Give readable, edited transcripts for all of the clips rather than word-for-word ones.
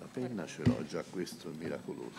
penna ce l'ho, già questo è miracoloso.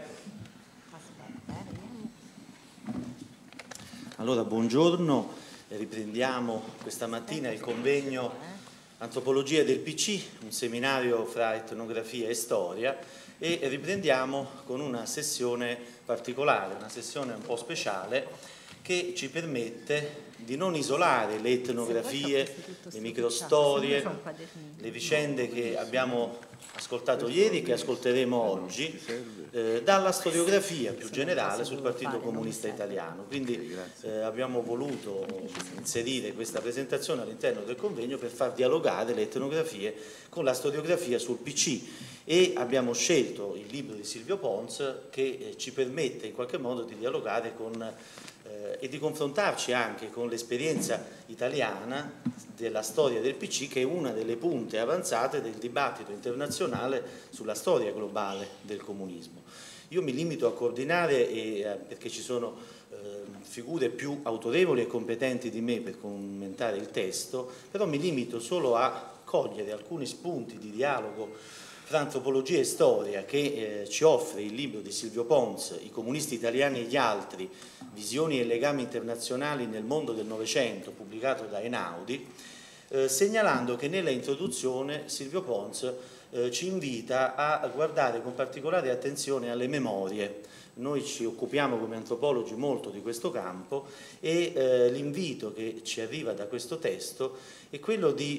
Allora, buongiorno, riprendiamo questa mattina il convegno Antropologia del PC, un seminario fra etnografia e storia, e riprendiamo con una sessione particolare, una sessione un po' speciale che ci permette di non isolare le etnografie, le microstorie, le vicende che abbiamo ascoltato ieri e che ascolteremo oggi, dalla storiografia più generale sul Partito Comunista Italiano. Quindi abbiamo voluto inserire questa presentazione all'interno del convegno per far dialogare le etnografie con la storiografia sul PC, e abbiamo scelto il libro di Silvio Pons che ci permette in qualche modo di dialogare con e di confrontarci anche con l'esperienza italiana della storia del PC, che è una delle punte avanzate del dibattito internazionale sulla storia globale del comunismo. Io mi limito a coordinare, perché ci sono figure più autorevoli e competenti di me per commentare il testo, però mi limito solo a cogliere alcuni spunti di dialogo fra antropologia e storia che ci offre il libro di Silvio Pons, I comunisti italiani e gli altri, visioni e legami internazionali nel mondo del Novecento, pubblicato da Einaudi, segnalando che nella introduzione Silvio Pons ci invita a guardare con particolare attenzione alle memorie. Noi ci occupiamo come antropologi molto di questo campo, e l'invito che ci arriva da questo testo è quello di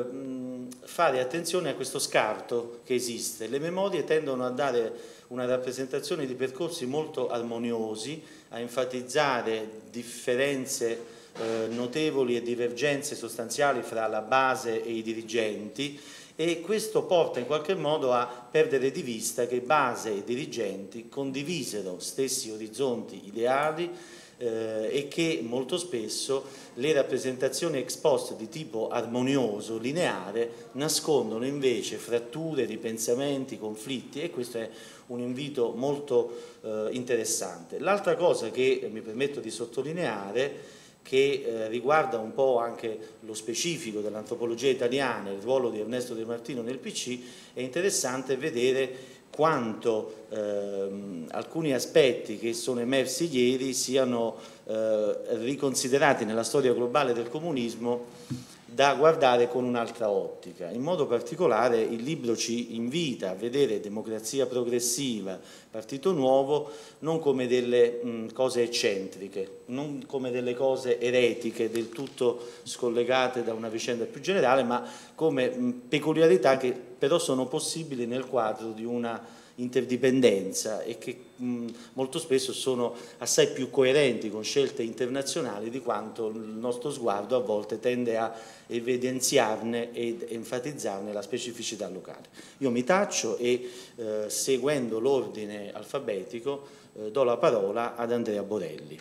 fare attenzione a questo scarto che esiste. Le memorie tendono a dare una rappresentazione di percorsi molto armoniosi, a enfatizzare differenze notevoli e divergenze sostanziali fra la base e i dirigenti, e questo porta in qualche modo a perdere di vista che base e dirigenti condivisero stessi orizzonti ideali, e che molto spesso le rappresentazioni ex post di tipo armonioso, lineare, nascondono invece fratture, ripensamenti, conflitti, e questo è un invito molto interessante. L'altra cosa che mi permetto di sottolineare, che riguarda un po' anche lo specifico dell'antropologia italiana, il ruolo di Ernesto De Martino nel PC, è interessante vedere quanto alcuni aspetti che sono emersi ieri siano riconsiderati nella storia globale del comunismo da guardare con un'altra ottica. In modo particolare il libro ci invita a vedere democrazia progressiva, partito nuovo, non come delle cose eccentriche, non come delle cose eretiche, del tutto scollegate da una vicenda più generale, ma come peculiarità che però sono possibili nel quadro di una interdipendenza, e che molto spesso sono assai più coerenti con scelte internazionali di quanto il nostro sguardo a volte tende a evidenziarne ed enfatizzarne la specificità locale. Io mi taccio e seguendo l'ordine alfabetico do la parola ad Andrea Borelli.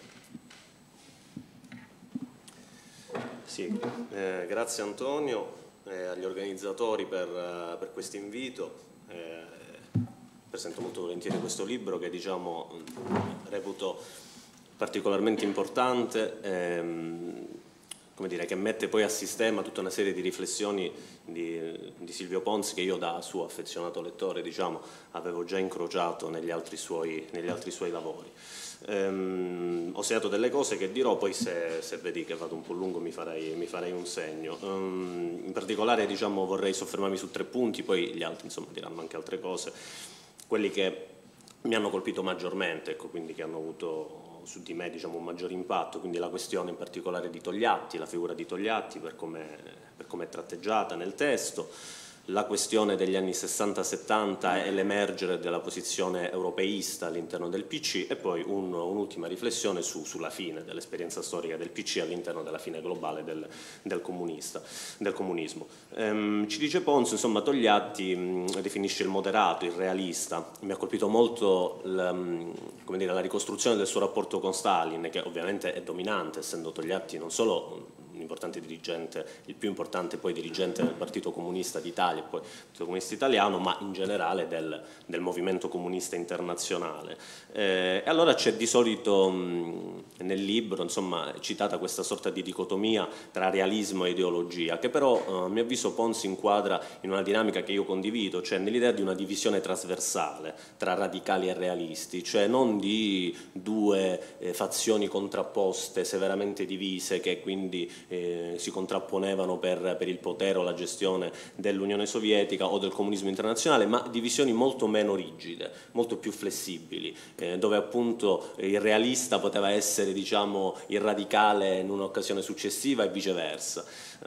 Sì, grazie Antonio, agli organizzatori per questo invito. Presento molto volentieri questo libro che reputo particolarmente importante, come dire, che mette poi a sistema tutta una serie di riflessioni di Silvio Pons che io da suo affezionato lettore avevo già incrociato negli altri suoi lavori. Ho segnato delle cose che dirò, poi se vedi che vado un po' lungo mi farei un segno. In particolare vorrei soffermarmi su 3 punti, poi gli altri diranno anche altre cose, quelli che mi hanno colpito maggiormente, ecco, quindi che hanno avuto su di me un maggior impatto, quindi la questione in particolare di Togliatti, la figura di Togliatti per come è tratteggiata nel testo, la questione degli anni 60-70 e l'emergere della posizione europeista all'interno del PC, e poi un'ultima riflessione sulla fine dell'esperienza storica del PC all'interno della fine globale del comunismo. Ci dice Pons, Togliatti definisce il moderato, il realista. Mi ha colpito molto la ricostruzione del suo rapporto con Stalin, che ovviamente è dominante, essendo Togliatti non solo un importante dirigente, il più importante poi dirigente del Partito Comunista d'Italia, poi del Partito Comunista Italiano, ma in generale del movimento comunista internazionale. E allora c'è di solito nel libro, insomma, è citata questa sorta di dicotomia tra realismo e ideologia, che però a mio avviso Pons inquadra in una dinamica che io condivido, cioè nell'idea di una divisione trasversale tra radicali e realisti, cioè non di due fazioni contrapposte, severamente divise, che quindi si contrapponevano per il potere o la gestione dell'Unione Sovietica o del comunismo internazionale, ma divisioni molto meno rigide, molto più flessibili, dove appunto il realista poteva essere, diciamo, il radicale in un'occasione successiva e viceversa.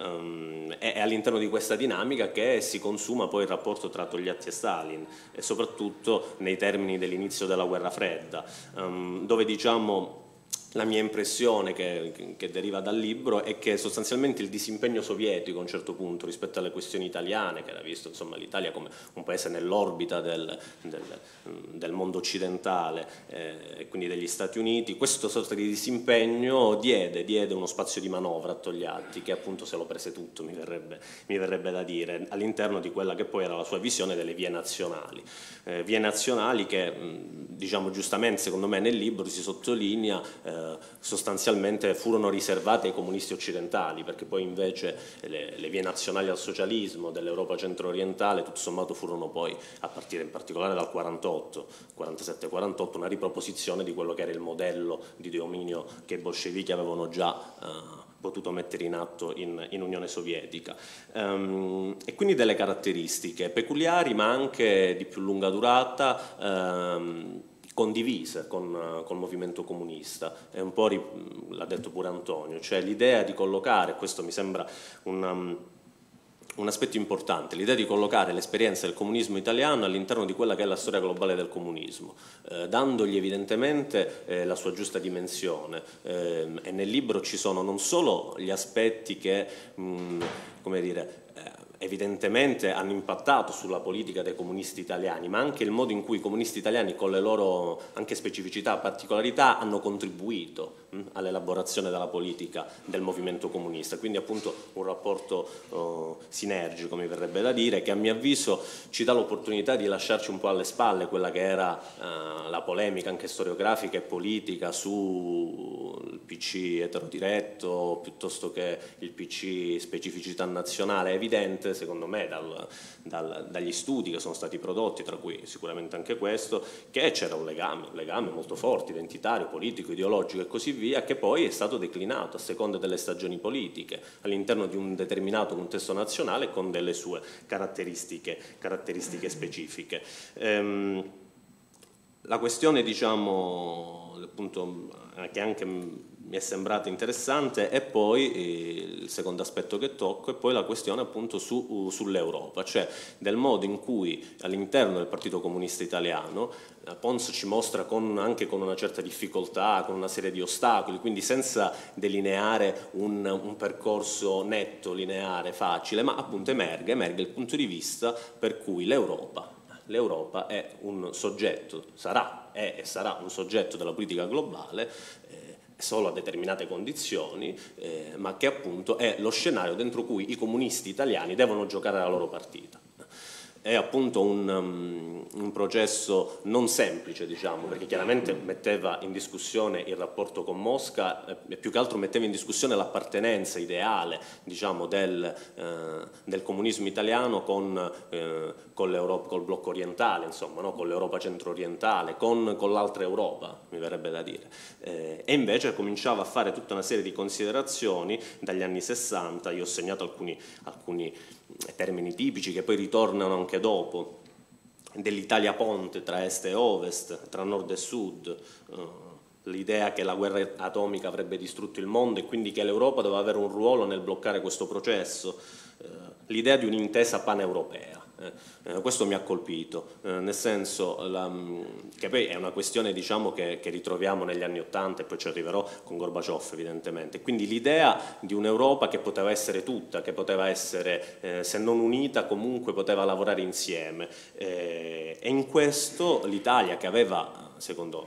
È all'interno di questa dinamica che si consuma poi il rapporto tra Togliatti e Stalin, e soprattutto nei termini dell'inizio della guerra fredda, dove, diciamo, la mia impressione che deriva dal libro è che sostanzialmente il disimpegno sovietico a un certo punto rispetto alle questioni italiane, che era visto, insomma, l'Italia come un paese nell'orbita del mondo occidentale e quindi degli Stati Uniti, questo sorta di disimpegno diede uno spazio di manovra a Togliatti, che appunto se lo prese tutto, mi verrebbe da dire, all'interno di quella che poi era la sua visione delle vie nazionali. Vie nazionali che, diciamo giustamente, secondo me nel libro si sottolinea sostanzialmente furono riservate ai comunisti occidentali, perché poi invece le vie nazionali al socialismo dell'Europa centro-orientale tutto sommato furono poi, a partire in particolare dal 47-48, una riproposizione di quello che era il modello di dominio che i bolscevichi avevano già potuto mettere in atto in Unione Sovietica, e quindi delle caratteristiche peculiari ma anche di più lunga durata, condivise col movimento comunista. È un po', l'ha detto pure Antonio, cioè l'idea di collocare, questo mi sembra un aspetto importante, l'idea di collocare l'esperienza del comunismo italiano all'interno di quella che è la storia globale del comunismo, dandogli evidentemente la sua giusta dimensione, e nel libro ci sono non solo gli aspetti che, come dire, evidentemente hanno impattato sulla politica dei comunisti italiani, ma anche il modo in cui i comunisti italiani, con le loro anche specificità, particolarità, hanno contribuito all'elaborazione della politica del movimento comunista. Quindi appunto un rapporto sinergico, mi verrebbe da dire, che a mio avviso ci dà l'opportunità di lasciarci un po' alle spalle quella che era la polemica anche storiografica e politica sul PC eterodiretto piuttosto che il PC specificità nazionale. È evidente, secondo me, dagli studi che sono stati prodotti, tra cui sicuramente anche questo, che c'era un legame molto forte, identitario, politico, ideologico e così via, che poi è stato declinato a seconda delle stagioni politiche all'interno di un determinato contesto nazionale con delle sue caratteristiche specifiche. La questione, diciamo, appunto, che anche mi è sembrata interessante, e poi il secondo aspetto che tocco è poi la questione appunto sull'Europa, cioè del modo in cui all'interno del Partito Comunista Italiano Pons ci mostra anche con una certa difficoltà, con una serie di ostacoli, quindi senza delineare un percorso netto, lineare, facile, ma appunto emerge il punto di vista per cui l'Europa è un soggetto, è e sarà un soggetto della politica globale, solo a determinate condizioni, ma che appunto è lo scenario dentro cui i comunisti italiani devono giocare la loro partita. È appunto un processo non semplice, diciamo, perché chiaramente metteva in discussione il rapporto con Mosca e più che altro metteva in discussione l'appartenenza ideale, diciamo, del comunismo italiano con l'Europa, col blocco orientale, insomma, no? Con l'Europa centro-orientale, con l'altra Europa, mi verrebbe da dire. E invece cominciava a fare tutta una serie di considerazioni dagli anni 60, io ho segnato alcuni termini tipici che poi ritornano anche dopo, dell'Italia ponte tra est e ovest, tra nord e sud, l'idea che la guerra atomica avrebbe distrutto il mondo e quindi che l'Europa doveva avere un ruolo nel bloccare questo processo, l'idea di un'intesa paneuropea. Questo mi ha colpito, nel senso che poi è una questione, diciamo, che ritroviamo negli anni '80 e poi ci arriverò con Gorbaciov evidentemente, quindi l'idea di un'Europa che poteva essere tutta, che poteva essere se non unita comunque poteva lavorare insieme, e in questo l'Italia, che aveva, secondo la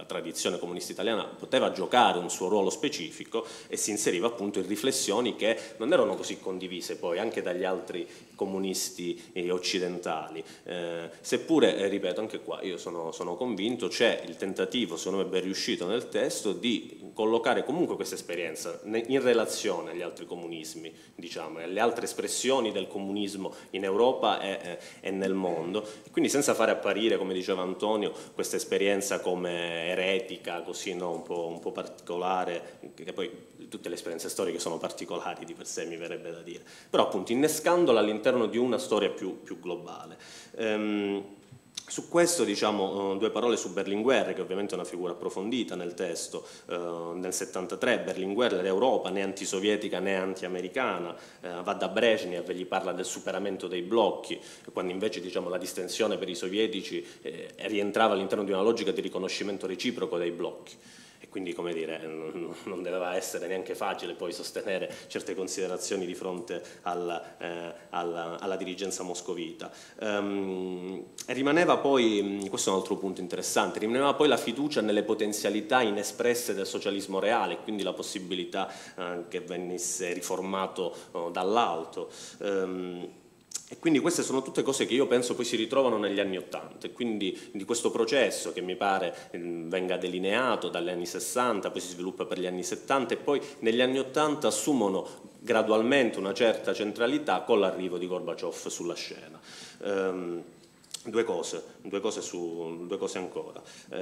tradizione comunista italiana poteva giocare un suo ruolo specifico e si inseriva appunto in riflessioni che non erano così condivise poi anche dagli altri comunisti occidentali, seppure, ripeto, anche qua io sono convinto, c'è il tentativo, secondo me ben riuscito nel testo, di collocare comunque questa esperienza in relazione agli altri comunismi, diciamo, e alle altre espressioni del comunismo in Europa e nel mondo, e quindi senza fare apparire, come diceva Antonio, questa esperienza come eretica, così, no, un po' particolare, che poi tutte le esperienze storiche sono particolari di per sé, mi verrebbe da dire, però appunto innescandola all'interno di una storia più globale. Su questo, diciamo, due parole su Berlinguer, che ovviamente è una figura approfondita nel testo. Nel 73 Berlinguer l'Europa né antisovietica né anti-americana, va da Brezhnev e gli parla del superamento dei blocchi, quando invece, diciamo, la distensione per i sovietici rientrava all'interno di una logica di riconoscimento reciproco dei blocchi. E quindi, come dire, non doveva essere neanche facile poi sostenere certe considerazioni di fronte alla dirigenza moscovita. Rimaneva poi, questo è un altro punto interessante, rimaneva poi la fiducia nelle potenzialità inespresse del socialismo reale, quindi la possibilità che venisse riformato dall'alto. E quindi queste sono tutte cose che io penso poi si ritrovano negli anni '80, e quindi di questo processo che mi pare venga delineato dagli anni '60, poi si sviluppa per gli anni '70 e poi negli anni '80 assumono gradualmente una certa centralità con l'arrivo di Gorbaciov sulla scena. Due cose ancora.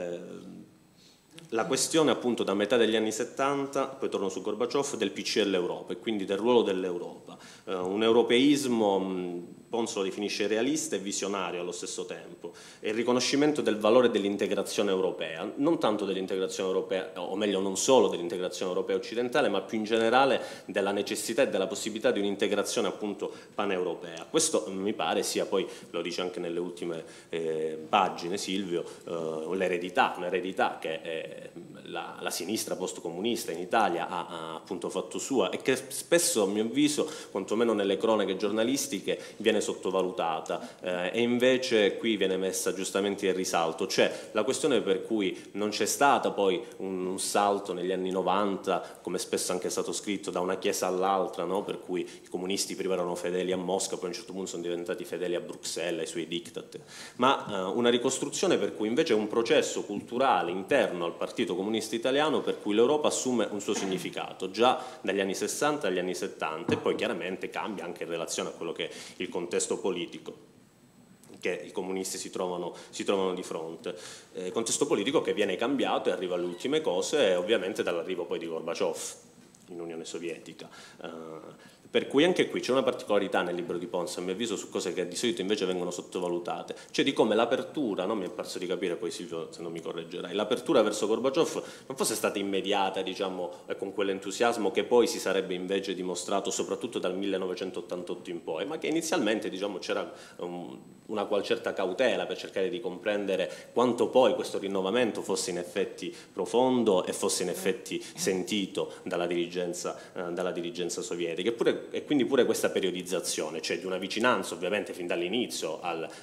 La questione appunto da metà degli anni '70, poi torno su Gorbaciov, del PC e l'Europa e quindi del ruolo dell'Europa. Un europeismo, Pons lo definisce realista e visionario allo stesso tempo, e il riconoscimento del valore dell'integrazione europea, non tanto dell'integrazione europea, o meglio non solo dell'integrazione europea occidentale, ma più in generale della necessità e della possibilità di un'integrazione appunto paneuropea. Questo mi pare sia poi, lo dice anche nelle ultime pagine Silvio, un'eredità che la sinistra post-comunista in Italia ha appunto fatto sua e che spesso, a mio avviso, quantomeno nelle cronache giornalistiche, viene sottovalutata e invece qui viene messa giustamente in risalto, cioè la questione per cui non c'è stata poi un salto negli anni '90, come spesso anche è stato scritto, da una chiesa all'altra, no? Per cui i comunisti prima erano fedeli a Mosca, poi a un certo punto sono diventati fedeli a Bruxelles, ai suoi diktat, ma una ricostruzione per cui invece è un processo culturale interno al Partito Comunista Italiano per cui l'Europa assume un suo significato già dagli anni '60 agli anni '70 e poi chiaramente cambia anche in relazione a quello che è il contesto politico che i comunisti si trovano di fronte. Contesto politico che viene cambiato e arriva alle ultime cose ovviamente dall'arrivo poi di Gorbaciov in Unione Sovietica. Per cui anche qui c'è una particolarità nel libro di Pons, a mio avviso, su cose che di solito invece vengono sottovalutate, cioè di come l'apertura, no? Mi è parso di capire, poi Silvio se non mi correggerai, l'apertura verso Gorbaciov non fosse stata immediata, diciamo, con quell'entusiasmo che poi si sarebbe invece dimostrato soprattutto dal 1988 in poi, ma che inizialmente, diciamo, c'era una qual certa cautela per cercare di comprendere quanto poi questo rinnovamento fosse in effetti profondo e fosse in effetti sentito dalla dirigenza sovietica. E quindi pure questa periodizzazione, cioè di una vicinanza ovviamente fin dall'inizio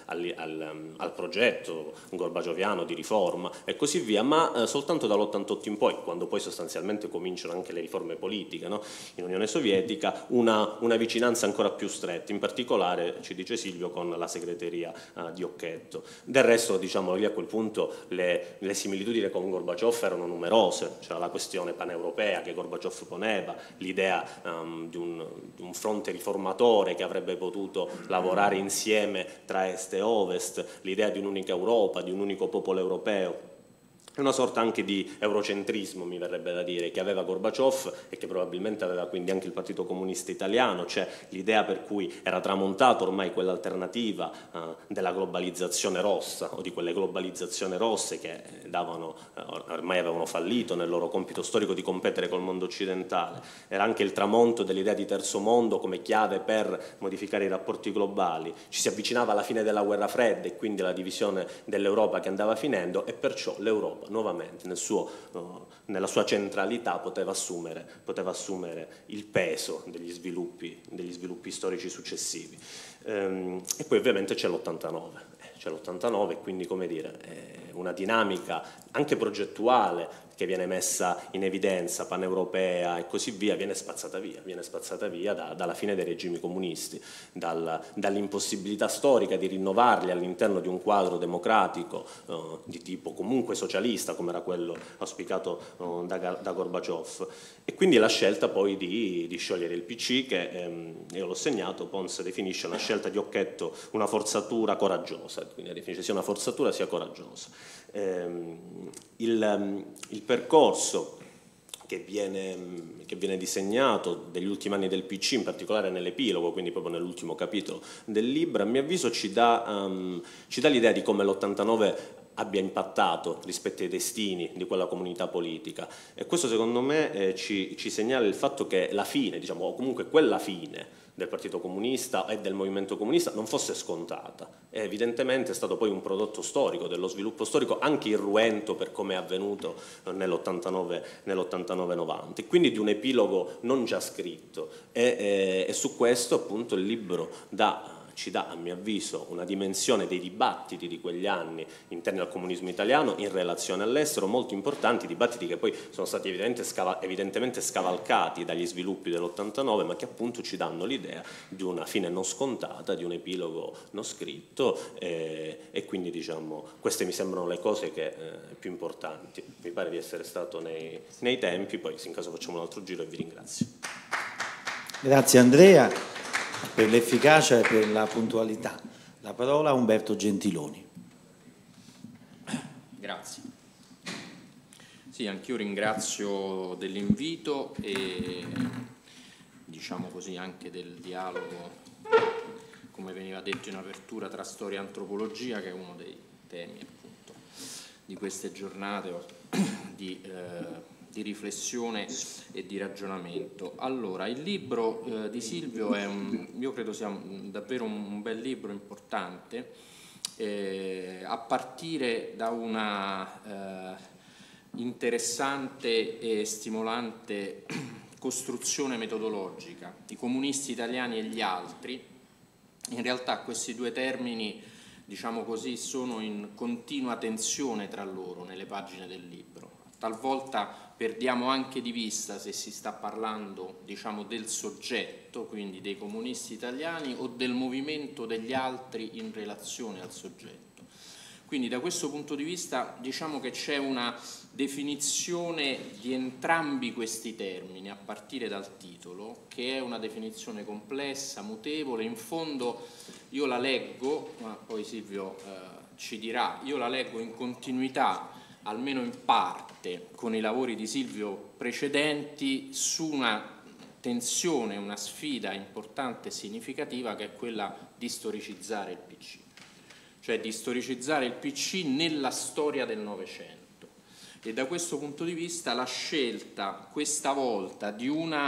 al progetto gorbacioviano di riforma e così via, ma soltanto dall'88 in poi, quando poi sostanzialmente cominciano anche le riforme politiche, no? In Unione Sovietica, una vicinanza ancora più stretta, in particolare, ci dice Silvio, con la segreteria di Occhetto. Del resto, diciamo, lì a quel punto le similitudini con Gorbaciov erano numerose, c'era la questione paneuropea che Gorbaciov poneva, l'idea di un fronte riformatore che avrebbe potuto lavorare insieme tra est e ovest, l'idea di un'unica Europa, di un unico popolo europeo. È una sorta anche di eurocentrismo, mi verrebbe da dire, che aveva Gorbaciov e che probabilmente aveva quindi anche il Partito Comunista Italiano, cioè l'idea per cui era tramontata ormai quell'alternativa della globalizzazione rossa o di quelle globalizzazioni rosse che ormai avevano fallito nel loro compito storico di competere col mondo occidentale. Era anche il tramonto dell'idea di terzo mondo come chiave per modificare i rapporti globali. Ci si avvicinava alla fine della guerra fredda e quindi alla divisione dell'Europa che andava finendo e perciò l'Europa nuovamente nella sua centralità poteva assumere il peso degli sviluppi storici successivi. E poi ovviamente c'è l'89. c'è l'89, quindi come dire, una dinamica anche progettuale che viene messa in evidenza, paneuropea e così via, viene spazzata via dalla fine dei regimi comunisti, dall'impossibilità storica di rinnovarli all'interno di un quadro democratico di tipo comunque socialista, come era quello auspicato da Gorbaciov, e quindi la scelta poi di sciogliere il PC, che io l'ho segnato, Pons definisce una scelta di Occhetto, una forzatura coraggiosa, quindi definisce sia una forzatura sia coraggiosa. Il percorso che viene disegnato degli ultimi anni del PC, in particolare nell'epilogo, quindi proprio nell'ultimo capitolo del libro, a mio avviso ci dà l'idea di come l'89 abbia impattato rispetto ai destini di quella comunità politica, e questo secondo me ci segnala il fatto che la fine, diciamo, o comunque quella fine del Partito Comunista e del movimento comunista non fosse scontata. Evidentemente è stato poi un prodotto storico, dello sviluppo storico, anche irruento per come è avvenuto nell'89-90, e quindi di un epilogo non già scritto, e su questo appunto il libro ci dà, a mio avviso, una dimensione dei dibattiti di quegli anni interni al comunismo italiano in relazione all'estero, molto importanti, dibattiti che poi sono stati evidentemente scavalcati dagli sviluppi dell'89, ma che appunto ci danno l'idea di una fine non scontata, di un epilogo non scritto, e quindi diciamo queste mi sembrano le cose più importanti. Mi pare di essere stato nei tempi, poi se in caso facciamo un altro giro, e vi ringrazio. Grazie Andrea per l'efficacia e per la puntualità. La parola a Umberto Gentiloni. Grazie. Sì, anch'io ringrazio dell'invito e, diciamo così, anche del dialogo, come veniva detto in apertura, tra storia e antropologia, che è uno dei temi appunto di queste giornate di riflessione e di ragionamento. Allora, il libro di Silvio io credo sia davvero un bel libro importante, a partire da una interessante e stimolante costruzione metodologica, i comunisti italiani e gli altri. In realtà questi due termini, diciamo così, sono in continua tensione tra loro nelle pagine del libro. Talvolta perdiamo anche di vista se si sta parlando, diciamo, del soggetto, quindi dei comunisti italiani, o del movimento degli altri in relazione al soggetto. Quindi da questo punto di vista diciamo che c'è una definizione di entrambi questi termini a partire dal titolo, che è una definizione complessa, mutevole. In fondo io la leggo, ma poi Silvio ci dirà, io la leggo in continuità, almeno in parte, con i lavori di Silvio precedenti, su una tensione, una sfida importante e significativa, che è quella di storicizzare il PC, cioè di storicizzare il PC nella storia del Novecento. E da questo punto di vista la scelta questa volta di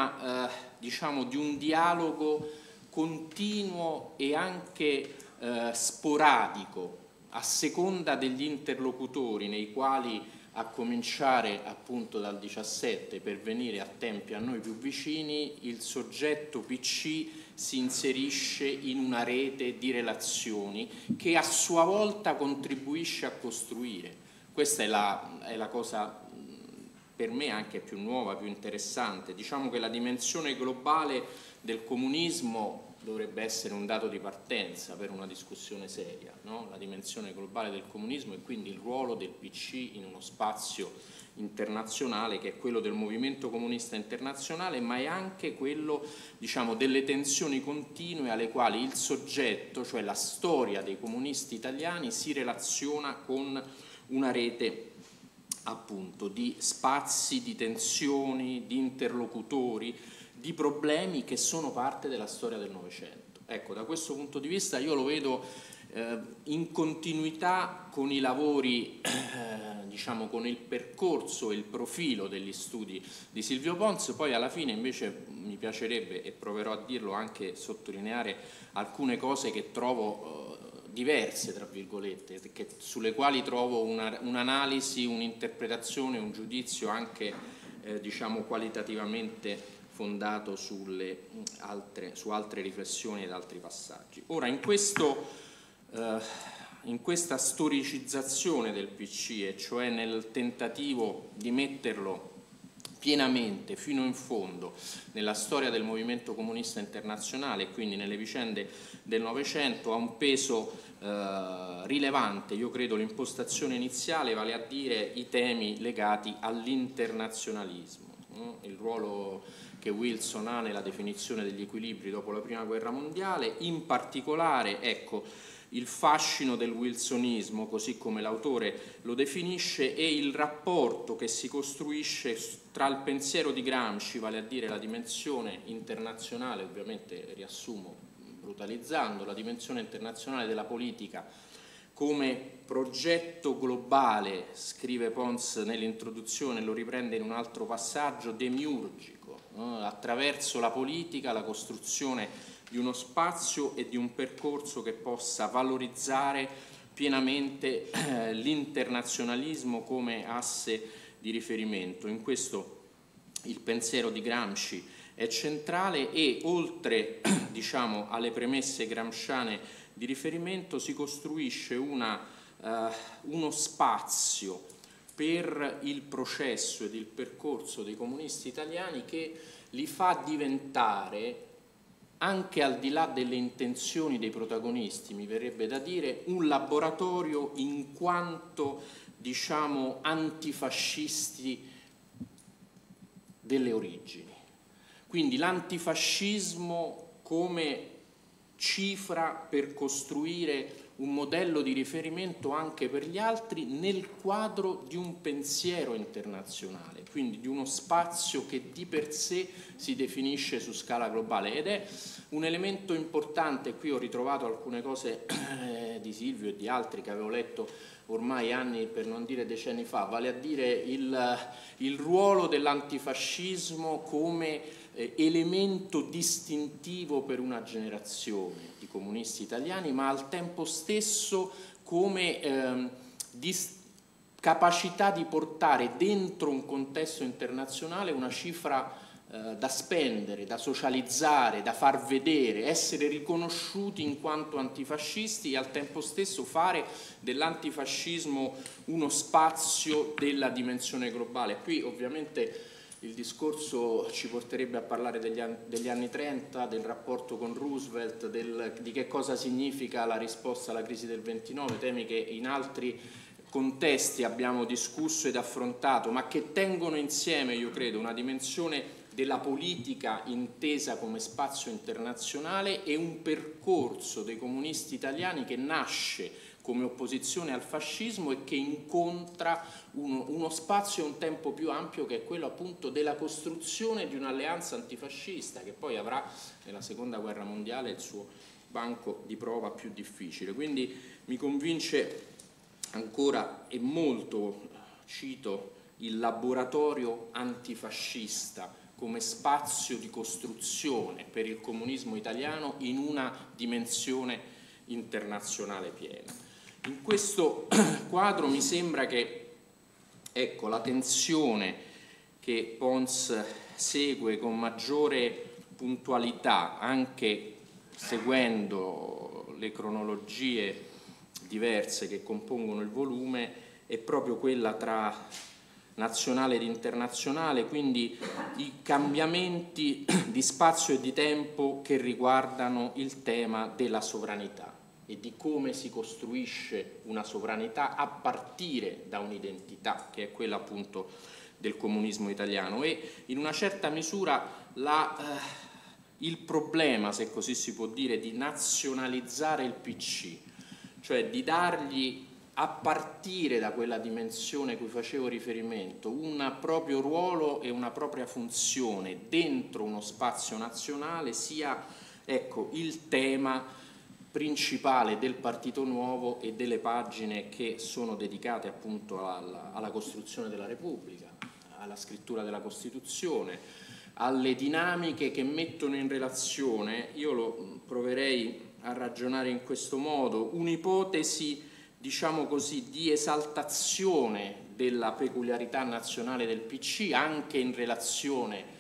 diciamo di un dialogo continuo e anche sporadico, a seconda degli interlocutori, nei quali, a cominciare appunto dal 17 per venire a tempi a noi più vicini, il soggetto PC si inserisce in una rete di relazioni che a sua volta contribuisce a costruire. Questa è la cosa per me anche più nuova, più interessante. Diciamo che la dimensione globale del comunismo dovrebbe essere un dato di partenza per una discussione seria, no? La dimensione globale del comunismo e quindi il ruolo del PC in uno spazio internazionale che è quello del movimento comunista internazionale, ma è anche quello, diciamo, delle tensioni continue alle quali il soggetto, cioè la storia dei comunisti italiani, si relaziona con una rete appunto di spazi, di tensioni, di interlocutori, di problemi che sono parte della storia del Novecento. Ecco, da questo punto di vista io lo vedo in continuità con i lavori, diciamo con il percorso e il profilo degli studi di Silvio Pons. Poi alla fine invece mi piacerebbe, e proverò a dirlo, anche sottolineare alcune cose che trovo diverse, tra virgolette, sulle quali trovo un'analisi, un'interpretazione, un giudizio anche diciamo qualitativamente fondato su altre riflessioni ed altri passaggi. Ora, in in questa storicizzazione del PC, e cioè nel tentativo di metterlo pienamente, fino in fondo, nella storia del movimento comunista internazionale e quindi nelle vicende del Novecento, ha un peso rilevante, io credo, l'impostazione iniziale, vale a dire i temi legati all'internazionalismo, il ruolo che Wilson ha nella definizione degli equilibri dopo la Prima Guerra Mondiale, in particolare, ecco, il fascino del wilsonismo, così come l'autore lo definisce, e il rapporto che si costruisce tra il pensiero di Gramsci, vale a dire la dimensione internazionale, ovviamente riassumo brutalizzando, la dimensione internazionale della politica come progetto globale, scrive Pons nell'introduzione, lo riprende in un altro passaggio, demiurgico, attraverso la politica, la costruzione di uno spazio e di un percorso che possa valorizzare pienamente l'internazionalismo come asse di riferimento. In questo il pensiero di Gramsci è centrale e oltre, diciamo, alle premesse gramsciane di riferimento si costruisce uno spazio per il processo ed il percorso dei comunisti italiani che li fa diventare, anche al di là delle intenzioni dei protagonisti, mi verrebbe da dire, un laboratorio in quanto, diciamo, antifascisti delle origini. Quindi l'antifascismo come cifra per costruire un modello di riferimento anche per gli altri nel quadro di un pensiero internazionale, quindi di uno spazio che di per sé si definisce su scala globale, ed è un elemento importante. Qui ho ritrovato alcune cose di Silvio e di altri che avevo letto ormai anni, per non dire decenni fa, vale a dire il ruolo dell'antifascismo come elemento distintivo per una generazione di comunisti italiani, ma al tempo stesso come capacità di portare dentro un contesto internazionale una cifra da spendere, da socializzare, da far vedere, essere riconosciuti in quanto antifascisti e al tempo stesso fare dell'antifascismo uno spazio della dimensione globale. Qui ovviamente il discorso ci porterebbe a parlare degli anni 30, del rapporto con Roosevelt, di che cosa significa la risposta alla crisi del 29, temi che in altri contesti abbiamo discusso ed affrontato, ma che tengono insieme, io credo, una dimensione della politica intesa come spazio internazionale e un percorso dei comunisti italiani che nasce come opposizione al fascismo e che incontra uno spazio e un tempo più ampio, che è quello appunto della costruzione di un'alleanza antifascista che poi avrà nella Seconda Guerra Mondiale il suo banco di prova più difficile. Quindi mi convince ancora e molto, cito, il laboratorio antifascista come spazio di costruzione per il comunismo italiano in una dimensione internazionale piena. In questo quadro mi sembra che, ecco, la tensione che Pons segue con maggiore puntualità, anche seguendo le cronologie diverse che compongono il volume, è proprio quella tra nazionale ed internazionale, quindi i cambiamenti di spazio e di tempo che riguardano il tema della sovranità e di come si costruisce una sovranità a partire da un'identità che è quella appunto del comunismo italiano. E in una certa misura il problema, se così si può dire, di nazionalizzare il PC, cioè di dargli, a partire da quella dimensione a cui facevo riferimento, un proprio ruolo e una propria funzione dentro uno spazio nazionale, sia, ecco, il tema principale del Partito Nuovo e delle pagine che sono dedicate appunto alla costruzione della Repubblica, alla scrittura della Costituzione, alle dinamiche che mettono in relazione, io lo proverei a ragionare in questo modo, un'ipotesi, diciamo così, di esaltazione della peculiarità nazionale del PC anche in relazione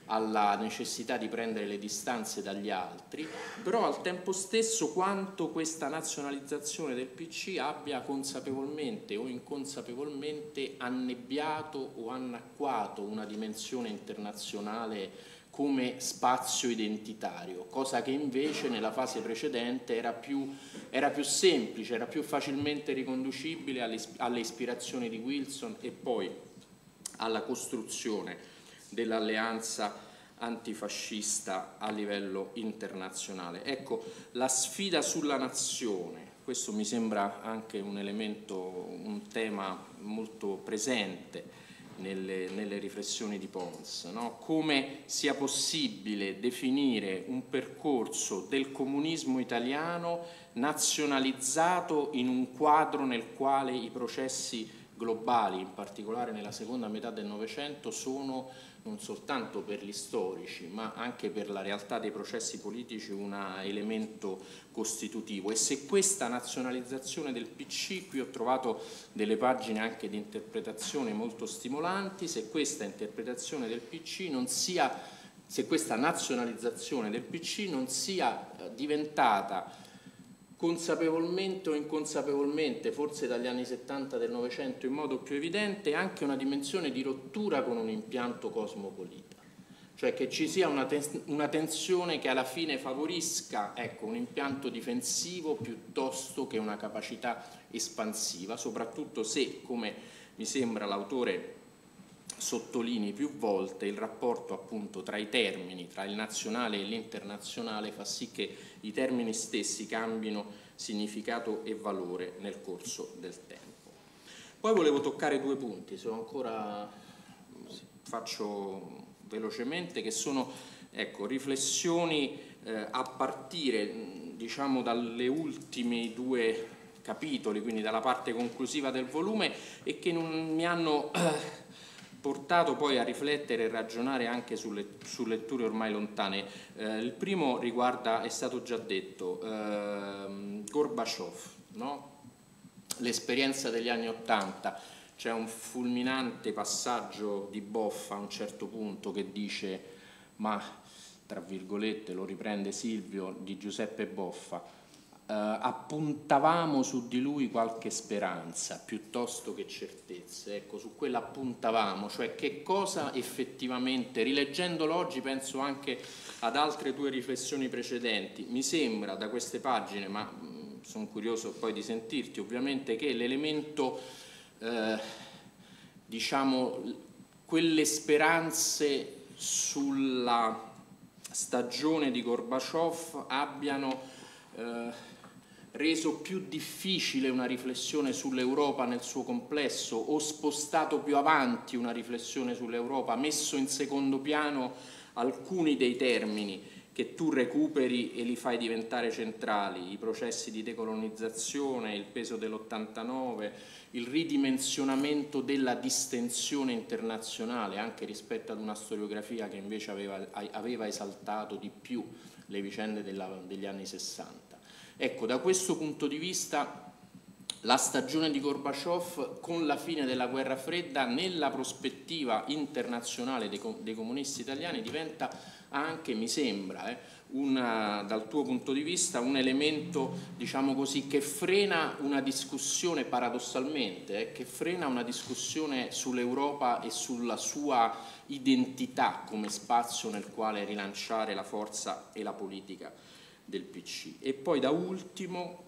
alla necessità di prendere le distanze dagli altri, però al tempo stesso quanto questa nazionalizzazione del PC abbia consapevolmente o inconsapevolmente annebbiato o annacquato una dimensione internazionale come spazio identitario, cosa che invece nella fase precedente era più semplice, era più facilmente riconducibile alle ispirazioni di Wilson e poi alla costruzione dell'alleanza antifascista a livello internazionale. Ecco, la sfida sulla nazione, questo mi sembra anche un elemento, un tema molto presente nelle riflessioni di Pons, no? Come sia possibile definire un percorso del comunismo italiano nazionalizzato in un quadro nel quale i processi globali, in particolare nella seconda metà del Novecento, sono non soltanto per gli storici ma anche per la realtà dei processi politici un elemento costitutivo. E se questa nazionalizzazione del PC, qui ho trovato delle pagine anche di interpretazione molto stimolanti, se questa interpretazione del PC non sia, se questa nazionalizzazione del PC non sia diventata consapevolmente o inconsapevolmente, forse dagli anni 70 del Novecento in modo più evidente, anche una dimensione di rottura con un impianto cosmopolita, cioè che ci sia una tensione che alla fine favorisca, ecco, un impianto difensivo piuttosto che una capacità espansiva, soprattutto se, come mi sembra l'autore sottolinei più volte, il rapporto appunto tra i termini, tra il nazionale e l'internazionale fa sì che i termini stessi cambino significato e valore nel corso del tempo. Poi volevo toccare due punti, se ho ancora faccio velocemente, che sono, ecco, riflessioni a partire diciamo dalle ultime due capitoli, quindi dalla parte conclusiva del volume, e che non mi hanno portato poi a riflettere e ragionare anche su letture ormai lontane. Il primo riguarda, è stato già detto, Gorbaciov, no? L'esperienza degli anni '80. C'è un fulminante passaggio di Boffa a un certo punto che dice, ma tra virgolette lo riprende Silvio, di Giuseppe Boffa, appuntavamo su di lui qualche speranza piuttosto che certezze. Ecco, su quella appuntavamo, cioè che cosa effettivamente, rileggendolo oggi penso anche ad altre due riflessioni precedenti, mi sembra da queste pagine, ma sono curioso poi di sentirti ovviamente, che l'elemento diciamo quelle speranze sulla stagione di Gorbaciov abbiano reso più difficile una riflessione sull'Europa nel suo complesso, o spostato più avanti una riflessione sull'Europa, messo in secondo piano alcuni dei termini che tu recuperi e li fai diventare centrali, i processi di decolonizzazione, il peso dell'89, il ridimensionamento della distensione internazionale anche rispetto ad una storiografia che invece aveva esaltato di più le vicende degli anni 60. Ecco, da questo punto di vista la stagione di Gorbaciov con la fine della guerra fredda nella prospettiva internazionale dei comunisti italiani diventa anche, mi sembra, dal tuo punto di vista un elemento, diciamo così, che frena una discussione paradossalmente, che frena una discussione sull'Europa e sulla sua identità come spazio nel quale rilanciare la forza e la politica del PC. E poi da ultimo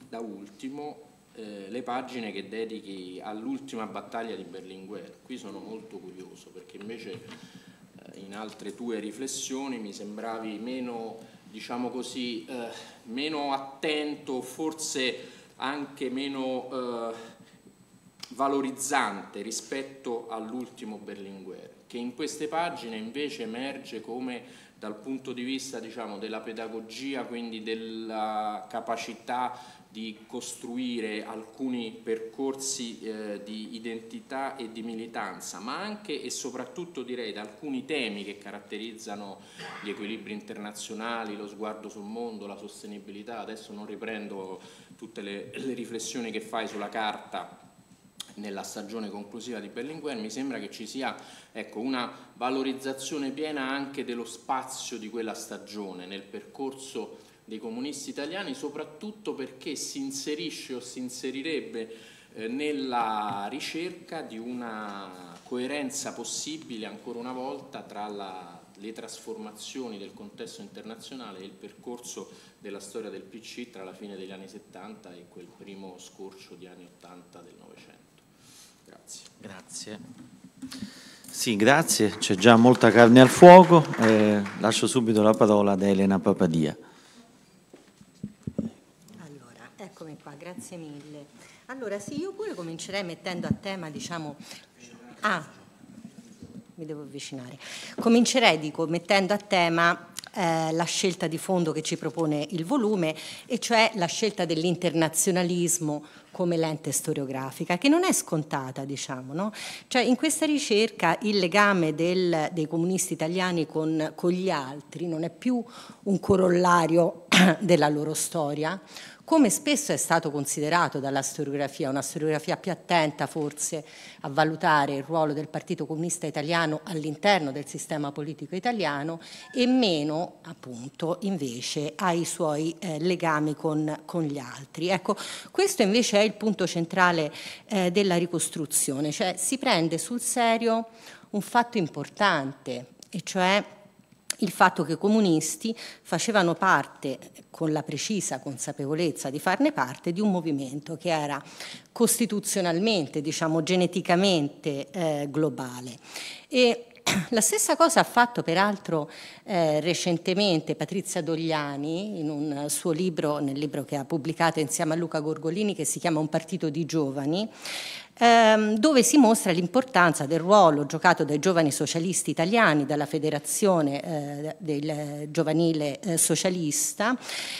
le pagine che dedichi all'ultima battaglia di Berlinguer. Qui sono molto curioso perché invece in altre tue riflessioni mi sembravi meno, diciamo così, meno attento, forse anche meno valorizzante rispetto all'ultimo Berlinguer, che in queste pagine invece emerge come dal punto di vista, diciamo, della pedagogia, quindi della capacità di costruire alcuni percorsi di identità e di militanza, ma anche e soprattutto direi da alcuni temi che caratterizzano gli equilibri internazionali, lo sguardo sul mondo, la sostenibilità. Adesso non riprendo tutte le riflessioni che fai sulla carta nella stagione conclusiva di Berlinguer, mi sembra che ci sia, ecco, una valorizzazione piena anche dello spazio di quella stagione nel percorso dei comunisti italiani, soprattutto perché si inserisce o si inserirebbe nella ricerca di una coerenza possibile, ancora una volta, tra le trasformazioni del contesto internazionale e il percorso della storia del PC tra la fine degli anni 70 e quel primo scorcio di anni 80 del Novecento. Grazie. Grazie. Sì, grazie, c'è già molta carne al fuoco. Lascio subito la parola ad Elena Papadia. Allora, eccomi qua, grazie mille. Allora, sì, io pure comincerei mettendo a tema, diciamo... mi devo avvicinare. Comincerei mettendo a tema la scelta di fondo che ci propone il volume, e cioè la scelta dell'internazionalismo come lente storiografica, che non è scontata, diciamo, no? Cioè, in questa ricerca il legame dei comunisti italiani con gli altri non è più un corollario della loro storia, come spesso è stato considerato dalla storiografia, una storiografia più attenta forse a valutare il ruolo del Partito Comunista Italiano all'interno del sistema politico italiano, e meno appunto invece ai suoi legami con gli altri. Ecco, questo invece è il punto centrale della ricostruzione, cioè si prende sul serio un fatto importante, e cioè il fatto che i comunisti facevano parte, con la precisa consapevolezza di farne parte, di un movimento che era costituzionalmente, diciamo geneticamente globale. E la stessa cosa ha fatto peraltro recentemente Patrizia Dogliani in un suo libro, nel libro che ha pubblicato insieme a Luca Gorgolini, che si chiama Un partito di giovani, dove si mostra l'importanza del ruolo giocato dai giovani socialisti italiani, dalla federazione del giovanile socialista,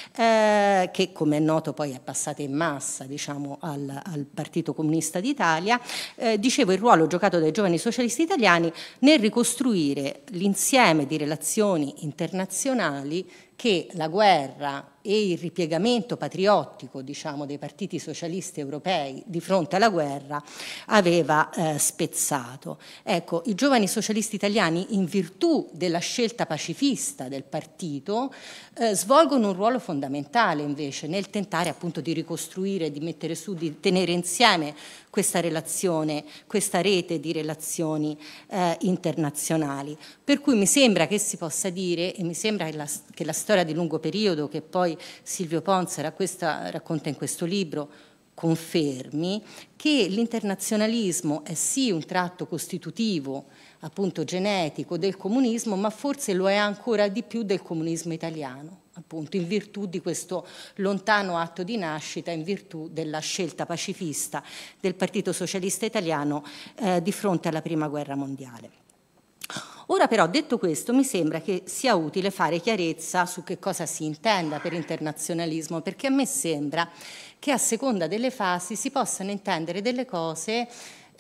che come è noto poi è passata in massa, diciamo, al Partito Comunista d'Italia. Dicevo, il ruolo giocato dai giovani socialisti italiani nel ricostruire l'insieme di relazioni internazionali che la guerra e il ripiegamento patriottico, diciamo, dei partiti socialisti europei di fronte alla guerra aveva spezzato. Ecco, i giovani socialisti italiani, in virtù della scelta pacifista del partito, svolgono un ruolo fondamentale invece nel tentare appunto di ricostruire, di mettere su, di tenere insieme questa relazione, questa rete di relazioni internazionali. Per cui mi sembra che si possa dire, e mi sembra che la storia di lungo periodo, che poi Silvio Ponza racconta in questo libro, confermi che l'internazionalismo è sì un tratto costitutivo, appunto genetico del comunismo, ma forse lo è ancora di più del comunismo italiano, appunto in virtù di questo lontano atto di nascita, in virtù della scelta pacifista del Partito Socialista Italiano di fronte alla Prima Guerra Mondiale. Ora però, detto questo, mi sembra che sia utile fare chiarezza su che cosa si intenda per internazionalismo, perché a me sembra che a seconda delle fasi si possano intendere delle cose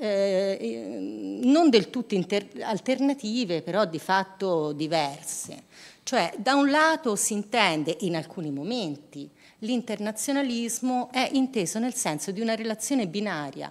non del tutto alternative, però di fatto diverse. Cioè, da un lato si intende, in alcuni momenti, l'internazionalismo è inteso nel senso di una relazione binaria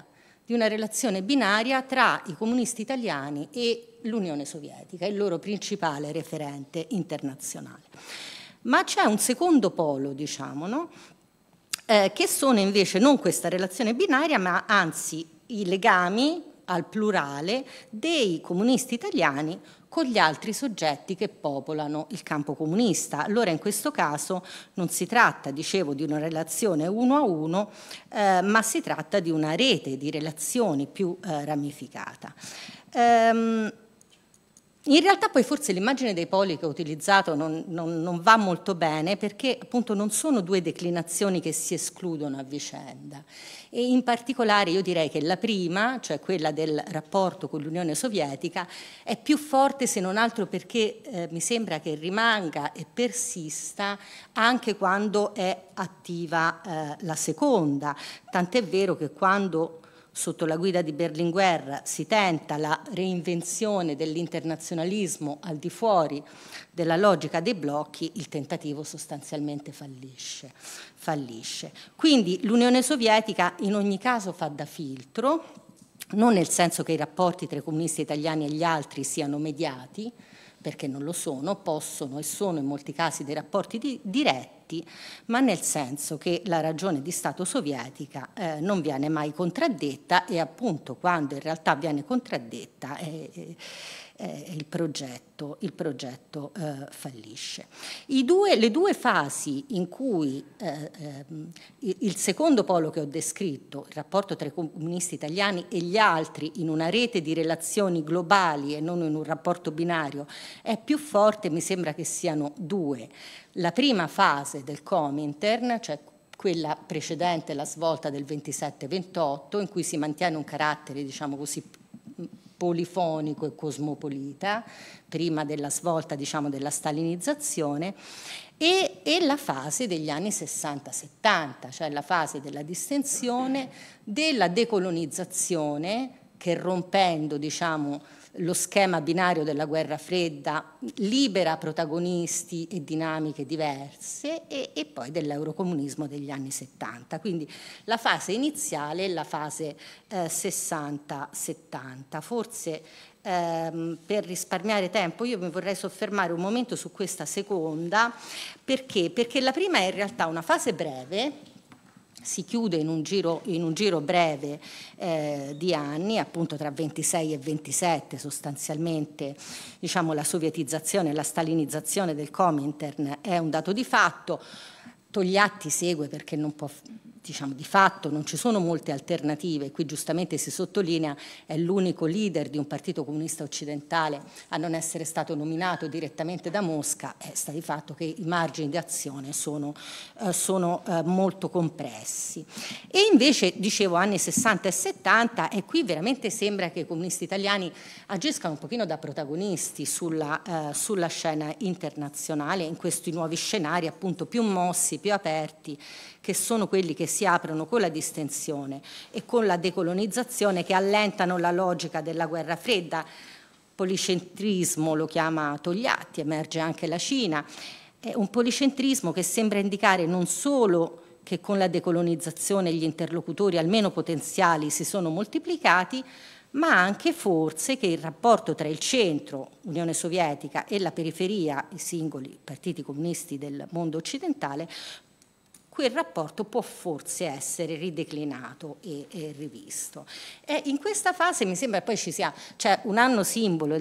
tra i comunisti italiani e l'Unione Sovietica, il loro principale referente internazionale. Ma c'è un secondo polo, diciamo, no? Che sono invece non questa relazione binaria, ma anzi i legami al plurale dei comunisti italiani con gli altri soggetti che popolano il campo comunista. Allora in questo caso non si tratta, dicevo, di una relazione uno a uno, ma si tratta di una rete di relazioni più ramificata. In realtà poi forse l'immagine dei poli che ho utilizzato non va molto bene, perché appunto non sono due declinazioni che si escludono a vicenda, e in particolare io direi che la prima, cioè quella del rapporto con l'Unione Sovietica, è più forte se non altro perché mi sembra che rimanga e persista anche quando è attiva la seconda, tant'è vero che quando sotto la guida di Berlinguer si tenta la reinvenzione dell'internazionalismo al di fuori della logica dei blocchi, il tentativo sostanzialmente fallisce. Quindi l'Unione Sovietica in ogni caso fa da filtro, non nel senso che i rapporti tra i comunisti italiani e gli altri siano mediati, perché non lo sono, possono e sono in molti casi dei rapporti diretti, ma nel senso che la ragione di Stato sovietica non viene mai contraddetta, e appunto quando in realtà viene contraddetta il progetto fallisce. Le due fasi in cui il secondo polo che ho descritto, il rapporto tra i comunisti italiani e gli altri in una rete di relazioni globali e non in un rapporto binario, è più forte, mi sembra che siano due. La prima fase del Comintern, cioè quella precedente la svolta del 27-28, in cui si mantiene un carattere, diciamo così, polifonico e cosmopolita, prima della svolta, diciamo, della stalinizzazione, e la fase degli anni 60-70, cioè la fase della distensione, della decolonizzazione, che rompendo, diciamo, lo schema binario della guerra fredda libera protagonisti e dinamiche diverse, e poi dell'eurocomunismo degli anni 70. Quindi la fase iniziale è la fase 60-70. Forse per risparmiare tempo io mi vorrei soffermare un momento su questa seconda, perché la prima è in realtà una fase breve, si chiude in un giro breve di anni, appunto tra 26 e 27 sostanzialmente, diciamo, la sovietizzazione e la stalinizzazione del Comintern è un dato di fatto. Togliatti segue perché non può, diciamo, di fatto non ci sono molte alternative. Qui giustamente si sottolinea, è l'unico leader di un partito comunista occidentale a non essere stato nominato direttamente da Mosca. Sta di fatto che i margini di azione sono molto compressi. E invece, dicevo, anni 60 e 70, e qui veramente sembra che i comunisti italiani agiscano un pochino da protagonisti sulla scena internazionale, in questi nuovi scenari appunto più mossi, più aperti, che sono quelli che si aprono con la distensione e con la decolonizzazione, che allentano la logica della guerra fredda. Policentrismo lo chiama Togliatti, emerge anche la Cina. È un policentrismo che sembra indicare non solo che con la decolonizzazione gli interlocutori, almeno potenziali, si sono moltiplicati, ma anche forse che il rapporto tra il centro, Unione Sovietica, e la periferia, i singoli partiti comunisti del mondo occidentale, quel rapporto può forse essere rideclinato e rivisto. E in questa fase mi sembra poi ci sia, cioè, un anno simbolo,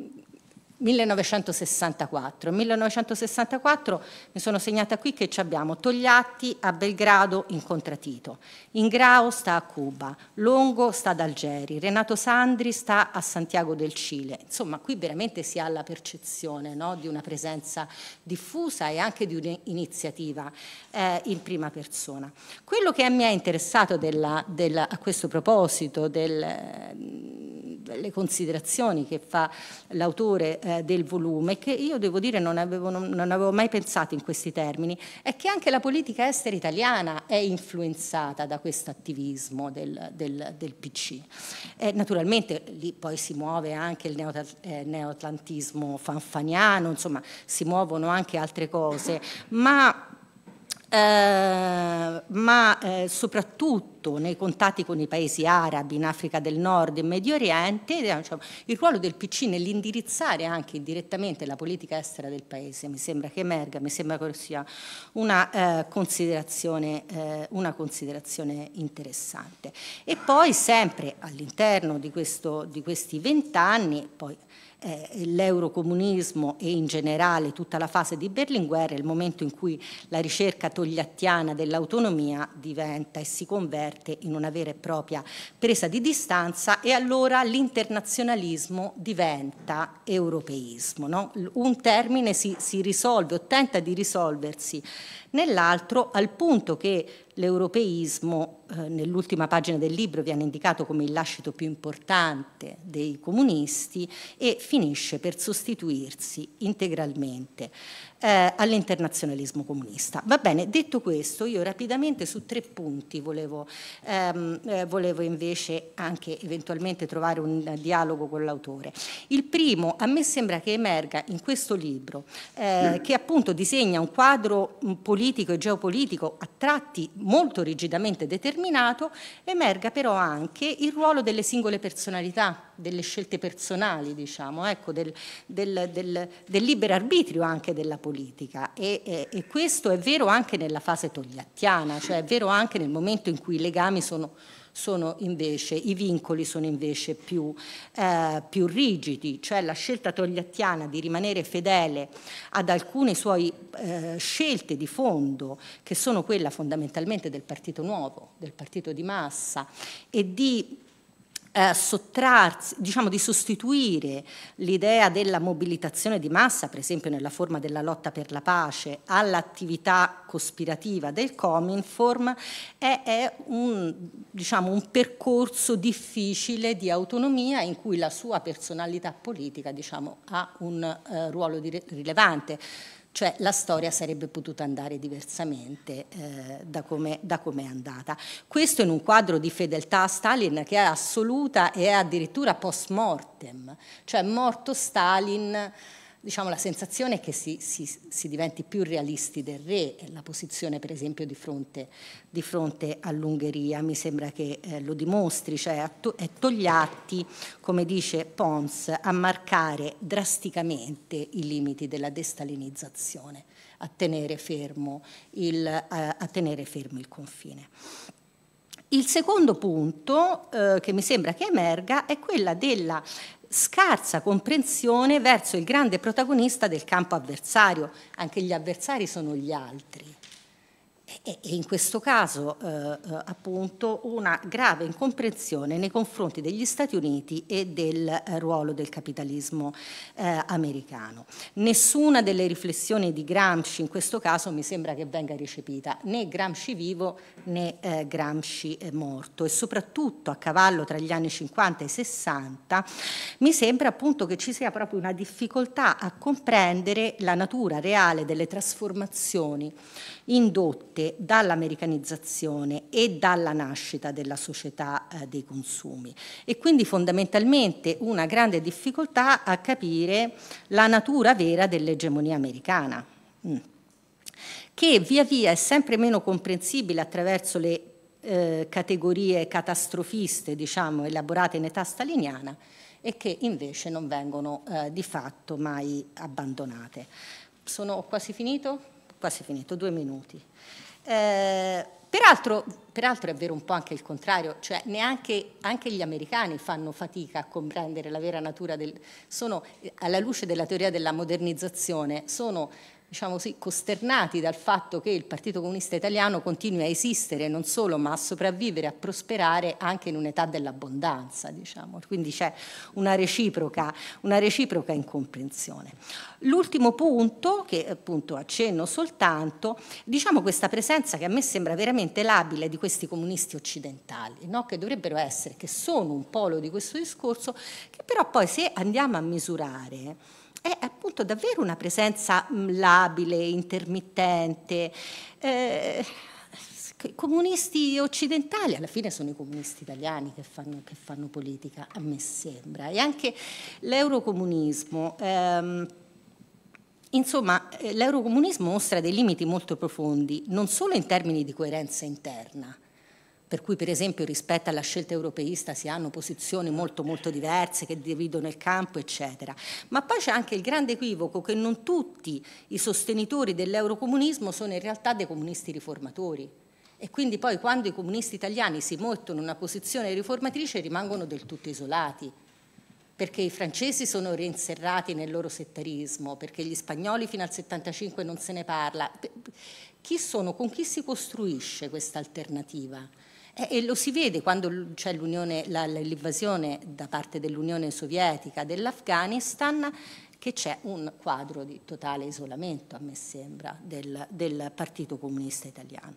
1964. Nel 1964 mi sono segnata qui che abbiamo Togliatti a Belgrado incontra Tito, Ingrao sta a Cuba, Longo sta ad Algeri, Renato Sandri sta a Santiago del Cile. Insomma, qui veramente si ha la percezione, no, di una presenza diffusa e anche di un'iniziativa in prima persona. Quello che mi è interessato a questo proposito delle considerazioni che fa l'autore del volume, che io devo dire non avevo mai pensato in questi termini, è che anche la politica estera italiana è influenzata da questo attivismo del PC. Naturalmente lì poi si muove anche il neoatlantismo fanfaniano, insomma si muovono anche altre cose, ma soprattutto nei contatti con i paesi arabi, in Africa del Nord e Medio Oriente, il ruolo del PC nell'indirizzare anche direttamente la politica estera del paese mi sembra che emerga, mi sembra che sia una considerazione interessante. E poi sempre all'interno di questi 20 anni, poi l'eurocomunismo e in generale tutta la fase di Berlinguer è il momento in cui la ricerca togliattiana dell'autonomia diventa e si converte in una vera e propria presa di distanza, e allora l'internazionalismo diventa europeismo, no? Un termine si risolve o tenta di risolversi nell'altro, al punto che l'europeismo nell'ultima pagina del libro viene indicato come il lascito più importante dei comunisti e finisce per sostituirsi integralmente all'internazionalismo comunista. Va bene, detto questo, io rapidamente su 3 punti volevo invece anche eventualmente trovare un dialogo con l'autore. Il primo, a me sembra che emerga in questo libro, che appunto disegna un quadro politico politico e geopolitico a tratti molto rigidamente determinato, emerga però anche il ruolo delle singole personalità, delle scelte personali, diciamo, ecco, del libero arbitrio anche della politica, e questo è vero anche nella fase togliattiana, cioè è vero anche nel momento in cui i legami sono invece, i vincoli sono invece più rigidi, cioè la scelta togliattiana di rimanere fedele ad alcune sue scelte di fondo, che sono quella fondamentalmente del partito nuovo, del partito di massa, e di sottrarsi, diciamo, di sostituire l'idea della mobilitazione di massa, per esempio nella forma della lotta per la pace, all'attività cospirativa del Cominform, è un percorso difficile di autonomia in cui la sua personalità politica, diciamo, ha un ruolo rilevante. Cioè la storia sarebbe potuta andare diversamente da come è andata. Questo in un quadro di fedeltà a Stalin che è assoluta e è addirittura post mortem, cioè morto Stalin, diciamo, la sensazione è che si diventi più realisti del re, la posizione per esempio di fronte all'Ungheria mi sembra che lo dimostri, cioè è Togliatti, come dice Pons, a marcare drasticamente i limiti della destalinizzazione, a tenere fermo il confine. Il secondo punto che mi sembra che emerga è quella della scarsa comprensione verso il grande protagonista del campo avversario. Anche gli avversari sono gli altri. E in questo caso appunto una grave incomprensione nei confronti degli Stati Uniti e del ruolo del capitalismo americano. Nessuna delle riflessioni di Gramsci in questo caso mi sembra che venga recepita, né Gramsci vivo né Gramsci morto, e soprattutto a cavallo tra gli anni 50 e 60 mi sembra appunto che ci sia proprio una difficoltà a comprendere la natura reale delle trasformazioni indotte dall'americanizzazione e dalla nascita della società dei consumi, e quindi fondamentalmente una grande difficoltà a capire la natura vera dell'egemonia americana, che via via è sempre meno comprensibile attraverso le categorie catastrofiste, diciamo, elaborate in età staliniana, e che invece non vengono di fatto mai abbandonate. Sono quasi finito? Quasi finito, 2 minuti. Peraltro è vero un po' anche il contrario, cioè anche gli americani fanno fatica a comprendere la vera natura sono, alla luce della teoria della modernizzazione, sono, diciamo così, costernati dal fatto che il Partito Comunista Italiano continui a esistere, non solo, ma a sopravvivere, a prosperare anche in un'età dell'abbondanza, diciamo. Quindi c'è una reciproca incomprensione. L'ultimo punto, che appunto accenno soltanto, diciamo questa presenza che a me sembra veramente labile di questi comunisti occidentali, no? Che dovrebbero essere, che sono un polo di questo discorso, che però poi se andiamo a misurare è appunto davvero una presenza labile, intermittente. I comunisti occidentali alla fine sono i comunisti italiani che fanno politica, a me sembra, e anche l'eurocomunismo. Insomma, l'eurocomunismo mostra dei limiti molto profondi, non solo in termini di coerenza interna, per cui per esempio rispetto alla scelta europeista si hanno posizioni molto molto diverse che dividono il campo, eccetera. Ma poi c'è anche il grande equivoco che non tutti i sostenitori dell'eurocomunismo sono in realtà dei comunisti riformatori, e quindi poi quando i comunisti italiani si mettono in una posizione riformatrice rimangono del tutto isolati, perché i francesi sono reinserrati nel loro settarismo, perché gli spagnoli fino al 75 non se ne parla. Con chi si costruisce questa alternativa? E lo si vede quando c'è l'invasione da parte dell'Unione Sovietica dell'Afghanistan, che c'è un quadro di totale isolamento, a me sembra, del Partito Comunista Italiano.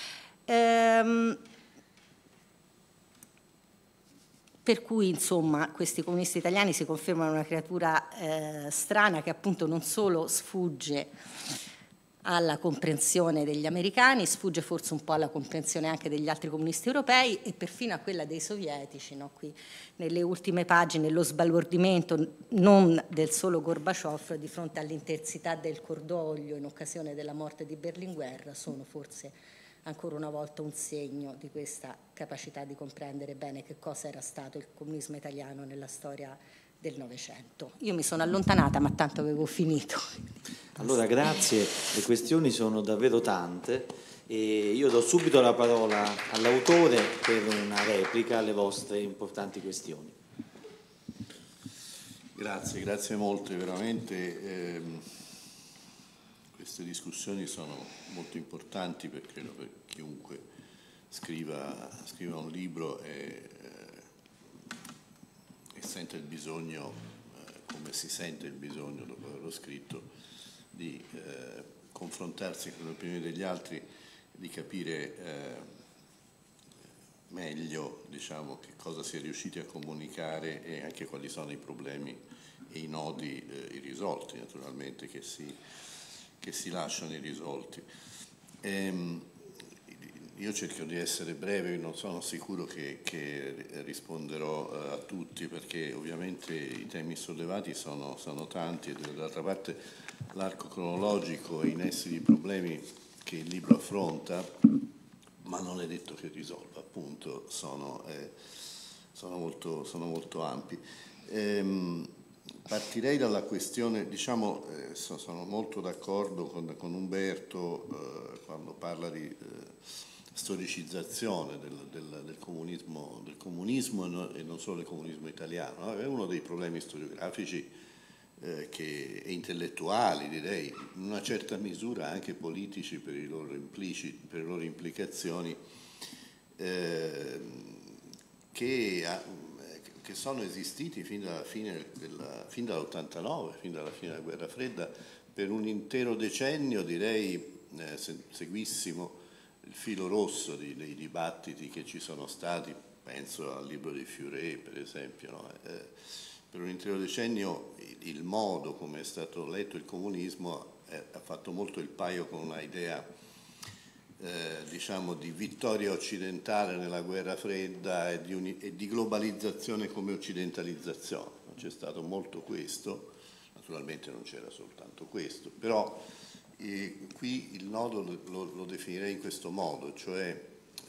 Per cui, insomma, questi comunisti italiani si confermano una creatura strana che appunto non solo sfugge alla comprensione degli americani, sfugge forse un po' alla comprensione anche degli altri comunisti europei e perfino a quella dei sovietici, no? Qui nelle ultime pagine lo sbalordimento non del solo Gorbaciov di fronte all'intensità del cordoglio in occasione della morte di Berlinguer sono forse ancora una volta un segno di questa capacità di comprendere bene che cosa era stato il comunismo italiano nella storia del Novecento. Io mi sono allontanata, ma tanto avevo finito. Allora, grazie, le questioni sono davvero tante e io do subito la parola all'autore per una replica alle vostre importanti questioni. Grazie molte, veramente queste discussioni sono molto importanti perché credo per chiunque scriva un libro e sente il bisogno, come si sente il bisogno dopo averlo scritto, di confrontarsi con le opinioni degli altri, di capire meglio, diciamo, che cosa si è riusciti a comunicare e anche quali sono i problemi e i nodi irrisolti, naturalmente, che si lasciano irrisolti. Io cerco di essere breve, non sono sicuro che risponderò a tutti perché ovviamente i temi sollevati sono tanti e d'altra parte l'arco cronologico e i nessi di problemi che il libro affronta, ma non è detto che risolva, appunto, sono molto ampi. Partirei dalla questione, diciamo, sono molto d'accordo con Umberto quando parla di storicizzazione del comunismo e non solo del comunismo italiano, no? È uno dei problemi storiografici e intellettuali, direi, in una certa misura anche politici per le loro implicazioni, che sono esistiti fin dall'89, fin dalla fine della Guerra Fredda, per un intero decennio, direi, seguissimo il filo rosso dei dibattiti che ci sono stati, penso al libro di Furet per esempio, no? Per un intero decennio il modo come è stato letto il comunismo ha fatto molto il paio con una idea diciamo di vittoria occidentale nella guerra fredda e di globalizzazione come occidentalizzazione. C'è stato molto questo, naturalmente non c'era soltanto questo, però qui il nodo lo definirei in questo modo, cioè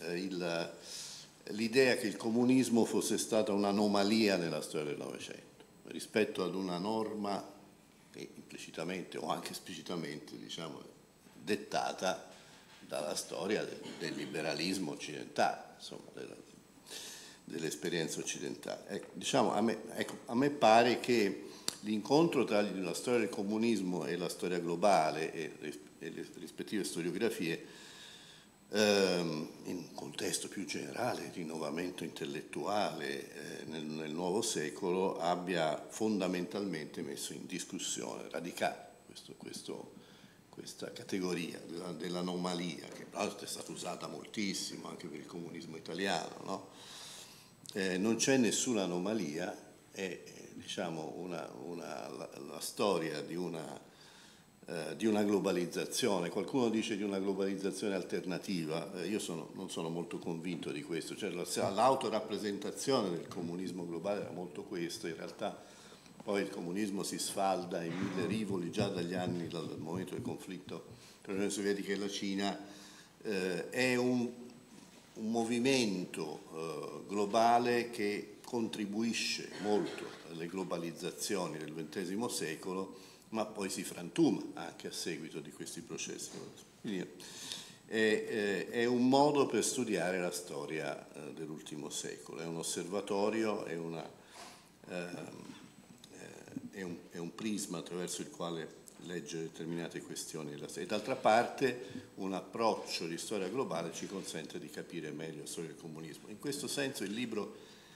l'idea che il comunismo fosse stata un'anomalia nella storia del Novecento rispetto ad una norma che implicitamente o anche esplicitamente, diciamo, dettata dalla storia del liberalismo occidentale, insomma, dell'esperienza occidentale. Diciamo, a me pare che l'incontro tra la storia del comunismo e la storia globale e le rispettive storiografie in un contesto più generale di rinnovamento intellettuale nel nuovo secolo abbia fondamentalmente messo in discussione radicale questa categoria dell'anomalia, che tra l'altro è stata usata moltissimo anche per il comunismo italiano, no? Non c'è nessuna anomalia, è diciamo la storia di una globalizzazione. Qualcuno dice di una globalizzazione alternativa, io non sono molto convinto di questo, cioè l'autorappresentazione del comunismo globale era molto questo, in realtà poi il comunismo si sfalda in mille rivoli già dal momento del conflitto tra l'Unione Sovietica e la Cina, è un movimento globale che contribuisce molto alle globalizzazioni del XX secolo, ma poi si frantuma anche a seguito di questi processi. Quindi è un modo per studiare la storia dell'ultimo secolo, è un osservatorio, è un prisma attraverso il quale leggere determinate questioni. E d'altra parte un approccio di storia globale ci consente di capire meglio la storia del comunismo. In questo senso il libro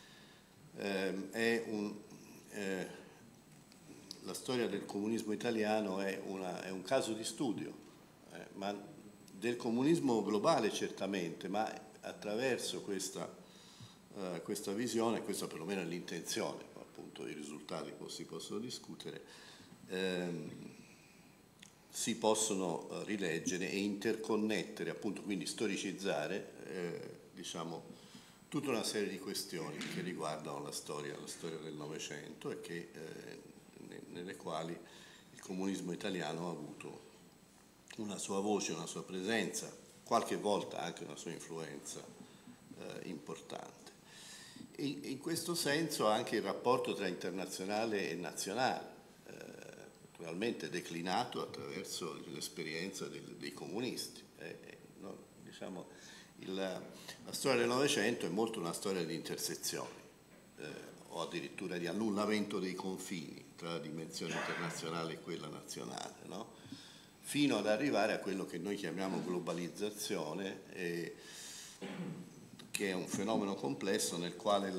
la storia del comunismo italiano è un caso di studio, ma del comunismo globale certamente, ma attraverso questa visione, questa perlomeno è l'intenzione, appunto i risultati si possono discutere, si possono rileggere e interconnettere, appunto, quindi storicizzare, diciamo, tutta una serie di questioni che riguardano la storia del Novecento e nelle quali il comunismo italiano ha avuto una sua voce, una sua presenza, qualche volta anche una sua influenza importante. E in questo senso anche il rapporto tra internazionale e nazionale, naturalmente declinato attraverso l'esperienza dei comunisti. No? Diciamo, la storia del Novecento è molto una storia di intersezioni, o addirittura di annullamento dei confini tra la dimensione internazionale e quella nazionale, no? Fino ad arrivare a quello che noi chiamiamo globalizzazione, che è un fenomeno complesso nel quale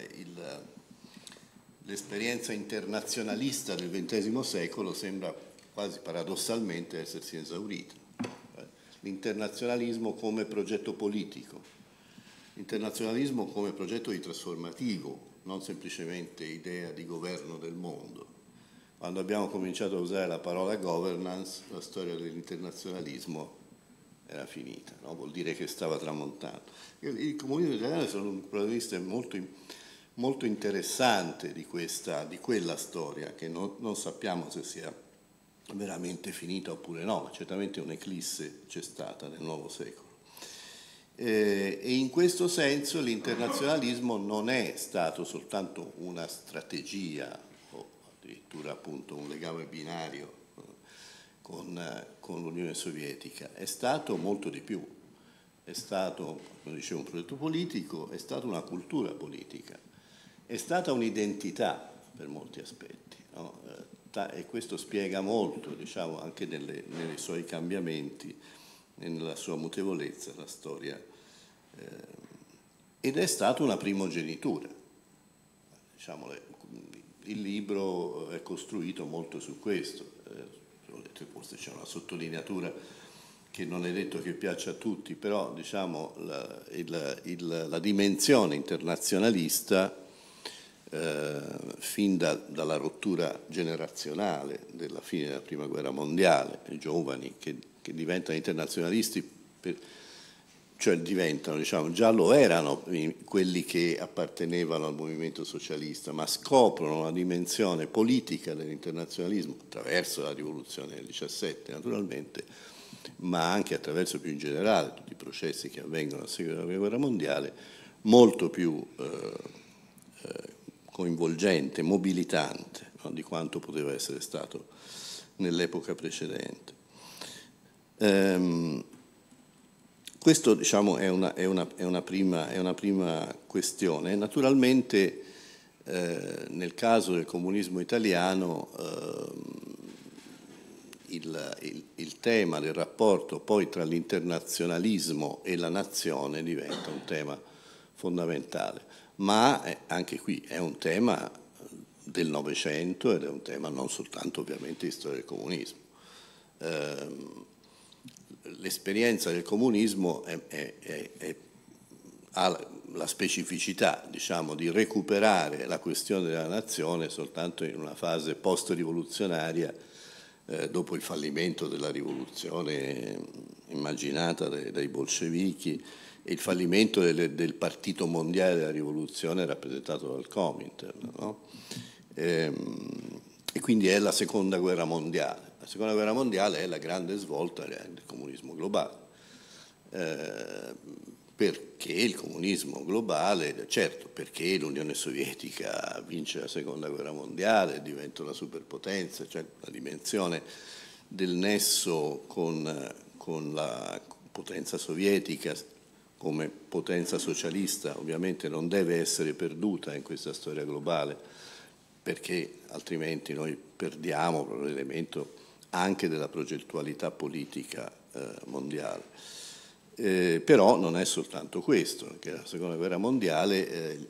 l'esperienza internazionalista del XX secolo sembra quasi paradossalmente essersi esaurita. L'internazionalismo come progetto politico, l'internazionalismo come progetto di trasformativo, non semplicemente idea di governo del mondo. Quando abbiamo cominciato a usare la parola governance, la storia dell'internazionalismo era finita, no? Vuol dire che stava tramontando. Il comunismo italiano è stato un protagonista molto interessante di quella storia, che non sappiamo se sia veramente finita oppure no, ma certamente un'eclisse c'è stata nel nuovo secolo. E in questo senso l'internazionalismo non è stato soltanto una strategia o addirittura appunto un legame binario con l'Unione Sovietica, è stato molto di più, è stato, come dicevo, un progetto politico, è stata una cultura politica, è stata un'identità per molti aspetti, no? E questo spiega molto, diciamo, anche nei suoi cambiamenti, nella sua mutevolezza, la storia, ed è stata una primogenitura. Diciamo, il libro è costruito molto su questo, forse c'è una sottolineatura che non è detto che piaccia a tutti, però diciamo la dimensione internazionalista fin dalla rottura generazionale della fine della Prima Guerra Mondiale, i giovani che diventano internazionalisti, cioè diventano, diciamo, già lo erano quelli che appartenevano al movimento socialista, ma scoprono la dimensione politica dell'internazionalismo attraverso la rivoluzione del 17 naturalmente, ma anche attraverso più in generale tutti i processi che avvengono a seguito della Prima Guerra Mondiale, molto più coinvolgente, mobilitante, no, di quanto poteva essere stato nell'epoca precedente. Questo, diciamo, è una prima questione. Naturalmente nel caso del comunismo italiano il tema del rapporto poi tra l'internazionalismo e la nazione diventa un tema fondamentale, ma anche qui è un tema del Novecento ed è un tema non soltanto ovviamente di storia del comunismo. L'esperienza del comunismo ha la specificità, diciamo, di recuperare la questione della nazione soltanto in una fase post-rivoluzionaria, dopo il fallimento della rivoluzione immaginata dai bolscevichi e il fallimento del partito mondiale della rivoluzione rappresentato dal Comintern, no? E quindi è la Seconda Guerra Mondiale. La Seconda Guerra Mondiale è la grande svolta del comunismo globale, perché il comunismo globale, certo, perché l'Unione Sovietica vince la Seconda Guerra Mondiale, diventa una superpotenza, cioè la dimensione del nesso con la potenza sovietica come potenza socialista ovviamente non deve essere perduta in questa storia globale, perché altrimenti noi perdiamo l'elemento anche della progettualità politica mondiale. Però non è soltanto questo, perché la Seconda Guerra Mondiale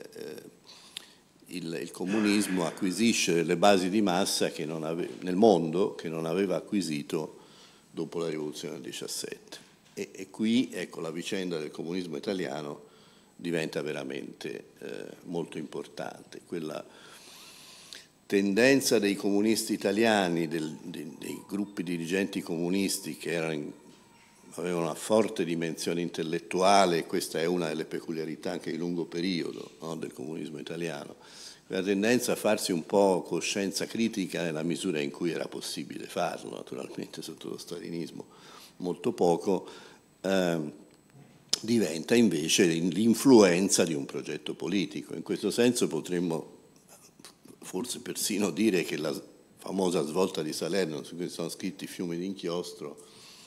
il comunismo acquisisce delle basi di massa nel mondo che non aveva acquisito dopo la rivoluzione del 17. E qui, ecco, la vicenda del comunismo italiano diventa veramente molto importante. tendenza dei comunisti italiani, dei gruppi dirigenti comunisti che avevano una forte dimensione intellettuale, e questa è una delle peculiarità anche di lungo periodo, no, del comunismo italiano, la tendenza a farsi un po' coscienza critica nella misura in cui era possibile farlo, naturalmente sotto lo stalinismo molto poco, diventa invece l'influenza di un progetto politico. In questo senso potremmo forse persino dire che la famosa svolta di Salerno, su cui sono scritti fiumi d'inchiostro,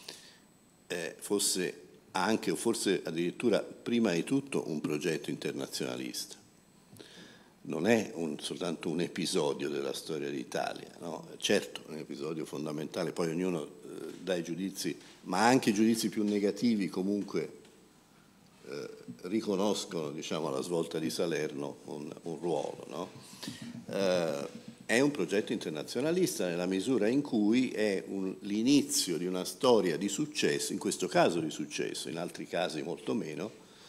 fosse anche, o forse addirittura prima di tutto, un progetto internazionalista. Non è soltanto un episodio della storia d'Italia, no? Certo, è un episodio fondamentale, poi ognuno dà i giudizi, ma anche i giudizi più negativi comunque riconoscono, diciamo, alla svolta di Salerno un ruolo, no? È un progetto internazionalista nella misura in cui è l'inizio di una storia di successo, in questo caso di successo, in altri casi molto meno,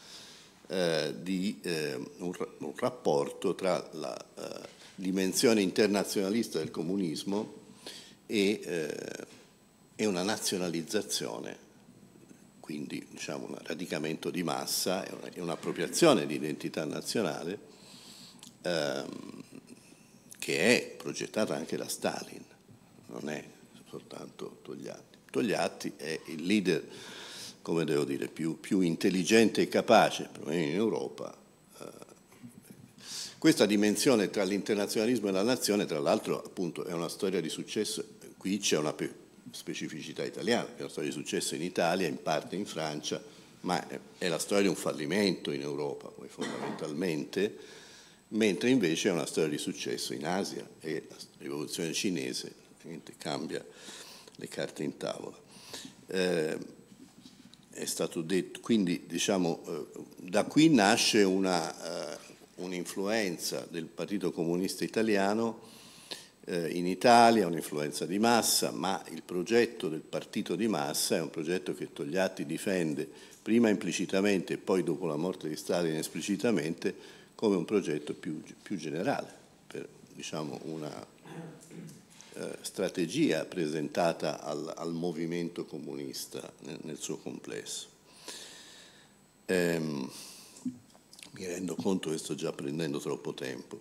di un rapporto tra la dimensione internazionalista del comunismo e una nazionalizzazione, quindi diciamo un radicamento di massa e un'appropriazione di identità nazionale che è progettata anche da Stalin, non è soltanto Togliatti. Togliatti è il leader, come devo dire, più intelligente e capace, perlomeno in Europa. Questa dimensione tra l'internazionalismo e la nazione, tra l'altro, appunto, è una storia di successo. Qui c'è una specificità italiana, è una storia di successo in Italia, in parte in Francia, ma è la storia di un fallimento in Europa, poi fondamentalmente, mentre invece è una storia di successo in Asia, e la rivoluzione cinese cambia le carte in tavola. È stato detto, quindi diciamo, da qui nasce un'influenza del Partito Comunista Italiano in Italia, un'influenza di massa, ma il progetto del partito di massa è un progetto che Togliatti difende prima implicitamente e poi dopo la morte di Stalin esplicitamente come un progetto più generale, per, diciamo, una strategia presentata al movimento comunista nel suo complesso. Mi rendo conto che sto già prendendo troppo tempo.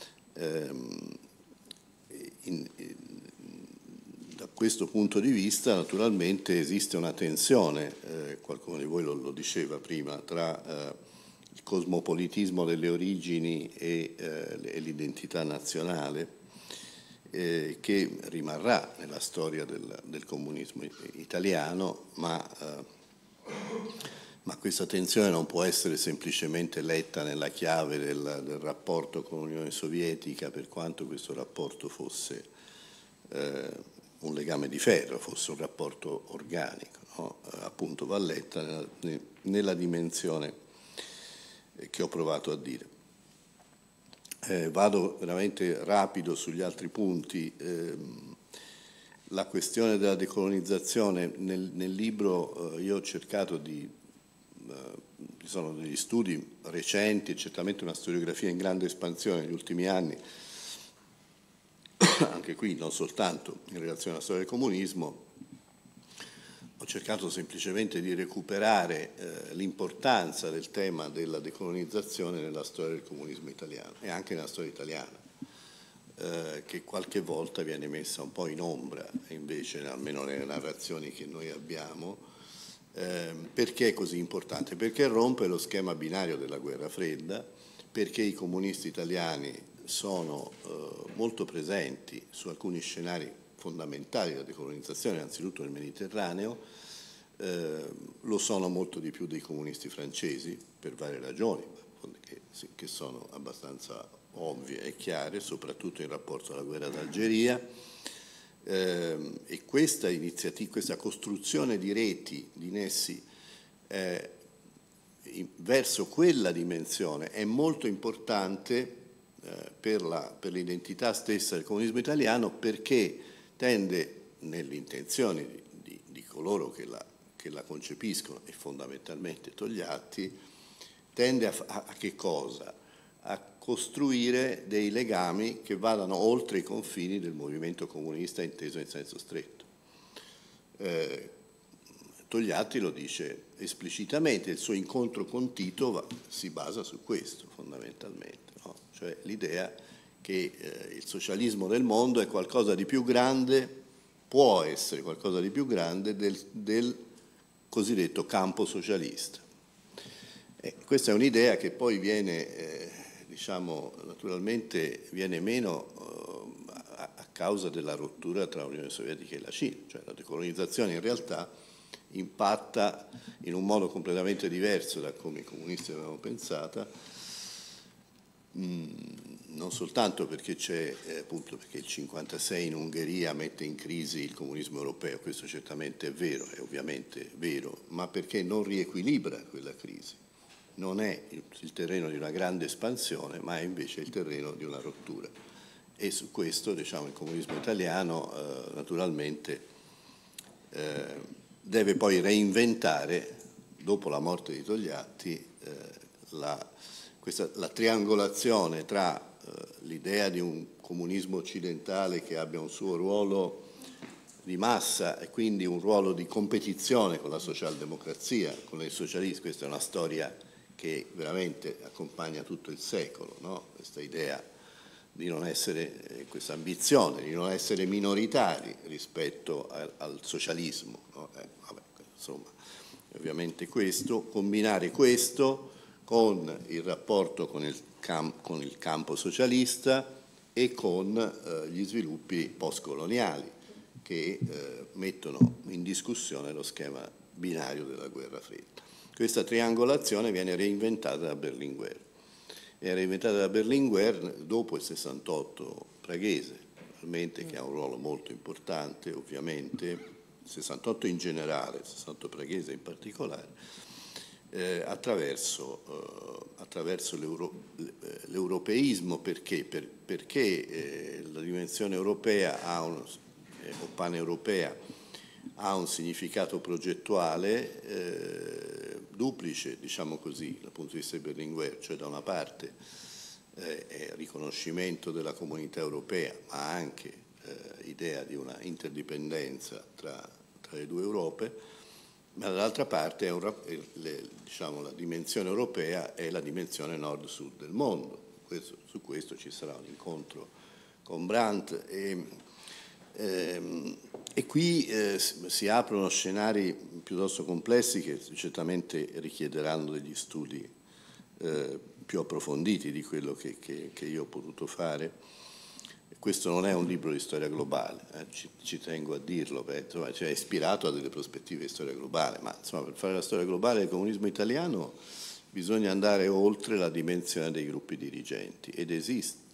Da questo punto di vista naturalmente esiste una tensione, qualcuno di voi lo diceva prima, tra il cosmopolitismo delle origini e l'identità nazionale, che rimarrà nella storia del comunismo italiano, ma questa tensione non può essere semplicemente letta nella chiave del rapporto con l'Unione Sovietica, per quanto questo rapporto fosse un legame di ferro, fosse un rapporto organico, no? Appunto va letta nella dimensione che ho provato a dire. Vado veramente rapido sugli altri punti. La questione della decolonizzazione, nel libro io ho cercato ci sono degli studi recenti, certamente una storiografia in grande espansione negli ultimi anni, anche qui non soltanto in relazione alla storia del comunismo. Ho cercato semplicemente di recuperare l'importanza del tema della decolonizzazione nella storia del comunismo italiano e anche nella storia italiana, che qualche volta viene messa un po' in ombra, invece, almeno nelle narrazioni che noi abbiamo. Perché è così importante? Perché rompe lo schema binario della guerra fredda, perché i comunisti italiani sono molto presenti su alcuni scenari fondamentali della decolonizzazione, anzitutto nel Mediterraneo, lo sono molto di più dei comunisti francesi, per varie ragioni, che sono abbastanza ovvie e chiare, soprattutto in rapporto alla guerra d'Algeria, e questa iniziativa, questa costruzione di reti, di nessi verso quella dimensione è molto importante per l'identità stessa del comunismo italiano, perché tende, nelle intenzioni di coloro che la concepiscono, e fondamentalmente Togliatti, tende a che cosa? a costruire dei legami che vadano oltre i confini del movimento comunista inteso in senso stretto. Togliatti lo dice esplicitamente, il suo incontro con Tito si basa su questo fondamentalmente, no? Cioè l'idea che il socialismo del mondo è qualcosa di più grande, può essere qualcosa di più grande del cosiddetto campo socialista. Questa è un'idea che poi viene, diciamo, naturalmente viene meno a causa della rottura tra l'Unione Sovietica e la Cina, cioè la decolonizzazione in realtà impatta in un modo completamente diverso da come i comunisti avevano pensata, non soltanto perché c'è appunto perché il 56 in Ungheria mette in crisi il comunismo europeo, questo certamente è vero, è ovviamente vero, ma perché non riequilibra quella crisi. Non è il terreno di una grande espansione, ma è invece il terreno di una rottura. E su questo, diciamo, il comunismo italiano naturalmente deve poi reinventare, dopo la morte di Togliatti, la triangolazione tra l'idea di un comunismo occidentale che abbia un suo ruolo di massa e quindi un ruolo di competizione con la socialdemocrazia, con il socialismo. Questa è una storia che veramente accompagna tutto il secolo, no? Questa idea di non essere, questa ambizione di non essere minoritari rispetto al socialismo, no? Vabbè, insomma, ovviamente combinare questo con il rapporto con il campo socialista e con gli sviluppi postcoloniali che mettono in discussione lo schema binario della guerra fredda. Questa triangolazione viene reinventata da Berlinguer. È reinventata da Berlinguer dopo il 68 praghese, che ha un ruolo molto importante, ovviamente, il 68 in generale, il 68 praghese in particolare, attraverso l'europeismo, perché la dimensione europea o paneuropea ha un significato progettuale duplice, diciamo così, dal punto di vista di Berlinguer, cioè da una parte è riconoscimento della comunità europea, ma anche idea di una interdipendenza tra le due Europe, ma dall'altra parte diciamo, la dimensione europea è la dimensione nord-sud del mondo. Su questo ci sarà un incontro con Brandt e qui si aprono scenari piuttosto complessi che certamente richiederanno degli studi più approfonditi di quello che io ho potuto fare. Questo non è un libro di storia globale, ci tengo a dirlo, insomma, cioè è ispirato a delle prospettive di storia globale, ma insomma, per fare la storia globale del comunismo italiano bisogna andare oltre la dimensione dei gruppi dirigenti ed è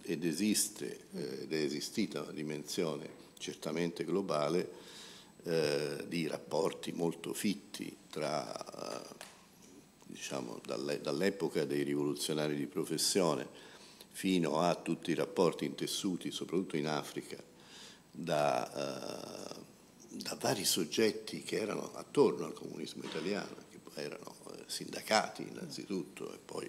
esistita una dimensione certamente globale di rapporti molto fitti tra, diciamo, dall'epoca dei rivoluzionari di professione fino a tutti i rapporti intessuti, soprattutto in Africa, da vari soggetti che erano attorno al comunismo italiano, che erano sindacati innanzitutto e poi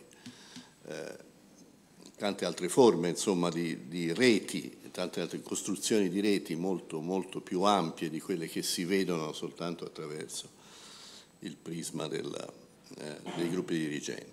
tante altre forme, insomma, di reti, tante altre costruzioni di reti molto, molto più ampie di quelle che si vedono soltanto attraverso il prisma dei gruppi dirigenti.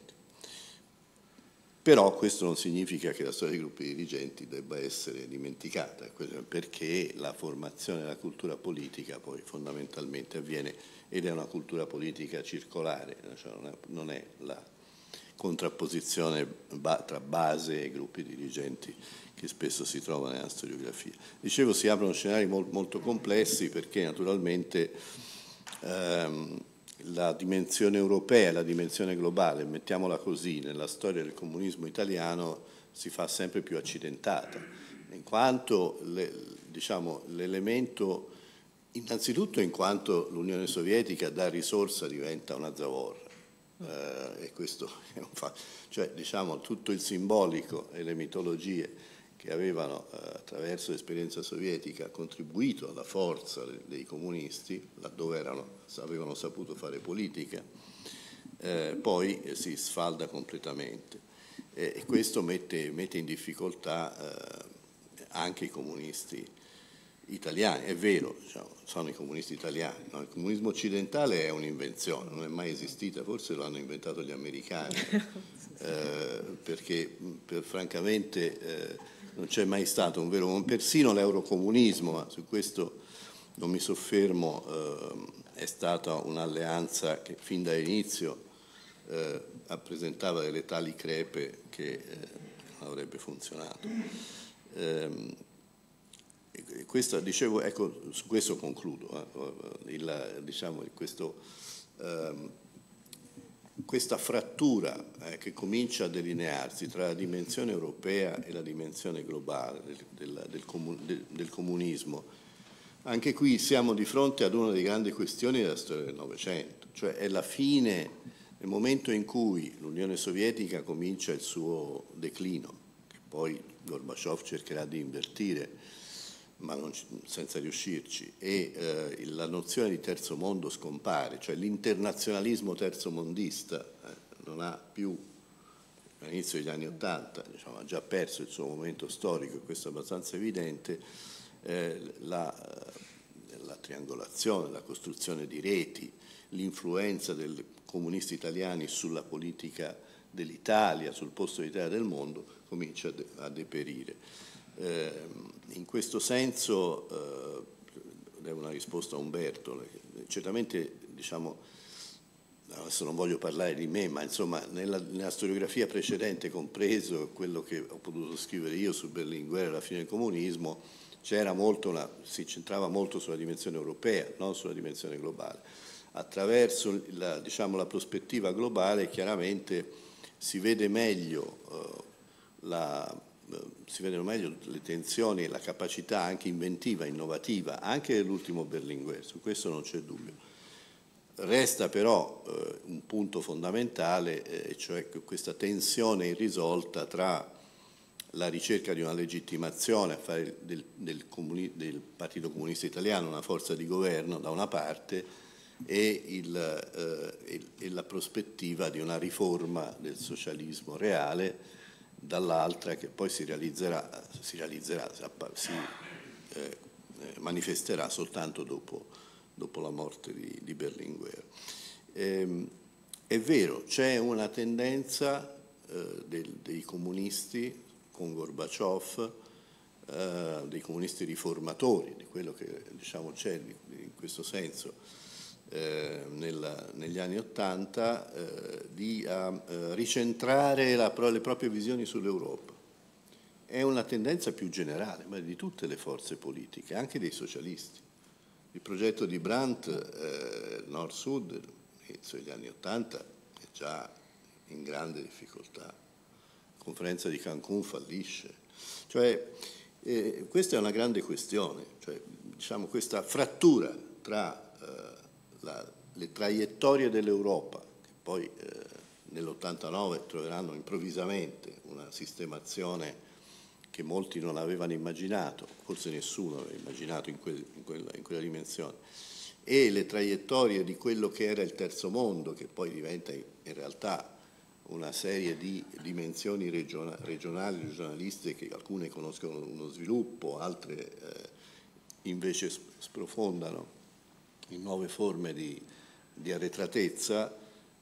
Però questo non significa che la storia dei gruppi dirigenti debba essere dimenticata, perché la formazione della cultura politica poi fondamentalmente avviene ed è una cultura politica circolare, cioè non è la contrapposizione tra base e gruppi dirigenti che spesso si trova nella storiografia. Dicevo, si aprono scenari molto complessi perché naturalmente la dimensione europea, la dimensione globale, mettiamola così, nella storia del comunismo italiano si fa sempre più accidentata, in quanto diciamo, l'elemento, innanzitutto in quanto l'Unione Sovietica da risorsa diventa una zavorra, e questo è un fatto, cioè diciamo tutto il simbolico e le mitologie che avevano attraverso l'esperienza sovietica contribuito alla forza dei comunisti, laddove avevano saputo fare politica, poi si sfalda completamente. e questo mette in difficoltà anche i comunisti italiani. È vero, diciamo, sono i comunisti italiani, no? Il comunismo occidentale è un'invenzione, non è mai esistita, forse lo hanno inventato gli americani, perché francamente non c'è mai stato un vero, persino l'eurocomunismo, ma su questo non mi soffermo, è stata un'alleanza che fin dall'inizio rappresentava delle tali crepe che non avrebbe funzionato. Questo, dicevo, ecco, su questo concludo, diciamo, questa frattura che comincia a delinearsi tra la dimensione europea e la dimensione globale del comunismo. Anche qui siamo di fronte ad una delle grandi questioni della storia del Novecento, cioè è la fine, nel momento in cui l'Unione Sovietica comincia il suo declino, che poi Gorbaciov cercherà di invertire, ma senza riuscirci, e la nozione di terzo mondo scompare, cioè l'internazionalismo terzomondista non ha più, all'inizio degli anni '80, diciamo, ha già perso il suo momento storico, e questo è abbastanza evidente. La triangolazione, la costruzione di reti, l'influenza dei comunisti italiani sulla politica dell'Italia, sul posto d'Italia del mondo, comincia a deperire. In questo senso, è una risposta a Umberto, certamente, diciamo, adesso non voglio parlare di me, ma insomma nella storiografia precedente, compreso quello che ho potuto scrivere io su Berlinguer alla fine del comunismo, si centrava molto sulla dimensione europea, non sulla dimensione globale. Attraverso diciamo, la prospettiva globale chiaramente si vede meglio le tensioni e la capacità anche inventiva, innovativa, anche dell'ultimo Berlinguer, su questo non c'è dubbio. Resta però un punto fondamentale, cioè questa tensione irrisolta tra la ricerca di una legittimazione a fare del Partito Comunista Italiano una forza di governo da una parte e la prospettiva di una riforma del socialismo reale dall'altra, che poi si manifesterà soltanto dopo la morte di Berlinguer. È vero, c'è una tendenza dei comunisti con Gorbaciov, dei comunisti riformatori, di quello che diciamo c'è in questo senso negli anni '80, di ricentrare le proprie visioni sull'Europa. È una tendenza più generale, ma di tutte le forze politiche, anche dei socialisti. Il progetto di Brandt, Nord-Sud, inizio degli anni '80, è già in grande difficoltà. La conferenza di Cancun fallisce. Cioè, questa è una grande questione, cioè, diciamo, questa frattura tra le traiettorie dell'Europa, che poi nell'89 troveranno improvvisamente una sistemazione che molti non avevano immaginato, forse nessuno aveva immaginato in quella dimensione, e le traiettorie di quello che era il terzo mondo, che poi diventa in realtà una serie di dimensioni regionaliste, che alcune conoscono uno sviluppo, altre invece sprofondano in nuove forme di arretratezza,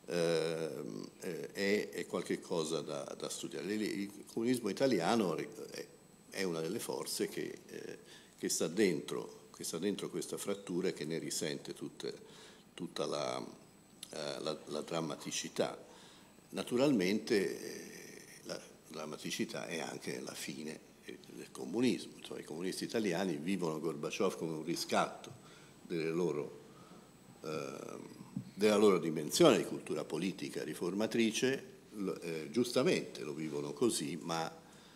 è qualche cosa da studiare. Il comunismo italiano è una delle forze che sta dentro questa frattura e che ne risente tutta la drammaticità. Naturalmente la drammaticità è anche la fine del comunismo, cioè i comunisti italiani vivono Gorbaciov come un riscatto della loro dimensione di cultura politica riformatrice, giustamente lo vivono così, ma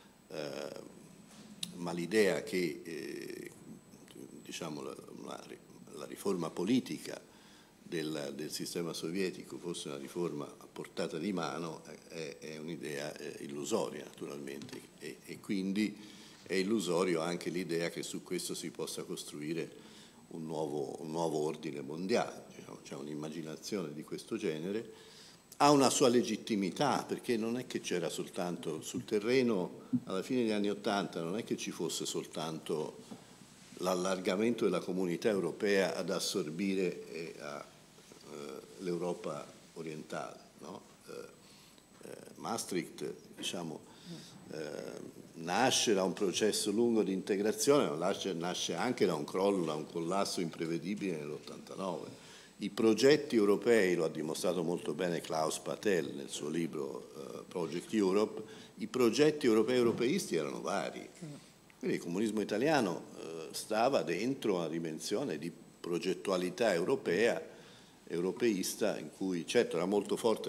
l'idea che diciamo, la riforma politica del sistema sovietico fosse una riforma a portata di mano è un'idea illusoria, naturalmente, e quindi è illusorio anche l'idea che su questo si possa costruire un nuovo ordine mondiale. Diciamo, c'è un'immaginazione di questo genere, ha una sua legittimità, perché non è che c'era soltanto sul terreno, alla fine degli anni '80, non è che ci fosse soltanto l'allargamento della comunità europea ad assorbire l'Europa orientale, no? Maastricht, diciamo, nasce da un processo lungo di integrazione, ma nasce anche da un crollo, da un collasso imprevedibile nell'89. I progetti europei, lo ha dimostrato molto bene Klaus Patel nel suo libro Project Europe, i progetti europei europeisti erano vari. Quindi il comunismo italiano stava dentro una dimensione di progettualità europea, europeista, in cui certo era molto forte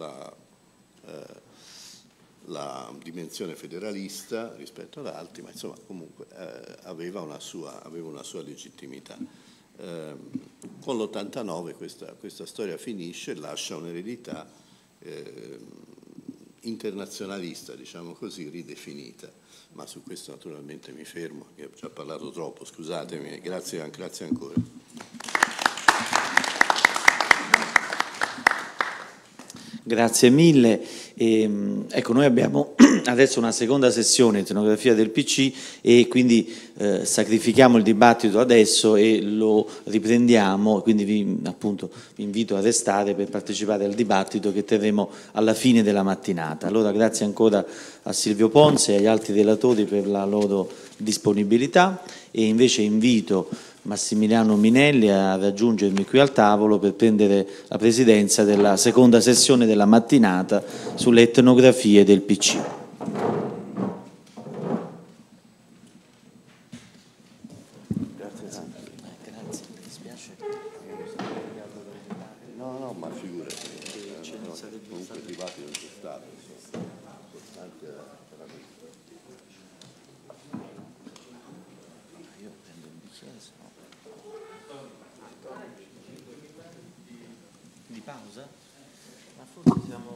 la dimensione federalista rispetto ad altri, ma insomma comunque aveva una sua legittimità. Con l'89 questa storia finisce e lascia un'eredità internazionalista, diciamo così, ridefinita, ma su questo naturalmente mi fermo, io ho già parlato troppo, scusatemi, grazie ancora. Grazie mille. Ecco, noi abbiamo adesso una seconda sessione, etnografia del PC, e quindi sacrifichiamo il dibattito adesso e lo riprendiamo, quindi vi invito a restare per partecipare al dibattito che terremo alla fine della mattinata. Allora grazie ancora a Silvio Ponce e agli altri relatori per la loro disponibilità, e invece invito Massimiliano Minelli a raggiungermi qui al tavolo per prendere la presidenza della seconda sessione della mattinata sulle etnografie del PC. Grazie, mi dispiace. No, ma figurati, comunque il dibattito non c'è stato, Io prendo un bicchiere, se no. Di pausa? Ma forse siamo...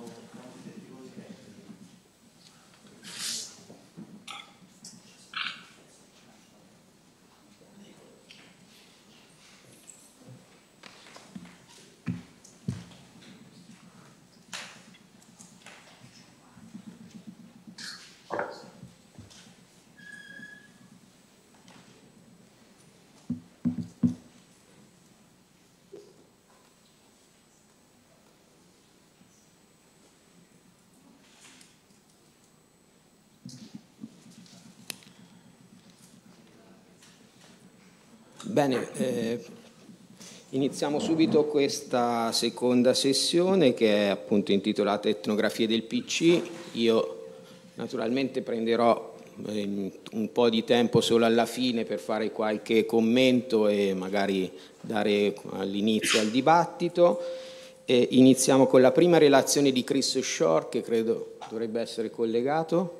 Bene, iniziamo subito questa seconda sessione che è appunto intitolata Etnografie del PC. Io naturalmente prenderò un po' di tempo solo alla fine per fare qualche commento e magari dare all'inizio al dibattito. Iniziamo con la prima relazione di Chris Shore, che credo dovrebbe essere collegato.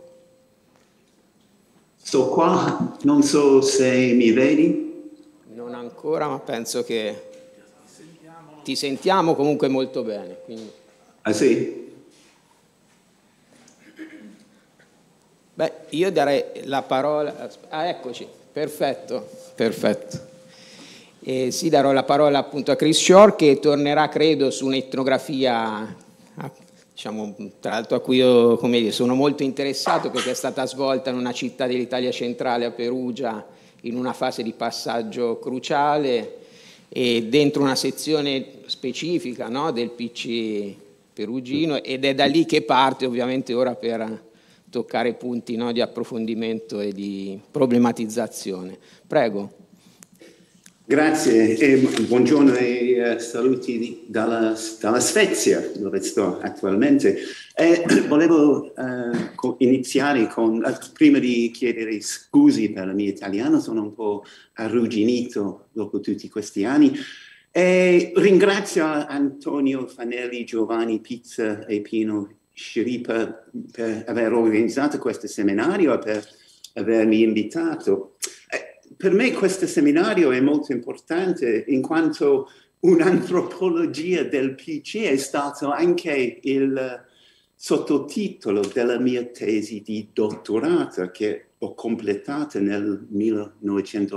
Sto qua, non so se mi vedi. Non ancora, ma penso che ti sentiamo comunque molto bene. Quindi... Ah sì? Beh, io darei la parola... Ah, eccoci, perfetto. Sì, darò la parola appunto a Chris Shore, che tornerà, credo, su un'etnografia, diciamo, tra l'altro a cui io, come dire, sono molto interessato, perché è stata svolta in una città dell'Italia centrale, a Perugia, in una fase di passaggio cruciale e dentro una sezione specifica, no, del PC perugino, ed è da lì che parte ovviamente ora per toccare punti, no, di approfondimento e di problematizzazione. Prego. Grazie e buongiorno e saluti dalla Svezia, dove sto attualmente. Volevo iniziare con, prima di chiedere scusi per il mio italiano, sono un po' arrugginito dopo tutti questi anni. Ringrazio Antonio Fanelli, Giovanni Pizza e Pino Schirippa per aver organizzato questo seminario e per avermi invitato. Per me questo seminario è molto importante in quanto un'antropologia del PC è stato anche il sottotitolo della mia tesi di dottorato che ho completato nel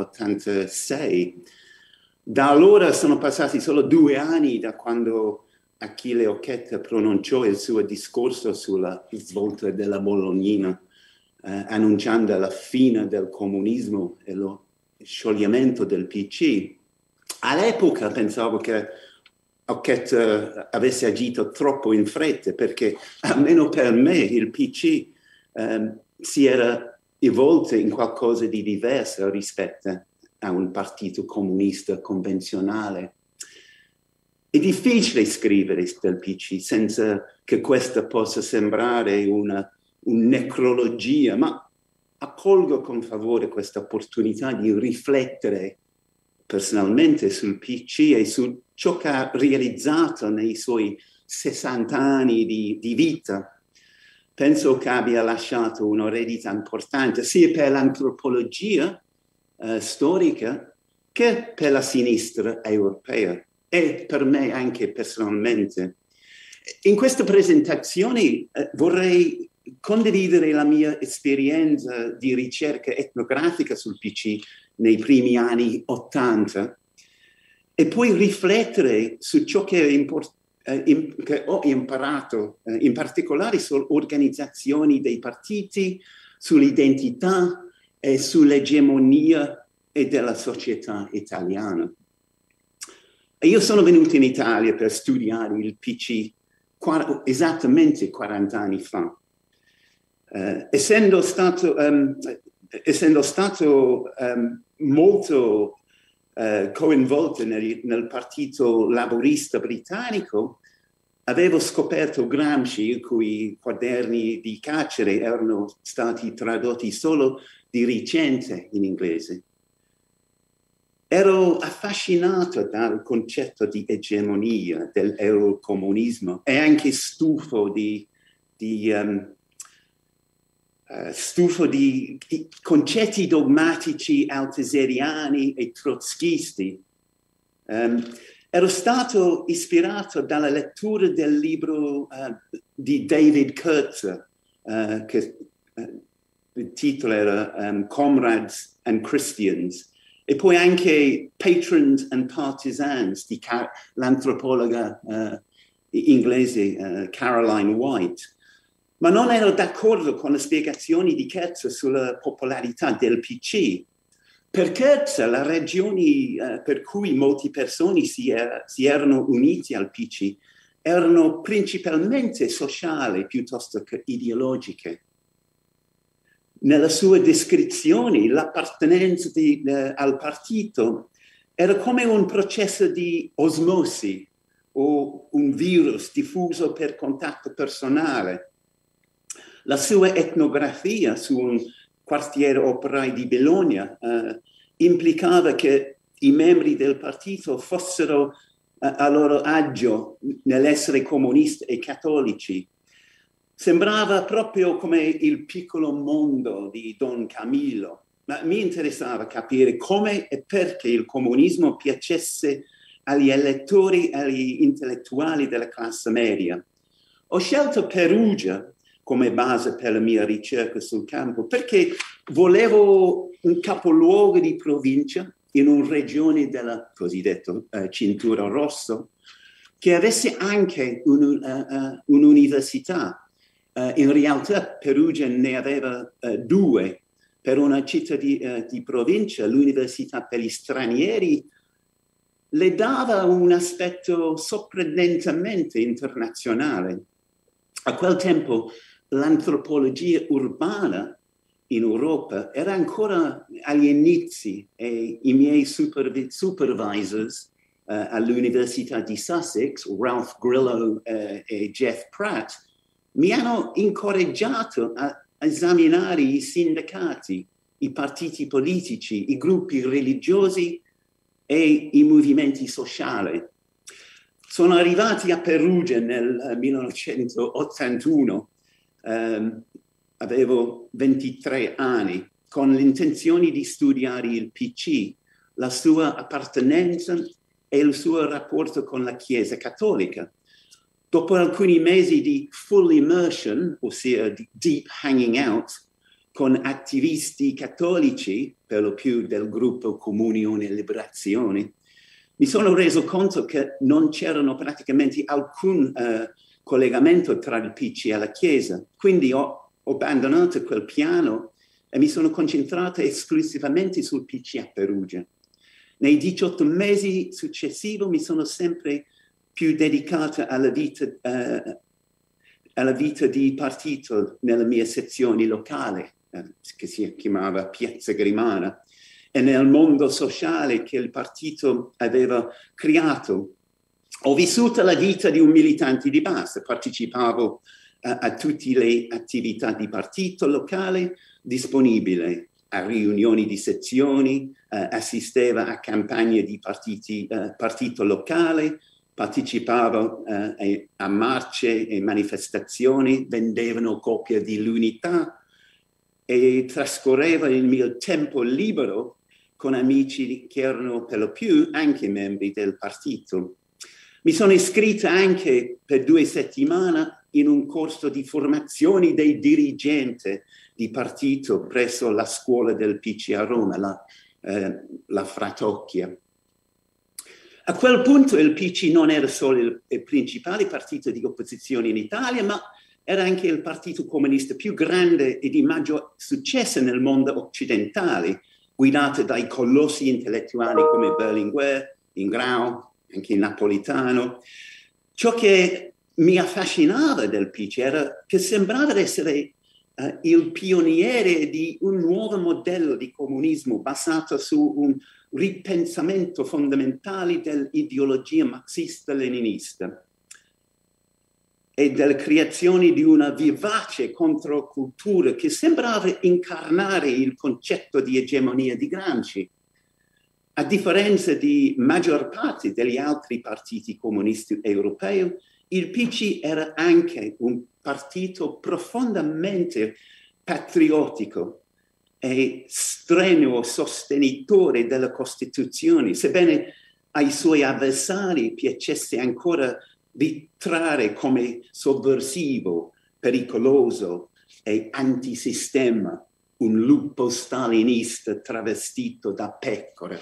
1986. Da allora sono passati solo 2 anni da quando Achille Occhetta pronunciò il suo discorso sulla svolta della Bolognina, annunciando la fine del comunismo e lo scioglimento del PC. All'epoca pensavo che Occhetta avesse agito troppo in fretta, perché almeno per me il PC si era evolto in qualcosa di diverso rispetto a un partito comunista convenzionale. È difficile scrivere del PC senza che questa possa sembrare una necrologia, ma accolgo con favore questa opportunità di riflettere personalmente sul PC e su ciò che ha realizzato nei suoi 60 anni di vita. Penso che abbia lasciato un'eredità importante sia per l'antropologia storica che per la sinistra europea e per me anche personalmente. In questa presentazione vorrei condividere la mia esperienza di ricerca etnografica sul PC nei primi anni '80 e poi riflettere su ciò che ho imparato, in particolare sull'organizzazione dei partiti, sull'identità e sull'egemonia della società italiana. E io sono venuto in Italia per studiare il PC esattamente 40 anni fa. Essendo stato molto coinvolto nel partito laburista britannico, avevo scoperto Gramsci, i cui quaderni di carcere erano stati tradotti solo di recente in inglese. Ero affascinato dal concetto di egemonia dell'eurocomunismo e anche stufo di concetti dogmatici althusseriani e trotschisti. Ero stato ispirato dalla lettura del libro di David Kurtzer, che il titolo era Comrades and Christians, e poi anche Patrons and Partisans di l'antropologa inglese Caroline White. Ma non ero d'accordo con le spiegazioni di Kurtzer sulla popolarità del PC. Per Kurtzer, la ragione per cui molte persone si erano uniti al PC erano principalmente sociali piuttosto che ideologiche. Nella sua descrizione, l'appartenenza al partito era come un processo di osmosi o un virus diffuso per contatto personale. La sua etnografia su un quartiere operaio di Bologna implicava che i membri del partito fossero a loro agio nell'essere comunisti e cattolici. Sembrava proprio come il piccolo mondo di Don Camillo, ma mi interessava capire come e perché il comunismo piacesse agli elettori e agli intellettuali della classe media. Ho scelto Perugia come base per la mia ricerca sul campo perché volevo un capoluogo di provincia in una regione della cosiddetta cintura rossa che avesse anche un'università. In realtà Perugia ne aveva due. Per una città di provincia, l'Università per gli stranieri le dava un aspetto sorprendentemente internazionale. A quel tempo l'antropologia urbana in Europa era ancora agli inizi e i miei supervisors all'Università di Sussex, Ralph Grillo e Jeff Pratt, mi hanno incoraggiato a esaminare i sindacati, i partiti politici, i gruppi religiosi e i movimenti sociali. Sono arrivati a Perugia nel 1981, avevo 23 anni, con l'intenzione di studiare il PC, la sua appartenenza e il suo rapporto con la Chiesa Cattolica. Dopo alcuni mesi di full immersion, ossia di deep hanging out, con attivisti cattolici, per lo più del gruppo Comunione e Liberazione, mi sono reso conto che non c'erano praticamente alcun collegamento tra il PC e la Chiesa. Quindi ho abbandonato quel piano e mi sono concentrato esclusivamente sul PC a Perugia. Nei 18 mesi successivi mi sono sempre più dedicato alla vita di partito nelle mie sezioni locali, che si chiamava Piazza Grimana, e nel mondo sociale che il partito aveva creato. Ho vissuto la vita di un militante di base, partecipavo a tutte le attività di partito locale disponibile, a riunioni di sezioni, assisteva a campagne di partito locale, partecipavo a marce e manifestazioni, vendevano copie di l'Unità e trascorreva il mio tempo libero con amici che erano per lo più anche membri del partito. Mi sono iscritta anche per 2 settimane in un corso di formazione dei dirigenti di partito presso la scuola del PC a Roma, la Fratocchia. A quel punto il PC non era solo il principale partito di opposizione in Italia, ma era anche il partito comunista più grande e di maggior successo nel mondo occidentale, guidato dai colossi intellettuali come Berlinguer, Ingrao, anche Napolitano. Ciò che mi affascinava del PC era che sembrava essere il pioniere di un nuovo modello di comunismo basato su un ripensamento fondamentale dell'ideologia marxista-leninista e della creazione di una vivace controcultura che sembrava incarnare il concetto di egemonia di Gramsci. A differenza di maggior parte degli altri partiti comunisti europei, il PC era anche un partito profondamente patriottico e strenuo sostenitore della Costituzione, sebbene ai suoi avversari piacesse ancora ritrarre come sovversivo, pericoloso e antisistema un lupo stalinista travestito da pecora.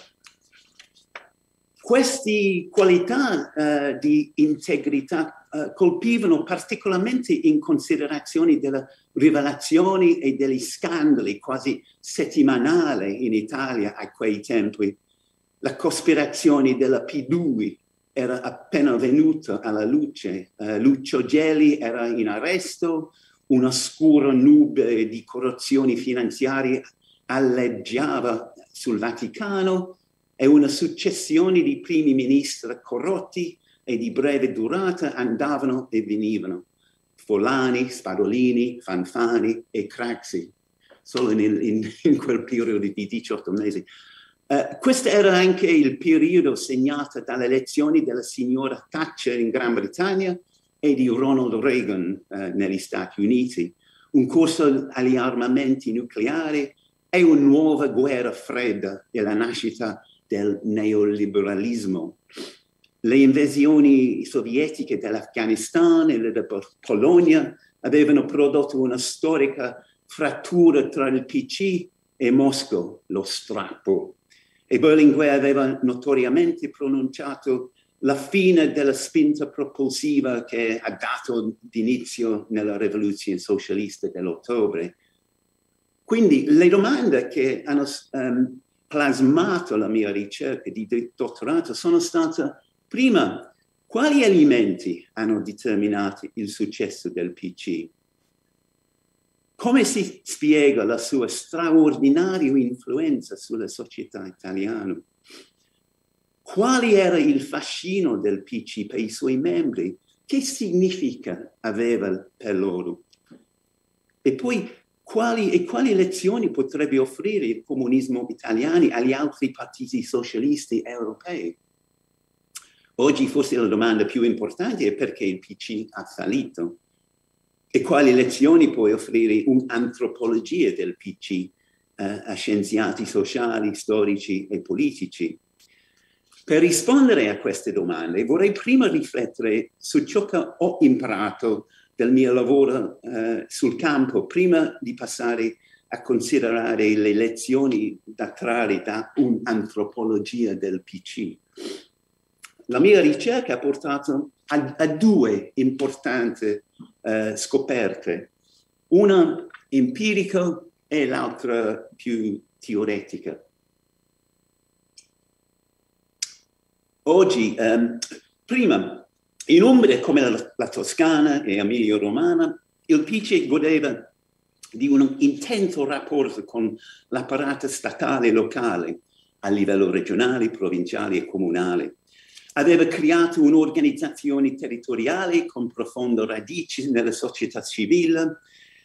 Queste qualità di integrità colpivano particolarmente in considerazione delle rivelazioni e degli scandali quasi settimanali in Italia a quei tempi. La cospirazione della P2 era appena venuta alla luce, Lucio Gelli era in arresto, una scura nube di corruzioni finanziarie alleggiava sul Vaticano e una successione di primi ministri corrotti e di breve durata andavano e venivano. Folani, Spadolini, Fanfani e Craxi, solo in quel periodo di 18 mesi. Questo era anche il periodo segnato dalle elezioni della signora Thatcher in Gran Bretagna e di Ronald Reagan negli Stati Uniti, un corso agli armamenti nucleari e una nuova guerra fredda e la nascita del neoliberalismo. Le invasioni sovietiche dell'Afghanistan e della Polonia avevano prodotto una storica frattura tra il PC e Mosca, lo strappo. E Berlinguer aveva notoriamente pronunciato la fine della spinta propulsiva che ha dato l'inizio nella rivoluzione socialista dell'ottobre. Quindi le domande che hanno plasmato la mia ricerca di dottorato sono state: prima, quali elementi hanno determinato il successo del PC? Come si spiega la sua straordinaria influenza sulla società italiana? Quale era il fascino del PC per i suoi membri? Che significa aveva per loro? E poi quali lezioni potrebbe offrire il comunismo italiano agli altri partiti socialisti europei? Oggi forse la domanda più importante è perché il PC ha fallito e quali lezioni può offrire un'antropologia del PC a scienziati sociali, storici e politici. Per rispondere a queste domande vorrei prima riflettere su ciò che ho imparato del mio lavoro sul campo, prima di passare a considerare le lezioni da trarre da un'antropologia del PC. la mia ricerca ha portato a due importanti scoperte, una empirica e l'altra più teoretica. Oggi, prima, in Umbria come la Toscana e Emilia-Romagna, il PC godeva di un intenso rapporto con l'apparato statale e locale a livello regionale, provinciale e comunale. Aveva creato un'organizzazione territoriale con profonde radici nella società civile.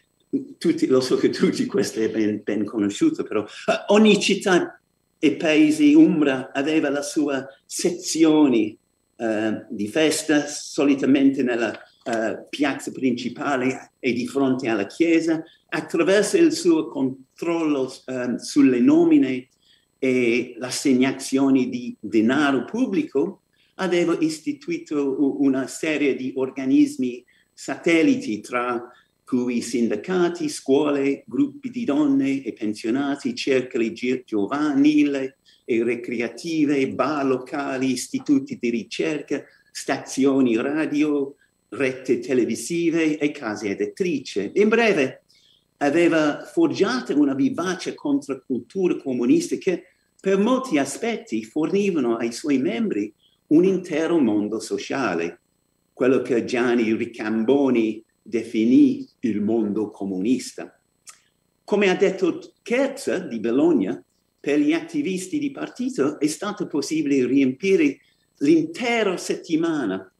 Lo so che tutti questo è ben conosciuto, però ogni città e paese umbra aveva la sua sezione di festa, solitamente nella piazza principale e di fronte alla chiesa. Attraverso il suo controllo sulle nomine e l'assegnazione di denaro pubblico, aveva istituito una serie di organismi satelliti, tra cui sindacati, scuole, gruppi di donne e pensionati, cercoli giovanili e ricreative, bar locali, istituti di ricerca, stazioni radio, reti televisive e case editrici. In breve, aveva forgiato una vivace controcultura comunista che per molti aspetti fornivano ai suoi membri un intero mondo sociale, quello che Gianni Ricamboni definì il mondo comunista. Come ha detto Kerza di Bologna, per gli attivisti di partito è stato possibile riempire l'intera settimana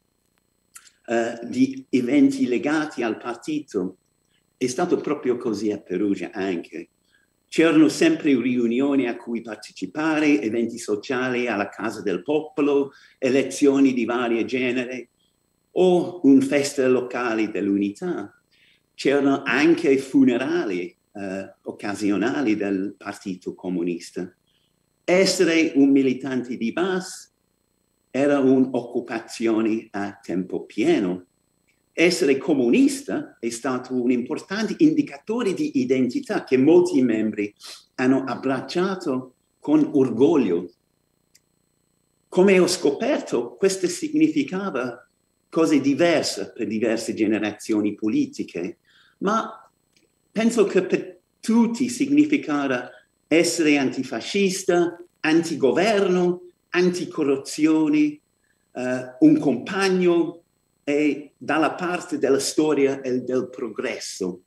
di eventi legati al partito. È stato proprio così a Perugia anche. C'erano sempre riunioni a cui partecipare, eventi sociali alla Casa del Popolo, elezioni di vario genere o un festival locale dell'unità. C'erano anche funerali occasionali del Partito Comunista. Essere un militante di base era un'occupazione a tempo pieno. Essere comunista è stato un importante indicatore di identità che molti membri hanno abbracciato con orgoglio. Come ho scoperto, questo significava cose diverse per diverse generazioni politiche, ma penso che per tutti significava essere antifascista, antigoverno, anticorruzione, un compagno e dalla parte della storia e del progresso.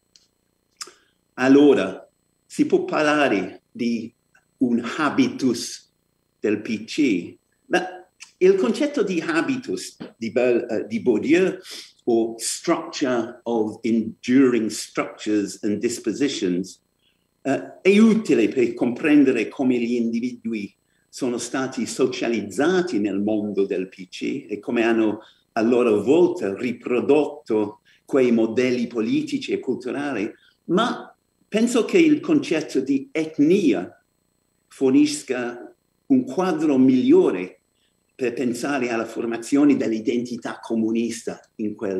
Allora, si può parlare di un habitus del PC, ma il concetto di habitus di Bourdieu, o structure of enduring structures and dispositions, è utile per comprendere come gli individui sono stati socializzati nel mondo del PC e come hanno a loro volta riprodotto quei modelli politici e culturali, ma penso che il concetto di etnia fornisca un quadro migliore per pensare alla formazione dell'identità comunista in quel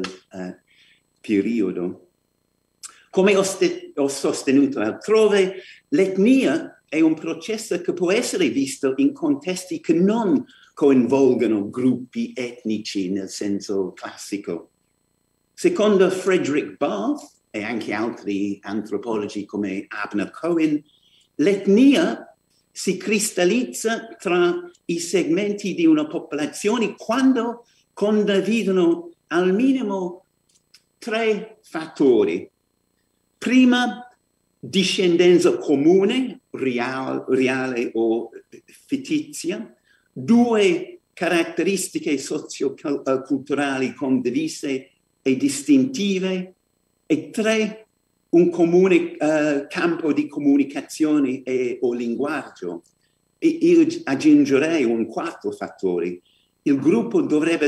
periodo. Come ho sostenuto altrove, l'etnia è un processo che può essere visto in contesti che non coinvolgono gruppi etnici nel senso classico. Secondo Frederick Barth e anche altri antropologi come Abner Cohen, l'etnia si cristallizza tra i segmenti di una popolazione quando condividono al minimo 3 fattori. Prima, discendenza comune, reale o fittizia. 2, caratteristiche socioculturali condivise e distintive. E 3, un comune campo di comunicazione o linguaggio. E io aggiungerei un 4 fattore. Il gruppo dovrebbe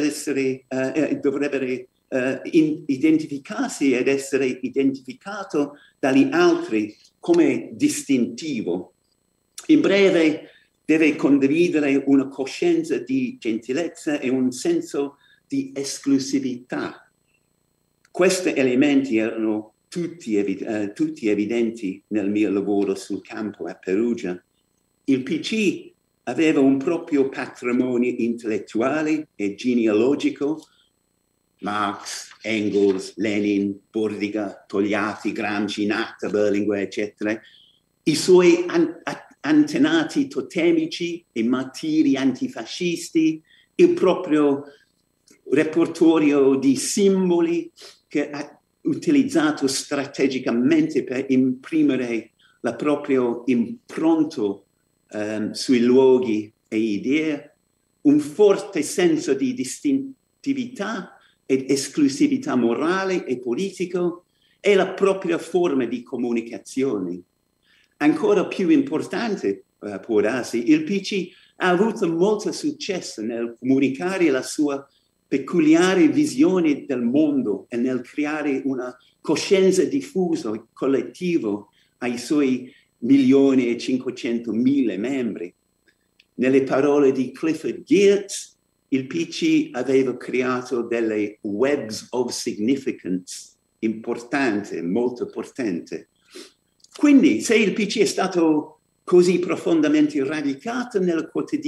identificarsi ed essere identificato dagli altri come distintivo. In breve, deve condividere una coscienza di gentilezza e un senso di esclusività. Questi elementi erano tutti evidenti nel mio lavoro sul campo a Perugia. Il PC aveva un proprio patrimonio intellettuale e genealogico. Marx, Engels, Lenin, Bordiga, Togliatti, Gramsci, Natta, Berlinguer, eccetera. I suoi antenati totemici, i martiri antifascisti, il proprio repertorio di simboli che ha utilizzato strategicamente per imprimere la propria impronta sui luoghi e idee, un forte senso di distintività ed esclusività morale e politico e la propria forma di comunicazione. Ancora più importante, può darsi, il PC ha avuto molto successo nel comunicare la sua peculiare visione del mondo e nel creare una coscienza diffusa e collettiva ai suoi 1.500.000 membri. Nelle parole di Clifford Geertz, il PC aveva creato delle webs of significance importante, molto potente. Quindi, se il PC è stato così profondamente radicato nella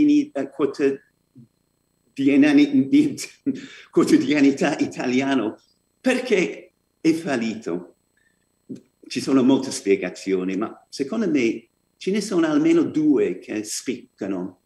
quotidianità italiana, perché è fallito? Ci sono molte spiegazioni, ma secondo me ce ne sono almeno due che spiccano.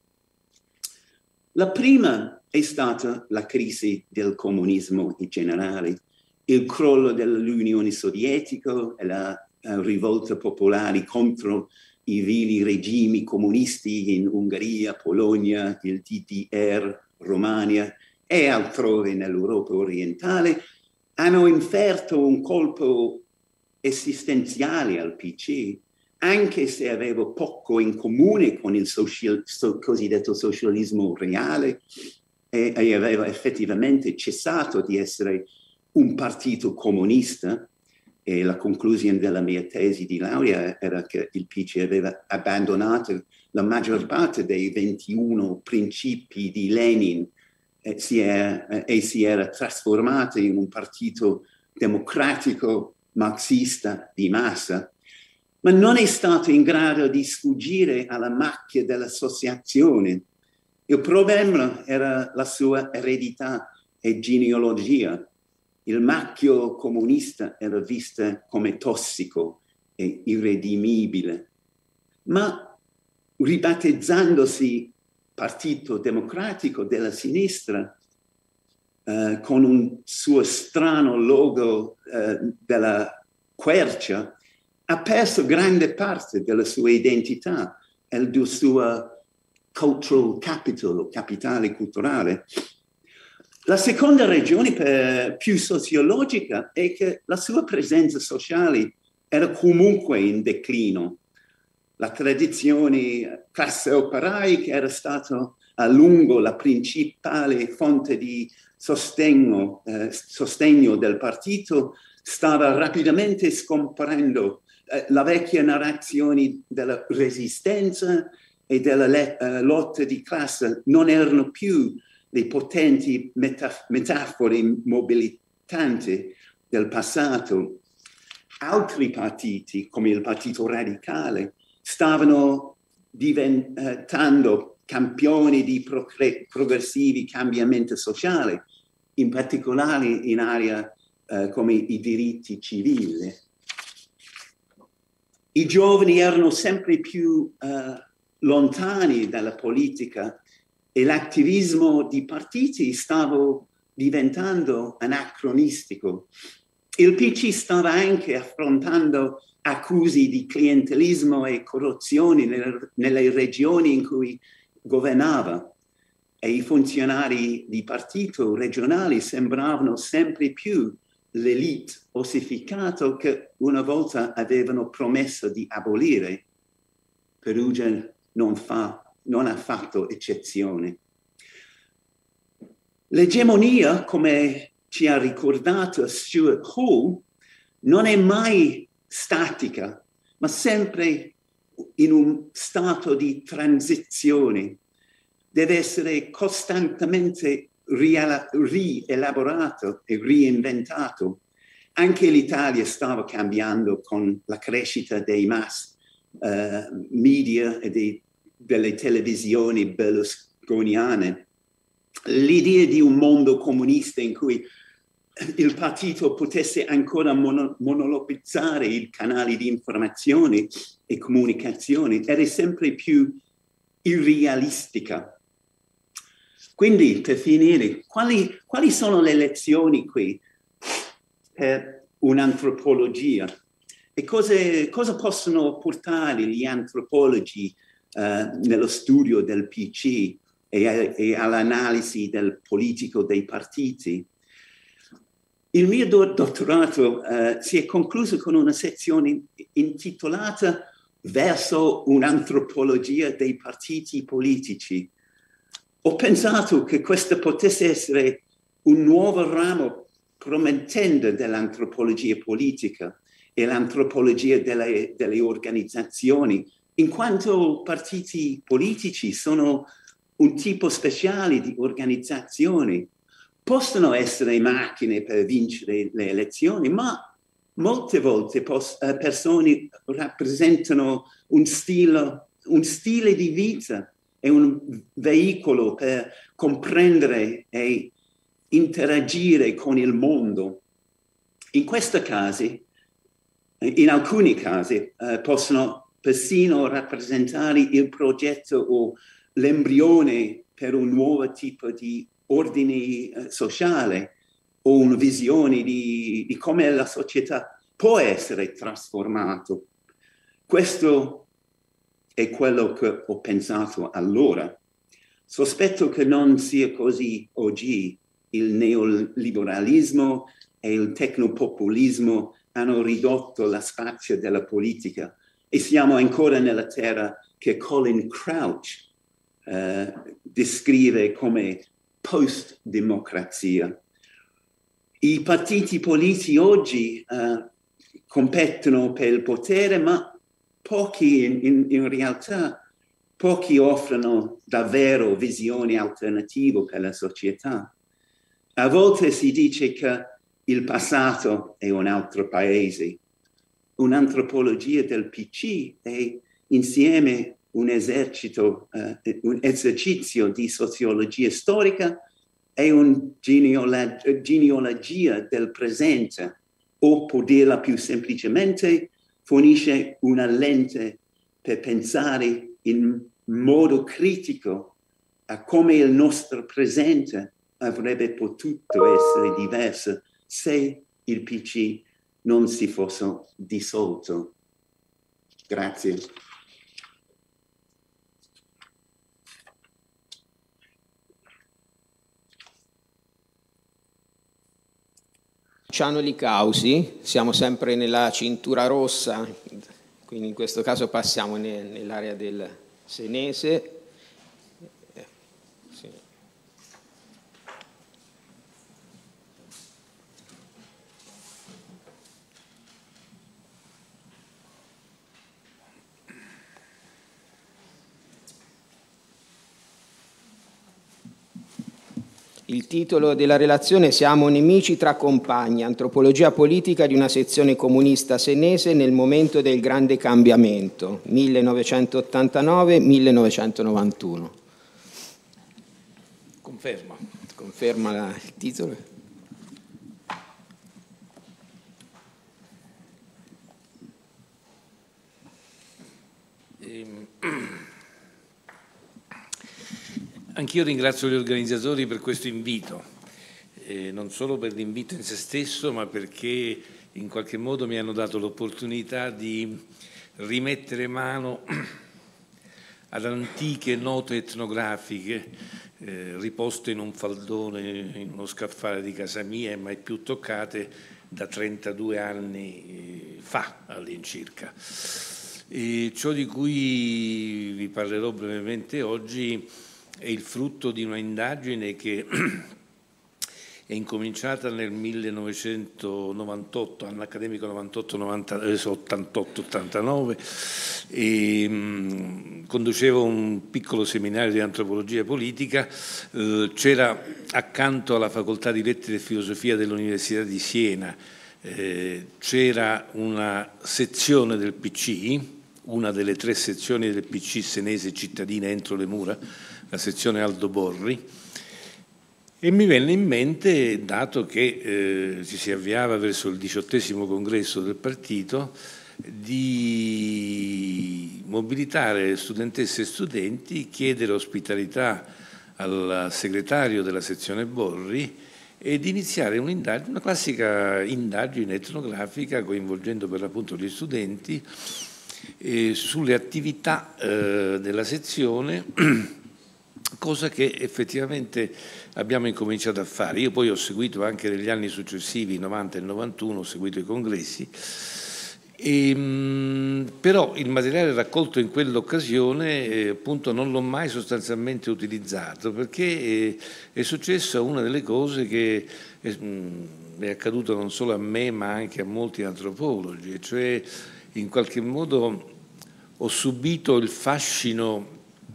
La prima è stata la crisi del comunismo in generale, il crollo dell'Unione Sovietica e la rivolta popolare contro i vili regimi comunisti in Ungheria, Polonia, il DDR, Romania e altrove nell'Europa orientale, hanno inferto un colpo esistenziale al PC, anche se aveva poco in comune con il cosiddetto socialismo reale e aveva effettivamente cessato di essere un partito comunista. E la conclusione della mia tesi di laurea era che il PC aveva abbandonato la maggior parte dei 21 principi di Lenin e si era trasformato in un partito democratico marxista di massa, ma non è stato in grado di sfuggire alla macchia dell'associazione. Il problema era la sua eredità e genealogia. Il marchio comunista era visto come tossico e irredimibile, ma ribattezzandosi Partito Democratico della Sinistra, con un suo strano logo della quercia, ha perso grande parte della sua identità e del suo cultural capital, capitale culturale. La seconda ragione più sociologica è che la sua presenza sociale era comunque in declino. La tradizione classe operaia, che era stata a lungo la principale fonte di sostegno del partito, stava rapidamente scomparendo. La vecchia narrazione della resistenza e della lotta di classe non erano più le potenti metafore mobilitanti del passato. Altri partiti, come il Partito Radicale, stavano diventando campioni di progressivi cambiamenti sociali, in particolare in area come i diritti civili. I giovani erano sempre più lontani dalla politica e l'attivismo di partiti stava diventando anacronistico. Il PC stava anche affrontando accuse di clientelismo e corruzione nelle regioni in cui governava e i funzionari di partito regionali sembravano sempre più l'elite ossificata che una volta avevano promesso di abolire. Perugia non ha fatto eccezione. L'egemonia, come ci ha ricordato Stuart Hall, non è mai statica, ma sempre in un stato di transizione. Deve essere costantemente rielaborato e reinventato. Anche l'Italia stava cambiando con la crescita dei mass media e dei delle televisioni berlusconiane. L'idea di un mondo comunista in cui il partito potesse ancora monopolizzare i canali di informazione e comunicazione era sempre più irrealistica. Quindi, per finire, quali sono le lezioni qui per un'antropologia? E cosa possono portare gli antropologi nello studio del PC e all'analisi del politico dei partiti? Il mio dottorato si è concluso con una sezione intitolata Verso un'antropologia dei partiti politici. Ho pensato che questo potesse essere un nuovo ramo promettente dell'antropologia politica e l'antropologia delle organizzazioni, in quanto partiti politici sono un tipo speciale di organizzazioni. Possono essere macchine per vincere le elezioni, ma molte volte persone rappresentano un stile di vita e un veicolo per comprendere e interagire con il mondo. In alcuni casi, possono persino rappresentare il progetto o l'embrione per un nuovo tipo di ordine sociale o una visione di come la società può essere trasformata. Questo è quello che ho pensato allora. Sospetto che non sia così oggi. Il neoliberalismo e il tecnopopulismo hanno ridotto lo spazio della politica e siamo ancora nella terra che Colin Crouch descrive come post-democrazia. I partiti politici oggi competono per il potere, ma pochi in realtà offrono davvero visioni alternative per la società. A volte si dice che il passato è un altro paese. Un'antropologia del PC è insieme un esercizio di sociologia storica e una genealogia del presente, o per dirla più semplicemente, fornisce una lente per pensare in modo critico a come il nostro presente avrebbe potuto essere diverso se il PC non si fosse dissolto. Grazie. Luciano Licausi, siamo sempre nella cintura rossa, quindi in questo caso passiamo nell'area del senese. Sì. Il titolo della relazione: Siamo nemici tra compagni, antropologia politica di una sezione comunista senese nel momento del grande cambiamento, 1989-1991. Conferma il titolo. Anch'io ringrazio gli organizzatori per questo invito, non solo per l'invito in se stesso, ma perché in qualche modo mi hanno dato l'opportunità di rimettere mano ad antiche note etnografiche riposte in un faldone, in uno scaffale di casa mia, e mai più toccate da 32 anni fa all'incirca. E ciò di cui vi parlerò brevemente oggi è il frutto di una indagine che è incominciata nel 1998, anno accademico 88-89, e conducevo un piccolo seminario di antropologia politica. C'era accanto alla facoltà di lettere e filosofia dell'Università di Siena, c'era una sezione del PC, una delle 3 sezioni del PC senese cittadina entro le mura, la sezione Aldo Borri, e mi venne in mente, dato che ci si avviava verso il 18° congresso del partito, di mobilitare studentesse e studenti, chiedere ospitalità al segretario della sezione Borri e di iniziare una classica indagine etnografica coinvolgendo per l'appunto gli studenti sulle attività della sezione, cosa che effettivamente abbiamo incominciato a fare. Io poi ho seguito anche negli anni successivi, 90 e 91, ho seguito i congressi, però il materiale raccolto in quell'occasione appunto non l'ho mai sostanzialmente utilizzato, perché è successa una delle cose che è accaduto non solo a me ma anche a molti antropologi, cioè in qualche modo ho subito il fascino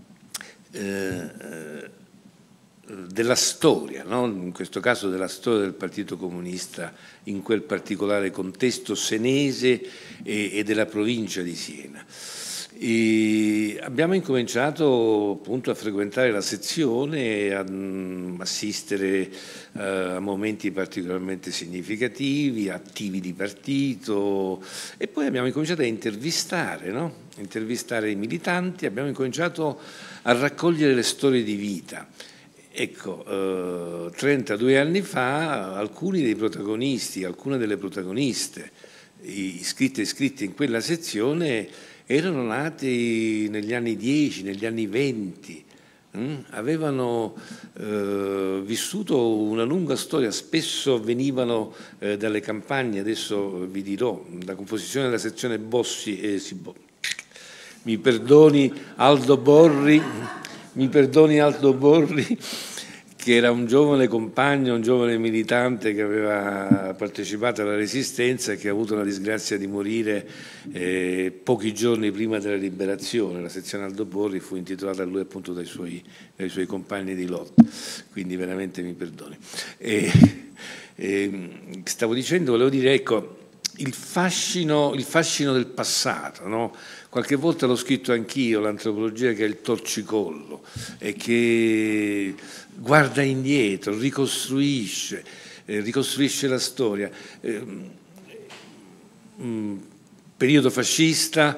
della storia, no? In questo caso della storia del Partito Comunista in quel particolare contesto senese e della provincia di Siena. E abbiamo incominciato appunto a frequentare la sezione, a assistere a momenti particolarmente significativi, attivi di partito, e poi abbiamo incominciato a intervistare, no? Intervistare i militanti, abbiamo incominciato a raccogliere le storie di vita. Ecco, 32 anni fa alcuni dei protagonisti, alcune delle protagoniste iscritte e iscritte in quella sezione erano nati negli anni 10, negli anni 20, avevano vissuto una lunga storia, spesso venivano dalle campagne. Adesso vi dirò, la composizione della sezione Bossi, mi perdoni Aldo Borri, che era un giovane compagno, un giovane militante che aveva partecipato alla Resistenza e che ha avuto la disgrazia di morire pochi giorni prima della liberazione. La sezione Aldo Borri fu intitolata a lui appunto dai suoi compagni di lotta, quindi veramente mi perdoni. Stavo dicendo, volevo dire, ecco, il fascino del passato, no? Qualche volta l'ho scritto anch'io, l'antropologia che è il torcicollo e che guarda indietro, ricostruisce la storia. Periodo fascista,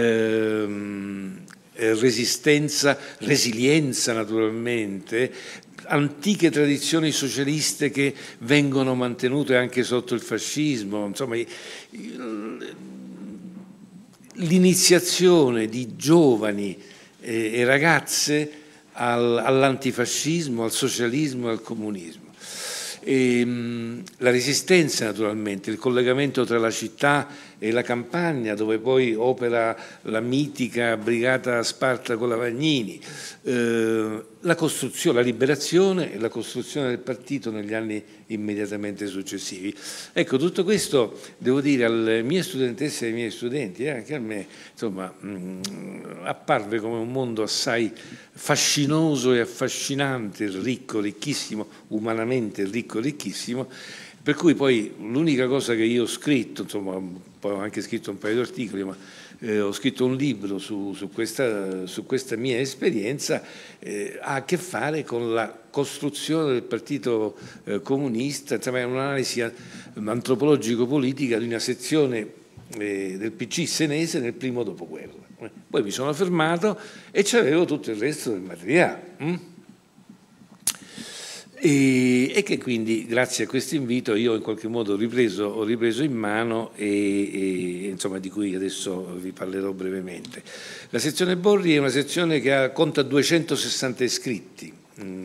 resistenza, resilienza naturalmente, antiche tradizioni socialiste che vengono mantenute anche sotto il fascismo, insomma l'iniziazione di giovani e ragazze all'antifascismo, al socialismo e al comunismo. La resistenza naturalmente, il collegamento tra la città e la campagna, dove poi opera la mitica brigata Spartaco-Lavagnini, la costruzione, la liberazione e la costruzione del partito negli anni immediatamente successivi. Ecco, tutto questo devo dire alle mie studentesse e ai miei studenti, anche a me, insomma, apparve come un mondo assai fascinoso e affascinante, ricco, ricchissimo, umanamente ricco, ricchissimo, per cui poi l'unica cosa che io ho scritto, insomma, poi ho anche scritto un paio di articoli, ma ho scritto un libro su questa mia esperienza, ha a che fare con la costruzione del Partito Comunista, insomma è un'analisi antropologico-politica di una sezione del PC senese nel primo dopoguerra. Poi mi sono fermato e c'avevo tutto il resto del materiale. E che quindi grazie a questo invito io in qualche modo ho ripreso in mano e insomma di cui adesso vi parlerò brevemente. La sezione Borri è una sezione che conta 260 iscritti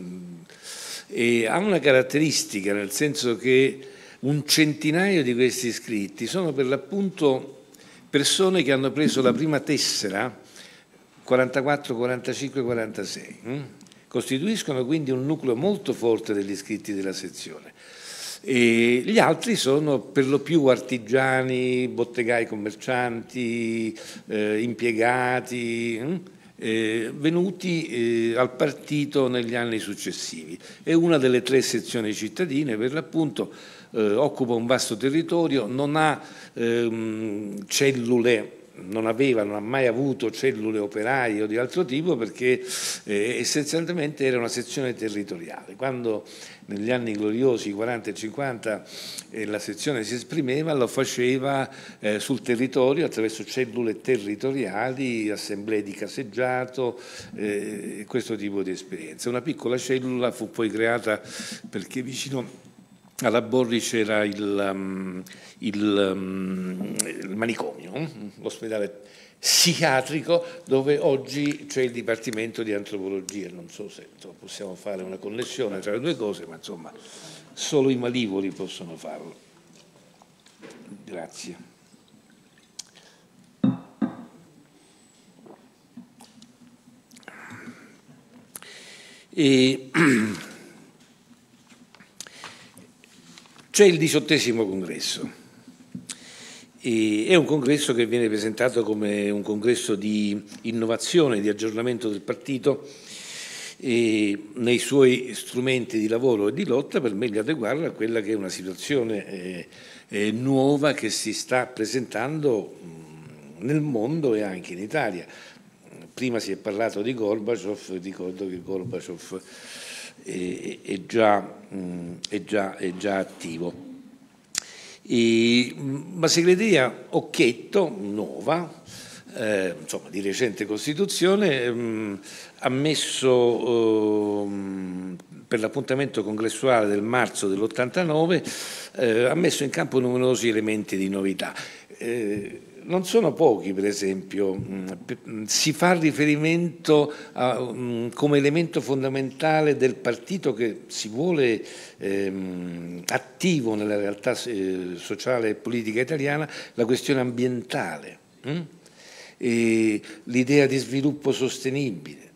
e ha una caratteristica, nel senso che un centinaio di questi iscritti sono per l'appunto persone che hanno preso la prima tessera 44, 45, 46. Costituiscono quindi un nucleo molto forte degli iscritti della sezione. E gli altri sono per lo più artigiani, bottegai commercianti, impiegati, venuti al partito negli anni successivi. È una delle 3 sezioni cittadine, per l'appunto occupa un vasto territorio, non ha cellule non ha mai avuto cellule operaie o di altro tipo, perché essenzialmente era una sezione territoriale. Quando negli anni gloriosi 40 e 50 la sezione si esprimeva, lo faceva sul territorio attraverso cellule territoriali, assemblee di caseggiato, questo tipo di esperienza. Una piccola cellula fu poi creata perché vicino alla Borri c'era il manicomio, l'ospedale psichiatrico, dove oggi c'è il Dipartimento di Antropologia. Non so se possiamo fare una connessione tra le due cose, ma insomma solo i malivoli possono farlo. Grazie. C'è il 18° congresso. È un congresso che viene presentato come un congresso di innovazione, di aggiornamento del partito nei suoi strumenti di lavoro e di lotta, per meglio adeguarlo a quella che è una situazione nuova che si sta presentando nel mondo e anche in Italia. Prima si è parlato di Gorbaciov, ricordo che Gorbaciov è già attivo. La segreteria Occhetto, nuova, insomma di recente costituzione, ha messo per l'appuntamento congressuale del marzo dell'89, ha messo in campo numerosi elementi di novità. Non sono pochi, per esempio, si fa riferimento come elemento fondamentale del partito che si vuole attivo nella realtà sociale e politica italiana, la questione ambientale, l'idea di sviluppo sostenibile.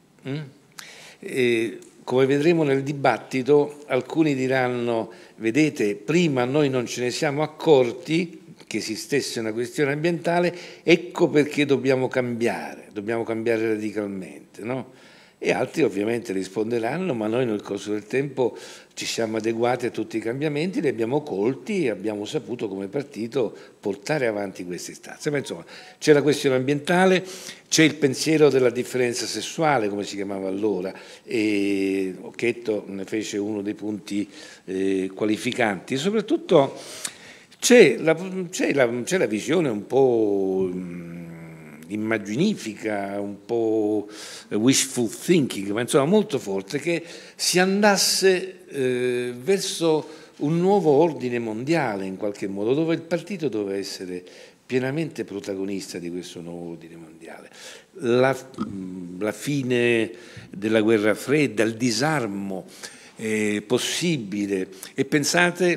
Come vedremo nel dibattito, alcuni diranno: vedete, prima noi non ce ne siamo accorti che esistesse una questione ambientale, ecco perché dobbiamo cambiare radicalmente, no? E altri ovviamente risponderanno: ma noi nel corso del tempo ci siamo adeguati a tutti i cambiamenti, li abbiamo colti e abbiamo saputo come partito portare avanti queste istanze. Ma insomma, c'è la questione ambientale, c'è il pensiero della differenza sessuale, come si chiamava allora, e Occhetto ne fece uno dei punti qualificanti. Soprattutto c'è la visione un po' immaginifica, un po' wishful thinking, ma insomma molto forte, che si andasse verso un nuovo ordine mondiale in qualche modo, dove il partito doveva essere pienamente protagonista di questo nuovo ordine mondiale. La fine della guerra fredda, il disarmo possibile, e pensate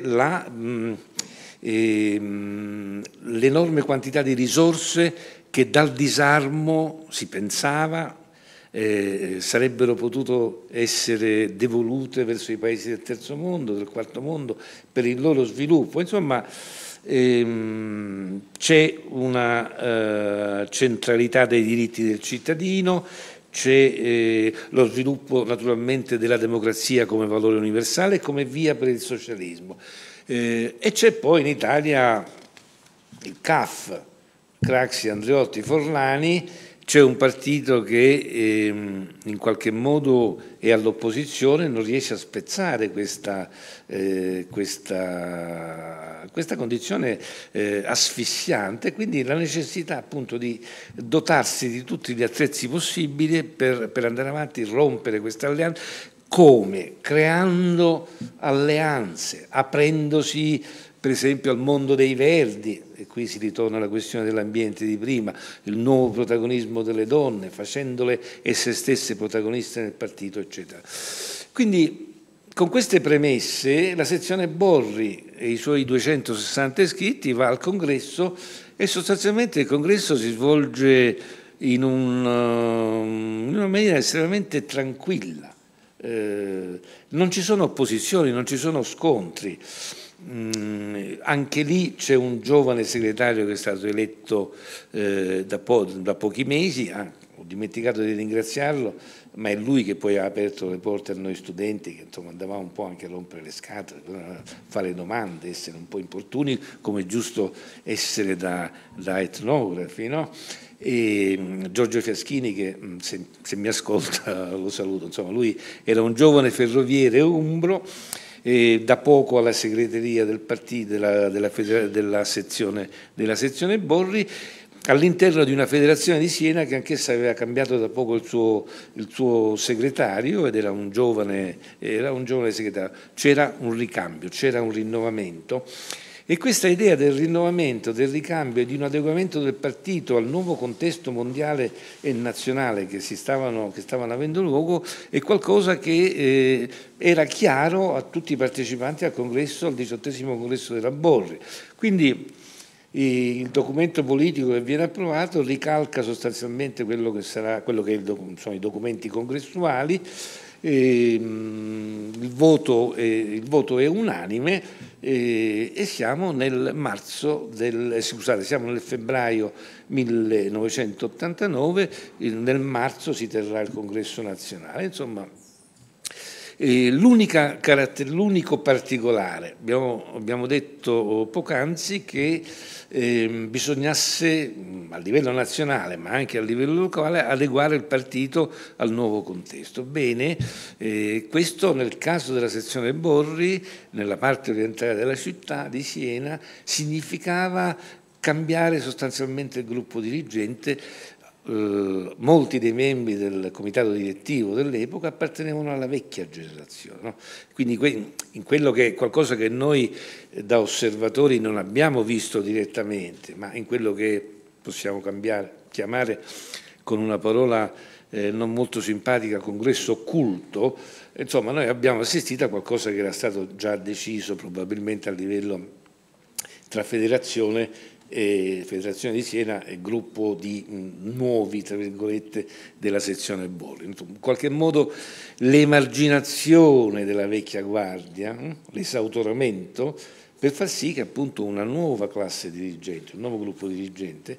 l'enorme quantità di risorse che dal disarmo si pensava sarebbero potute essere devolute verso i paesi del terzo mondo, del quarto mondo, per il loro sviluppo. Insomma, c'è una centralità dei diritti del cittadino, c'è lo sviluppo naturalmente della democrazia come valore universale e come via per il socialismo. E c'è poi in Italia il CAF, Craxi, Andreotti, Forlani. C'è un partito che in qualche modo è all'opposizione, non riesce a spezzare questa condizione asfissiante, quindi la necessità appunto di dotarsi di tutti gli attrezzi possibili per andare avanti, rompere questa alleanza. Come? Creando alleanze, aprendosi per esempio al mondo dei Verdi, e qui si ritorna alla questione dell'ambiente di prima, il nuovo protagonismo delle donne, facendole esse stesse protagoniste nel partito, eccetera. Quindi con queste premesse la sezione Borri e i suoi 260 iscritti va al congresso, e sostanzialmente il congresso si svolge in una maniera estremamente tranquilla. Non ci sono opposizioni, non ci sono scontri. Anche lì c'è un giovane segretario che è stato eletto da pochi mesi. Ho dimenticato di ringraziarlo, ma è lui che poi ha aperto le porte a noi studenti, che insomma andavamo un po' anche a rompere le scatole, a fare domande, essere un po' importuni, come è giusto essere da etnografi, no? E Giorgio Fiaschini, che se mi ascolta lo saluto, insomma lui era un giovane ferroviere umbro, da poco alla segreteria del partito della sezione Borri, all'interno di una federazione di Siena che anch'essa aveva cambiato da poco il suo segretario, ed era un giovane segretario. C'era un ricambio, c'era un rinnovamento, e questa idea del rinnovamento, del ricambio e di un adeguamento del partito al nuovo contesto mondiale e nazionale che stavano avendo luogo è qualcosa che era chiaro a tutti i partecipanti al congresso, al 18° congresso della Borri. Quindi il documento politico che viene approvato ricalca sostanzialmente quello che sono i documenti congressuali. Il voto è unanime, e siamo nel febbraio 1989, nel marzo si terrà il congresso nazionale. Insomma, l'unico particolare, abbiamo detto poc'anzi che bisognasse a livello nazionale ma anche a livello locale adeguare il partito al nuovo contesto. Bene, questo nel caso della sezione Borri, nella parte orientale della città di Siena, significava cambiare sostanzialmente il gruppo dirigente. Molti dei membri del comitato direttivo dell'epoca appartenevano alla vecchia generazione, no? Quindi in quello che è qualcosa che noi da osservatori non abbiamo visto direttamente, ma in quello che possiamo chiamare con una parola non molto simpatica congresso occulto, insomma noi abbiamo assistito a qualcosa che era stato già deciso probabilmente a livello tra federazione di Siena e gruppo di nuovi, tra virgolette, della sezione Borri. In qualche modo l'emarginazione della vecchia guardia, l'esautoramento, per far sì che appunto una nuova classe dirigente, un nuovo gruppo dirigente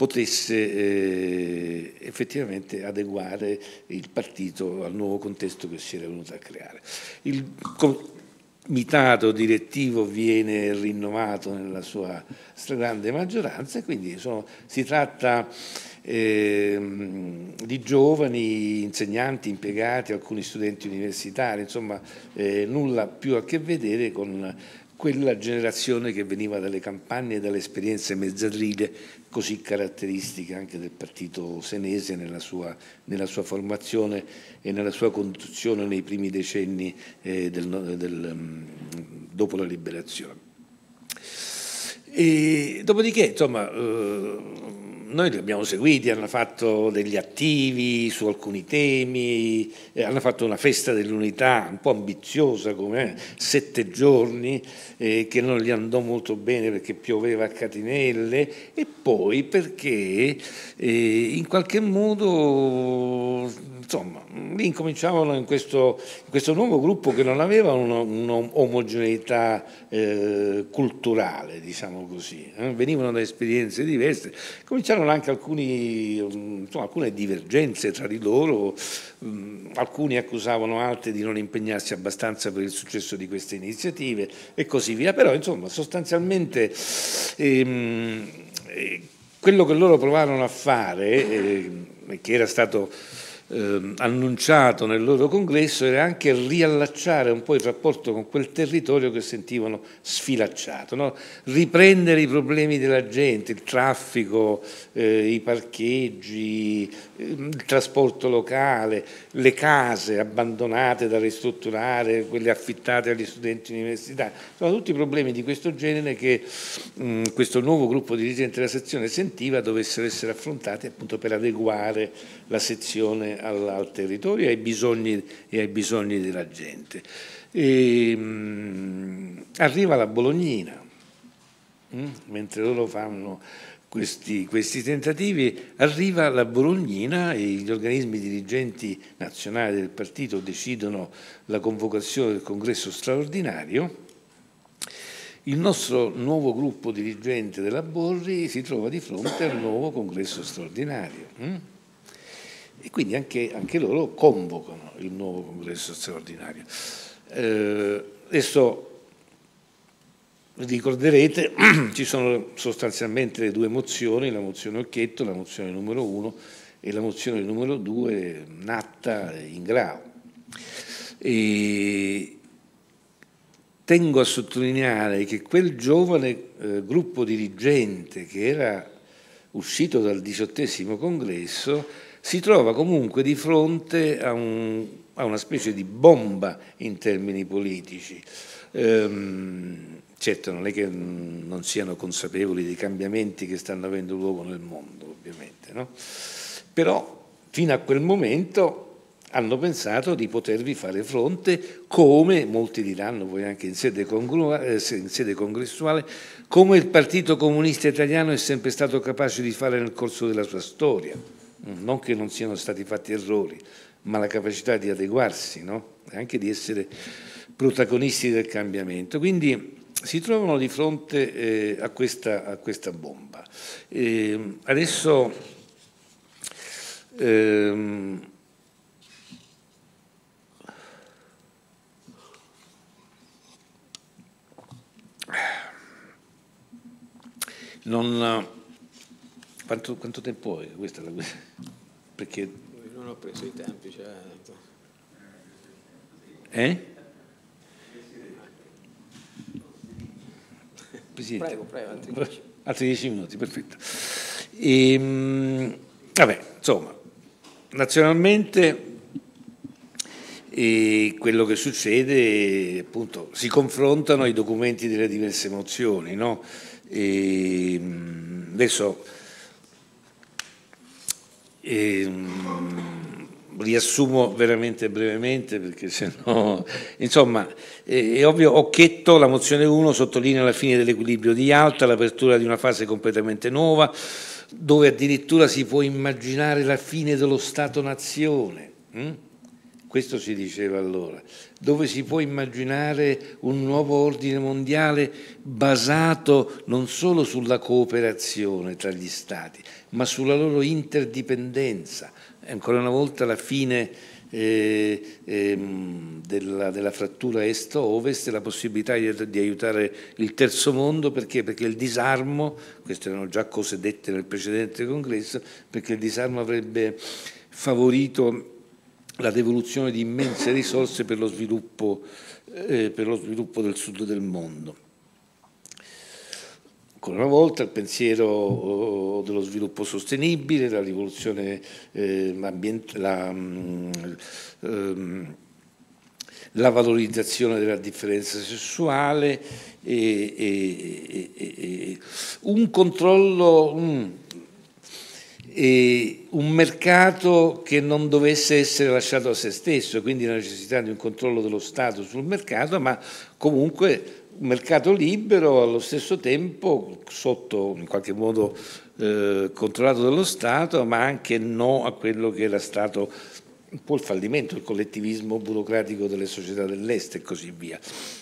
potesse effettivamente adeguare il partito al nuovo contesto che si era venuto a creare. Il comitato direttivo viene rinnovato nella sua stragrande maggioranza, e quindi si tratta di giovani insegnanti, impiegati, alcuni studenti universitari, insomma nulla più a che vedere con quella generazione che veniva dalle campagne e dalle esperienze mezzadrile così caratteristiche anche del partito senese nella sua formazione e nella sua conduzione nei primi decenni dopo la liberazione. E dopodiché, insomma, noi li abbiamo seguiti, hanno fatto degli attivi su alcuni temi, hanno fatto una festa dell'unità un po' ambiziosa, come 7 giorni, che non gli andò molto bene perché pioveva a catinelle, e poi perché in qualche modo, insomma, lì incominciavano in questo nuovo gruppo che non aveva un'omogeneità culturale, diciamo così, venivano da esperienze diverse, cominciarono anche alcune divergenze tra di loro, alcuni accusavano altri di non impegnarsi abbastanza per il successo di queste iniziative e così via, però insomma sostanzialmente quello che loro provarono a fare, che era stato annunciato nel loro congresso, era anche riallacciare un po' il rapporto con quel territorio che sentivano sfilacciato, no? Riprendere i problemi della gente, il traffico, i parcheggi, il trasporto locale, le case abbandonate da ristrutturare, quelle affittate agli studenti universitari. Sono tutti problemi di questo genere che questo nuovo gruppo dirigente della sezione sentiva dovessero essere affrontati appunto per adeguare la sezione al territorio e ai bisogni della gente. Arriva la Bolognina, mentre loro fanno questi tentativi, arriva la Bolognina e gli organismi dirigenti nazionali del partito decidono la convocazione del congresso straordinario. Il nostro nuovo gruppo dirigente della Borri si trova di fronte al nuovo congresso straordinario. e quindi anche loro convocano il nuovo congresso straordinario. Adesso ricorderete, ci sono sostanzialmente le due mozioni, la mozione Occhetto, la mozione numero 1 e la mozione numero 2, Natta, Ingrao. E tengo a sottolineare che quel giovane gruppo dirigente che era uscito dal 18° congresso si trova comunque di fronte a una specie di bomba in termini politici. Certo, non è che non siano consapevoli dei cambiamenti che stanno avendo luogo nel mondo, ovviamente, no? Però fino a quel momento hanno pensato di potervi fare fronte, come molti diranno poi anche in sede congressuale, come il Partito Comunista Italiano è sempre stato capace di fare nel corso della sua storia. Non che non siano stati fatti errori, ma la capacità di adeguarsi, no? E anche di essere protagonisti del cambiamento. Quindi si trovano di fronte a questa bomba. Adesso quanto tempo è questa? Perché non ho preso i tempi, cioè... Presidente. Prego, altri 10 minuti, perfetto. Vabbè, insomma, nazionalmente quello che succede, appunto, si confrontano i documenti delle diverse mozioni, no? Adesso riassumo veramente brevemente, perché sennò, insomma, è ovvio. Occhetto, la mozione 1 sottolinea la fine dell'equilibrio di Yalta, l'apertura di una fase completamente nuova, dove addirittura si può immaginare la fine dello Stato-nazione. Questo si diceva allora, dove si può immaginare un nuovo ordine mondiale basato non solo sulla cooperazione tra gli Stati, ma sulla loro interdipendenza. Ancora una volta la fine della frattura est-ovest e la possibilità di aiutare il terzo mondo, perché il disarmo, queste erano già cose dette nel precedente congresso, perché il disarmo avrebbe favorito la devoluzione di immense risorse per lo sviluppo del sud del mondo. Ancora una volta il pensiero dello sviluppo sostenibile, la rivoluzione ambientale, la valorizzazione della differenza sessuale, un controllo, un mercato che non dovesse essere lasciato a se stesso, quindi la necessità di un controllo dello Stato sul mercato, ma comunque un mercato libero allo stesso tempo sotto, in qualche modo, controllato dallo Stato, ma anche no a quello che era stato un po' il fallimento, il collettivismo burocratico delle società dell'Est e così via.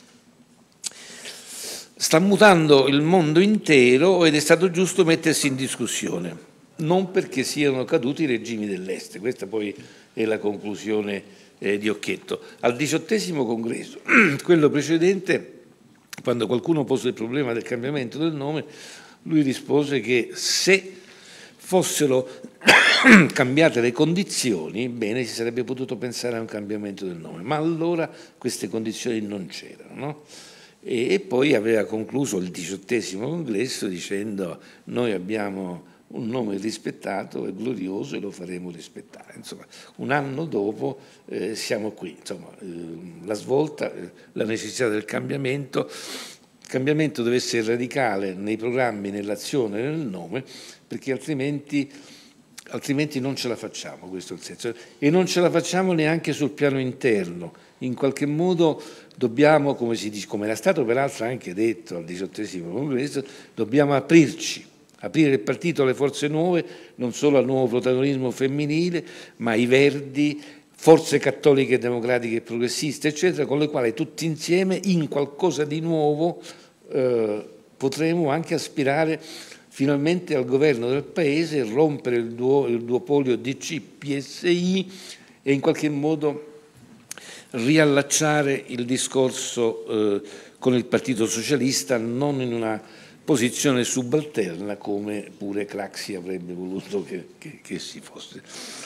Sta mutando il mondo intero ed è stato giusto mettersi in discussione, non perché siano caduti i regimi dell'Est, questa poi è la conclusione di Occhetto. Al 18° congresso, quello precedente, quando qualcuno pose il problema del cambiamento del nome, lui rispose che se fossero cambiate le condizioni, bene, si sarebbe potuto pensare a un cambiamento del nome, ma allora queste condizioni non c'erano, no? E poi aveva concluso il 18° congresso dicendo: noi abbiamo un nome rispettato e glorioso e lo faremo rispettare. Insomma, un anno dopo siamo qui. Insomma, la svolta, la necessità del cambiamento. Il cambiamento deve essere radicale nei programmi, nell'azione, nel nome, perché altrimenti non ce la facciamo, questo è il senso. E non ce la facciamo neanche sul piano interno. In qualche modo dobbiamo, come era stato peraltro anche detto al 18° congresso, dobbiamo aprirci. Aprire il partito alle forze nuove, non solo al nuovo protagonismo femminile, ma ai Verdi, forze cattoliche, democratiche e progressiste, eccetera, con le quali tutti insieme, in qualcosa di nuovo, potremo anche aspirare finalmente al governo del Paese, rompere il duopolio DC-PSI e in qualche modo riallacciare il discorso con il Partito Socialista, non in una posizione subalterna come pure Craxi avrebbe voluto che si fosse.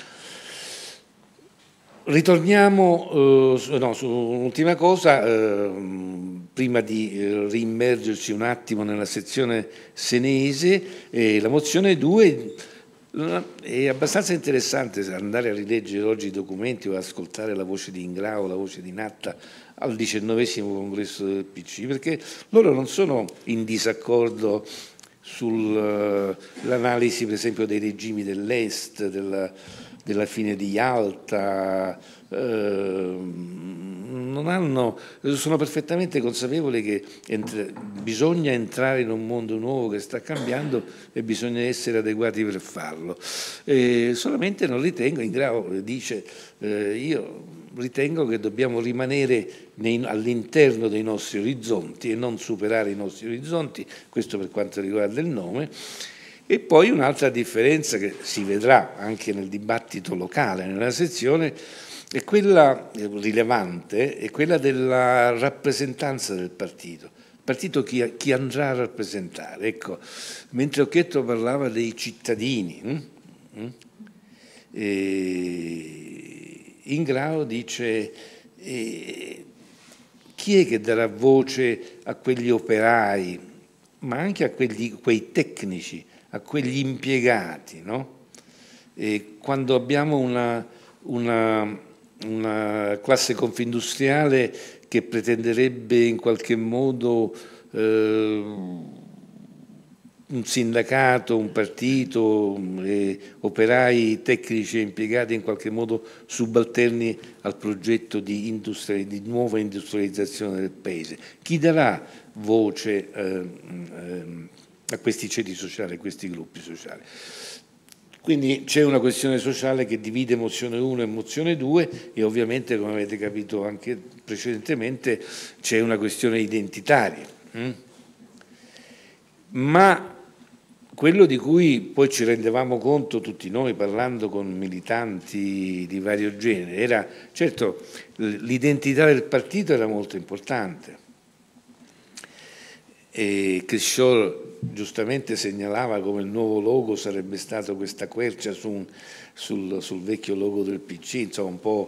Ritorniamo su un'ultima cosa, prima di riimmergerci un attimo nella sezione senese. La mozione 2 è abbastanza interessante andare a rileggere oggi i documenti o ascoltare la voce di Ingrao, la voce di Natta al 19° congresso del PC, perché loro non sono in disaccordo sull'analisi per esempio dei regimi dell'Est, della fine di Yalta, sono perfettamente consapevoli che bisogna entrare in un mondo nuovo che sta cambiando e bisogna essere adeguati per farlo. Solamente non ritengo, Ingrao dice, io ritengo che dobbiamo rimanere all'interno dei nostri orizzonti e non superare i nostri orizzonti, questo per quanto riguarda il nome. E poi un'altra differenza che si vedrà anche nel dibattito locale, nella sezione, è quella rilevante, è quella della rappresentanza del partito. Il partito chi andrà a rappresentare? Ecco, mentre Occhetto parlava dei cittadini, Ingrao dice chi è che darà voce a quegli operai, ma anche a quei tecnici, a quegli impiegati, no? E quando abbiamo una classe confindustriale che pretenderebbe in qualche modo un sindacato, un partito, operai, tecnici e impiegati in qualche modo subalterni al progetto di nuova industrializzazione del Paese, chi darà voce a questi ceti sociali, a questi gruppi sociali? Quindi c'è una questione sociale che divide mozione 1 e mozione 2 e ovviamente, come avete capito anche precedentemente, c'è una questione identitaria. Ma quello di cui poi ci rendevamo conto tutti noi parlando con militanti di vario genere era, certo, l'identità del partito era molto importante. E Criscior giustamente segnalava come il nuovo logo sarebbe stato questa quercia sul vecchio logo del PC, insomma un po'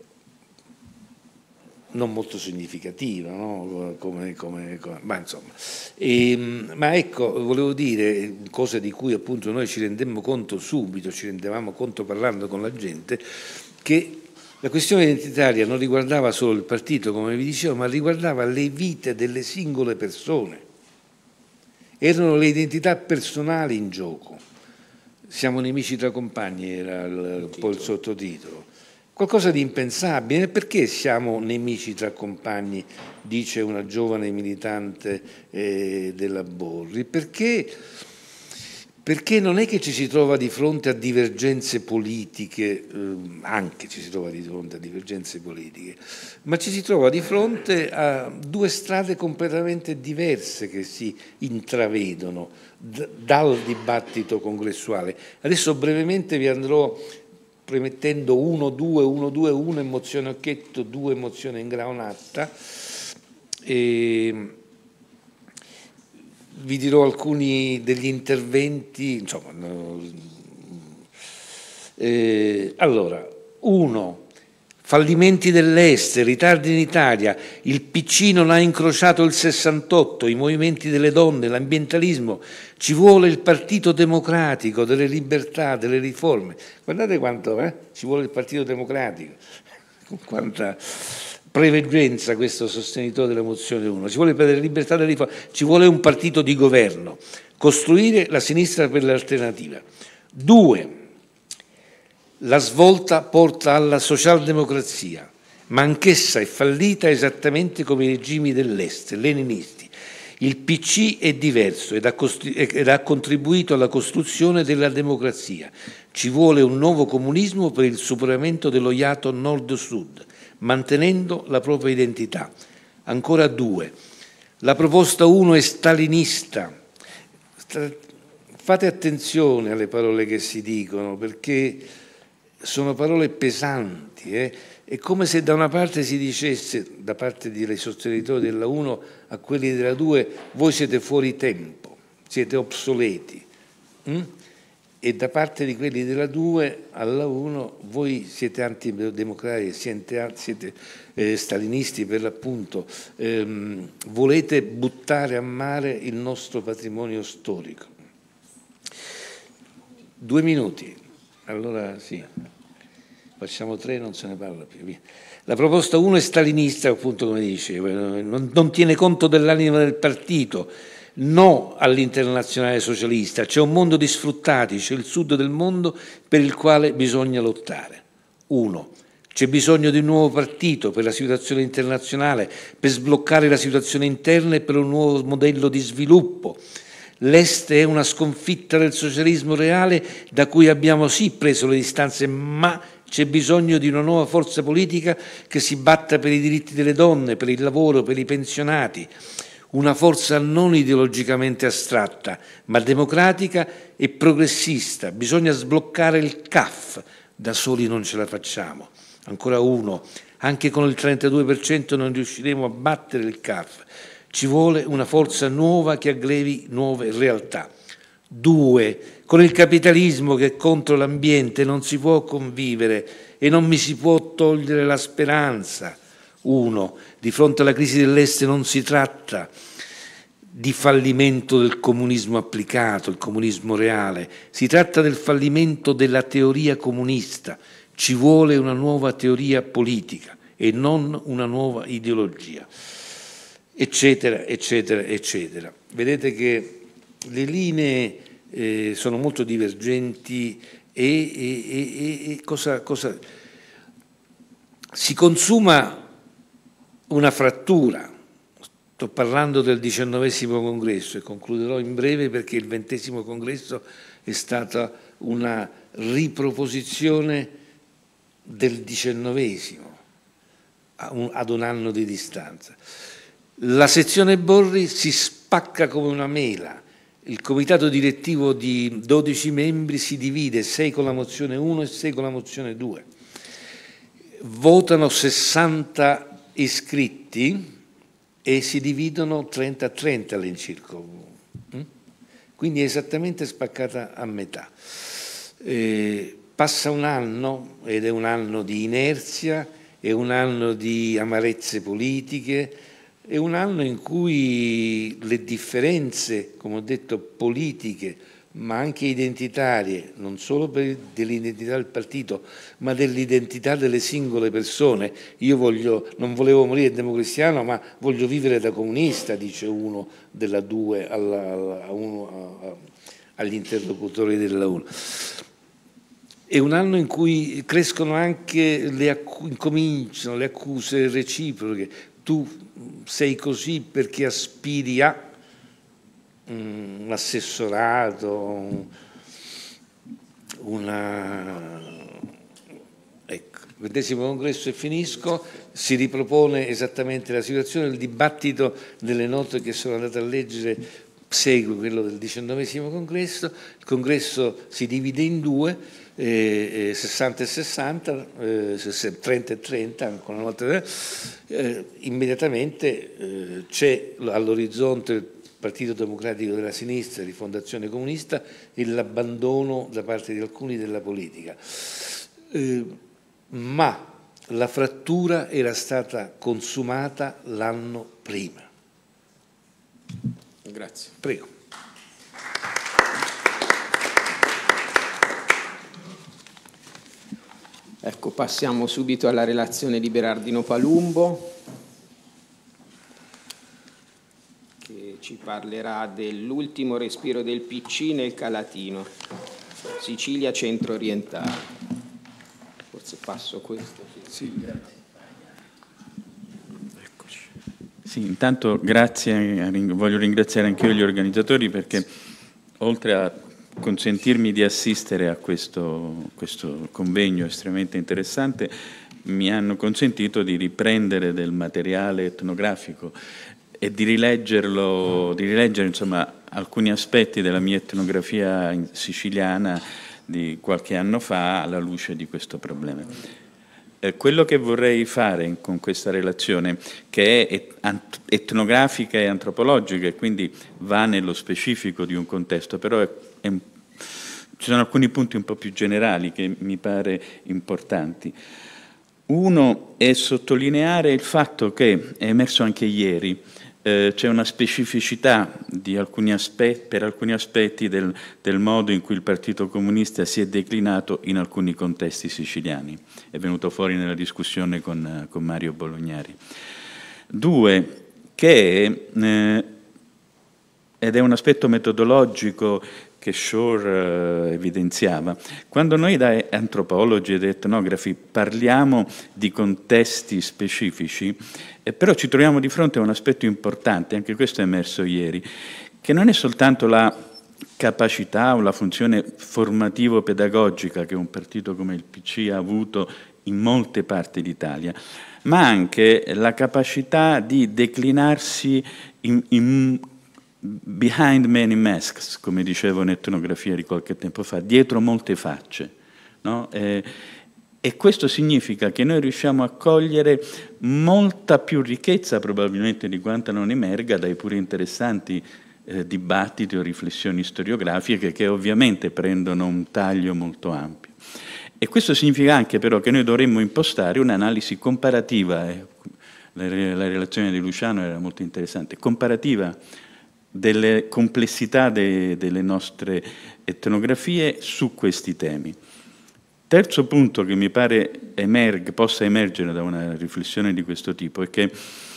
non molto significativa, no? Ma insomma. Ma ecco, volevo dire, cose di cui appunto noi ci rendemmo conto subito, ci rendevamo conto parlando con la gente, che la questione identitaria non riguardava solo il partito, come vi dicevo, ma riguardava le vite delle singole persone. Erano le identità personali in gioco. Siamo nemici tra compagni, era un po' il sottotitolo. Qualcosa di impensabile. Perché siamo nemici tra compagni, dice una giovane militante della Borri? Perché non è che ci si trova di fronte a divergenze politiche, anche ci si trova di fronte a divergenze politiche, ma ci si trova di fronte a due strade completamente diverse che si intravedono dal dibattito congressuale. Adesso brevemente vi andrò premettendo 1-2-1-2-1 in mozione Occhetto, 2 mozione Ingrao Natta. Vi dirò alcuni degli interventi, insomma. Allora, 1. Fallimenti dell'Est, ritardi in Italia, il PC non ha incrociato il 68, i movimenti delle donne, l'ambientalismo, ci vuole il Partito Democratico, delle libertà, delle riforme. Guardate quanto ci vuole il Partito Democratico, con quanta preveggenza questo sostenitore della mozione 1, ci vuole per le libertà delle riforme, ci vuole un partito di governo, costruire la sinistra per l'alternativa. 2. La svolta porta alla socialdemocrazia, ma anch'essa è fallita esattamente come i regimi dell'Est, leninisti. Il PC è diverso ed ha contribuito alla costruzione della democrazia. Ci vuole un nuovo comunismo per il superamento dello iato nord-sud, mantenendo la propria identità. Ancora 2. La proposta 1 è stalinista. fate attenzione alle parole che si dicono, perché sono parole pesanti. È come se da una parte si dicesse, da parte dei sostenitori della 1 a quelli della 2, voi siete fuori tempo, siete obsoleti. E da parte di quelli della 2 alla 1, voi siete antidemocratici, siete stalinisti per l'appunto, volete buttare a mare il nostro patrimonio storico. 2 minuti, allora sì, facciamo 3, non se ne parla più. Via. La proposta 1 è stalinista, appunto come dicevo, non tiene conto dell'anima del partito. No all'internazionale socialista, c'è un mondo di sfruttati, c'è il sud del mondo per il quale bisogna lottare. 1. C'è bisogno di un nuovo partito per la situazione internazionale, per sbloccare la situazione interna e per un nuovo modello di sviluppo. L'Est è una sconfitta del socialismo reale da cui abbiamo sì preso le distanze, ma c'è bisogno di una nuova forza politica che si batta per i diritti delle donne, per il lavoro, per i pensionati. Una forza non ideologicamente astratta, ma democratica e progressista. Bisogna sbloccare il CAF, da soli non ce la facciamo. Ancora 1, anche con il 32% non riusciremo a battere il CAF. Ci vuole una forza nuova che aggrevi nuove realtà. 2, con il capitalismo che è contro l'ambiente non si può convivere e non mi si può togliere la speranza. 1. Di fronte alla crisi dell'Est non si tratta di fallimento del comunismo applicato, il comunismo reale, si tratta del fallimento della teoria comunista. Ci vuole una nuova teoria politica e non una nuova ideologia, eccetera, eccetera, eccetera. Vedete che le linee sono molto divergenti e cosa si consuma una frattura. Sto parlando del 19° congresso e concluderò in breve perché il 20° congresso è stata una riproposizione del 19° ad un anno di distanza. La sezione Borri si spacca come una mela. Il comitato direttivo di 12 membri si divide 6 con la mozione 1 e 6 con la mozione 2. Votano 60 iscritti e si dividono 30-30 all'incirca, quindi è esattamente spaccata a metà. Passa un anno ed è un anno di inerzia, è un anno di amarezze politiche, è un anno in cui le differenze, come ho detto, politiche, ma anche identitarie, non solo dell'identità del partito, ma dell'identità delle singole persone. Io non volevo morire democristiano, ma voglio vivere da comunista, dice uno della 2 agli interlocutori della 1. È un anno in cui crescono anche incominciano le accuse reciproche. Tu sei così perché aspiri a un assessorato, ecco, il 20° congresso e finisco, si ripropone esattamente la situazione, il dibattito delle note che sono andate a leggere segue quello del 19° congresso, il congresso si divide in 2, 60 e 60, 30 e 30, ancora una volta, immediatamente c'è all'orizzonte Partito Democratico della Sinistra, Rifondazione Comunista e l'abbandono da parte di alcuni della politica. Ma la frattura era stata consumata l'anno prima. Grazie. Prego. Ecco, passiamo subito alla relazione di Berardino Palumbo, che ci parlerà dell'ultimo respiro del PC nel Calatino, Sicilia centro-orientale. Forse passo questo. Sì. Eccoci. Sì, intanto grazie, voglio ringraziare anche io gli organizzatori perché oltre a consentirmi di assistere a questo convegno estremamente interessante, mi hanno consentito di riprendere del materiale etnografico di rileggere insomma, alcuni aspetti della mia etnografia siciliana di qualche anno fa alla luce di questo problema. Quello che vorrei fare con questa relazione, che è etnografica e antropologica e quindi va nello specifico di un contesto, però ci sono alcuni punti un po' più generali che mi pare importanti. Uno è sottolineare il fatto che, è emerso anche ieri, c'è una specificità di per alcuni aspetti del modo in cui il Partito Comunista si è declinato in alcuni contesti siciliani. È venuto fuori nella discussione con Mario Bolognari. Due, che ed è un aspetto metodologico che Shore evidenziava, quando noi da antropologi ed etnografi parliamo di contesti specifici, però ci troviamo di fronte a un aspetto importante, anche questo è emerso ieri, che non è soltanto la capacità o la funzione formativo-pedagogica che un partito come il PC ha avuto in molte parti d'Italia, ma anche la capacità di declinarsi in behind many masks, come dicevo in etnografia di qualche tempo fa, dietro molte facce, no? E questo significa che noi riusciamo a cogliere molta più ricchezza probabilmente di quanta non emerga dai pure interessanti dibattiti o riflessioni storiografiche che ovviamente prendono un taglio molto ampio. E questo significa anche però che noi dovremmo impostare un'analisi comparativa, la relazione di Luciano era molto interessante, comparativa delle complessità delle nostre etnografie su questi temi. Terzo punto che mi pare possa emergere da una riflessione di questo tipo è che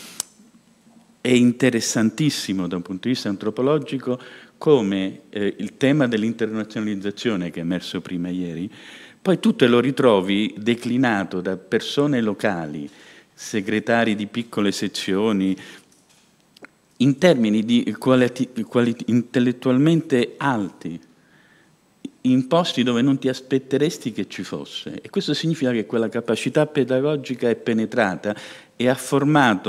è interessantissimo da un punto di vista antropologico come il tema dell'internazionalizzazione che è emerso prima ieri, poi tu te lo ritrovi declinato da persone locali, segretari di piccole sezioni, in termini di intellettualmente alti, in posti dove non ti aspetteresti che ci fosse. E questo significa che quella capacità pedagogica è penetrata e ha formato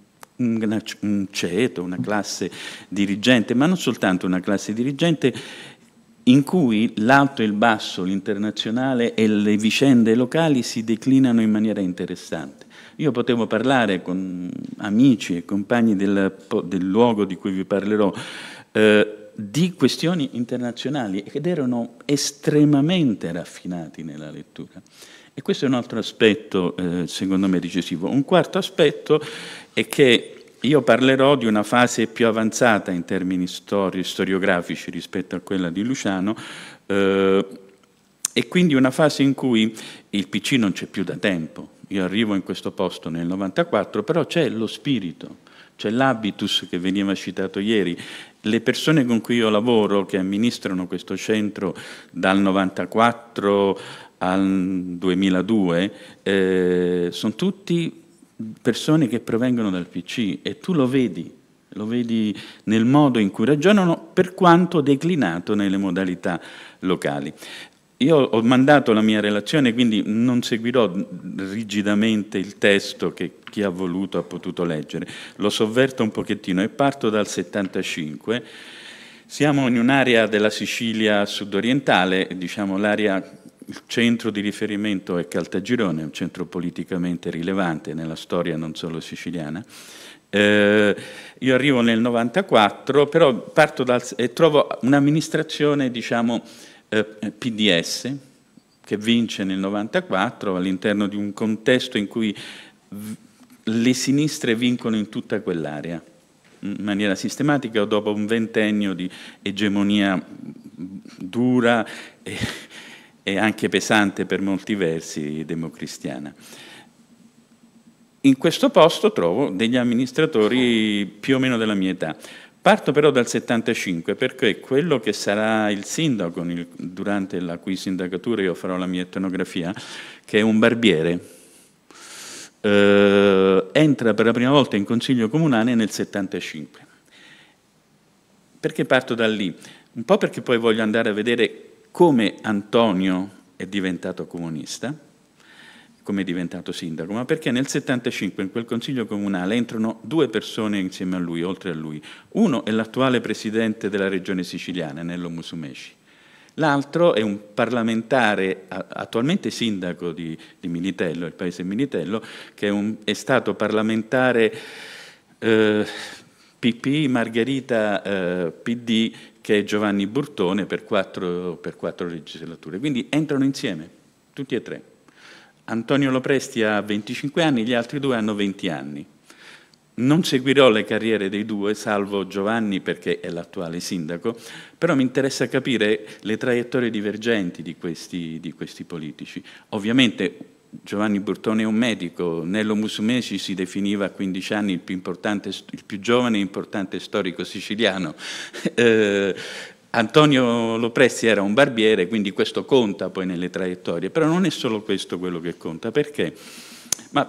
un ceto, una classe dirigente, ma non soltanto una classe dirigente, in cui l'alto e il basso, l'internazionale e le vicende locali si declinano in maniera interessante. Io potevo parlare con amici e compagni del luogo di cui vi parlerò, di questioni internazionali ed erano estremamente raffinati nella lettura. E questo è un altro aspetto, secondo me, decisivo. Un quarto aspetto è che io parlerò di una fase più avanzata in termini storiografici rispetto a quella di Luciano, e quindi una fase in cui il PC non c'è più da tempo. Io arrivo in questo posto nel 94, però c'è lo spirito, c'è l'habitus che veniva citato ieri. Le persone con cui io lavoro, che amministrano questo centro dal 94 al 2002, sono tutti persone che provengono dal PC e tu lo vedi nel modo in cui ragionano, per quanto declinato nelle modalità locali. Io ho mandato la mia relazione, quindi non seguirò rigidamente il testo che chi ha voluto ha potuto leggere. Lo sovverto un pochettino e parto dal 75. Siamo in un'area della Sicilia sudorientale, diciamo il centro di riferimento è Caltagirone, un centro politicamente rilevante nella storia non solo siciliana. Io arrivo nel 94, però parto e trovo un'amministrazione, diciamo, PDS che vince nel 94 all'interno di un contesto in cui le sinistre vincono in tutta quell'area in maniera sistematica dopo un ventennio di egemonia dura e anche pesante per molti versi democristiana. In questo posto trovo degli amministratori più o meno della mia età. Parto però dal 75 perché quello che sarà il sindaco durante la cui sindacatura io farò la mia etnografia, che è un barbiere, entra per la prima volta in consiglio comunale nel 75. Perché parto da lì? Un po' perché poi voglio andare a vedere come Antonio è diventato comunista, come è diventato sindaco, ma perché nel 75 in quel consiglio comunale entrano 2 persone insieme a lui, oltre a lui. Uno è l'attuale presidente della regione siciliana, Nello Musumeci. L'altro è un parlamentare, attualmente sindaco di Militello, il paese Militello, che è stato parlamentare PP, Margherita PD, che è Giovanni Burtone per 4 legislature. Quindi entrano insieme, tutti e 3. Antonio Lopresti ha 25 anni, gli altri 2 hanno 20 anni. Non seguirò le carriere dei 2, salvo Giovanni perché è l'attuale sindaco, però mi interessa capire le traiettorie divergenti di questi politici. Ovviamente Giovanni Burtone è un medico, Nello Musumeci si definiva a 15 anni il più giovane e importante storico siciliano. Antonio Lopresti era un barbiere, quindi questo conta poi nelle traiettorie, però non è solo questo quello che conta. Perché? Ma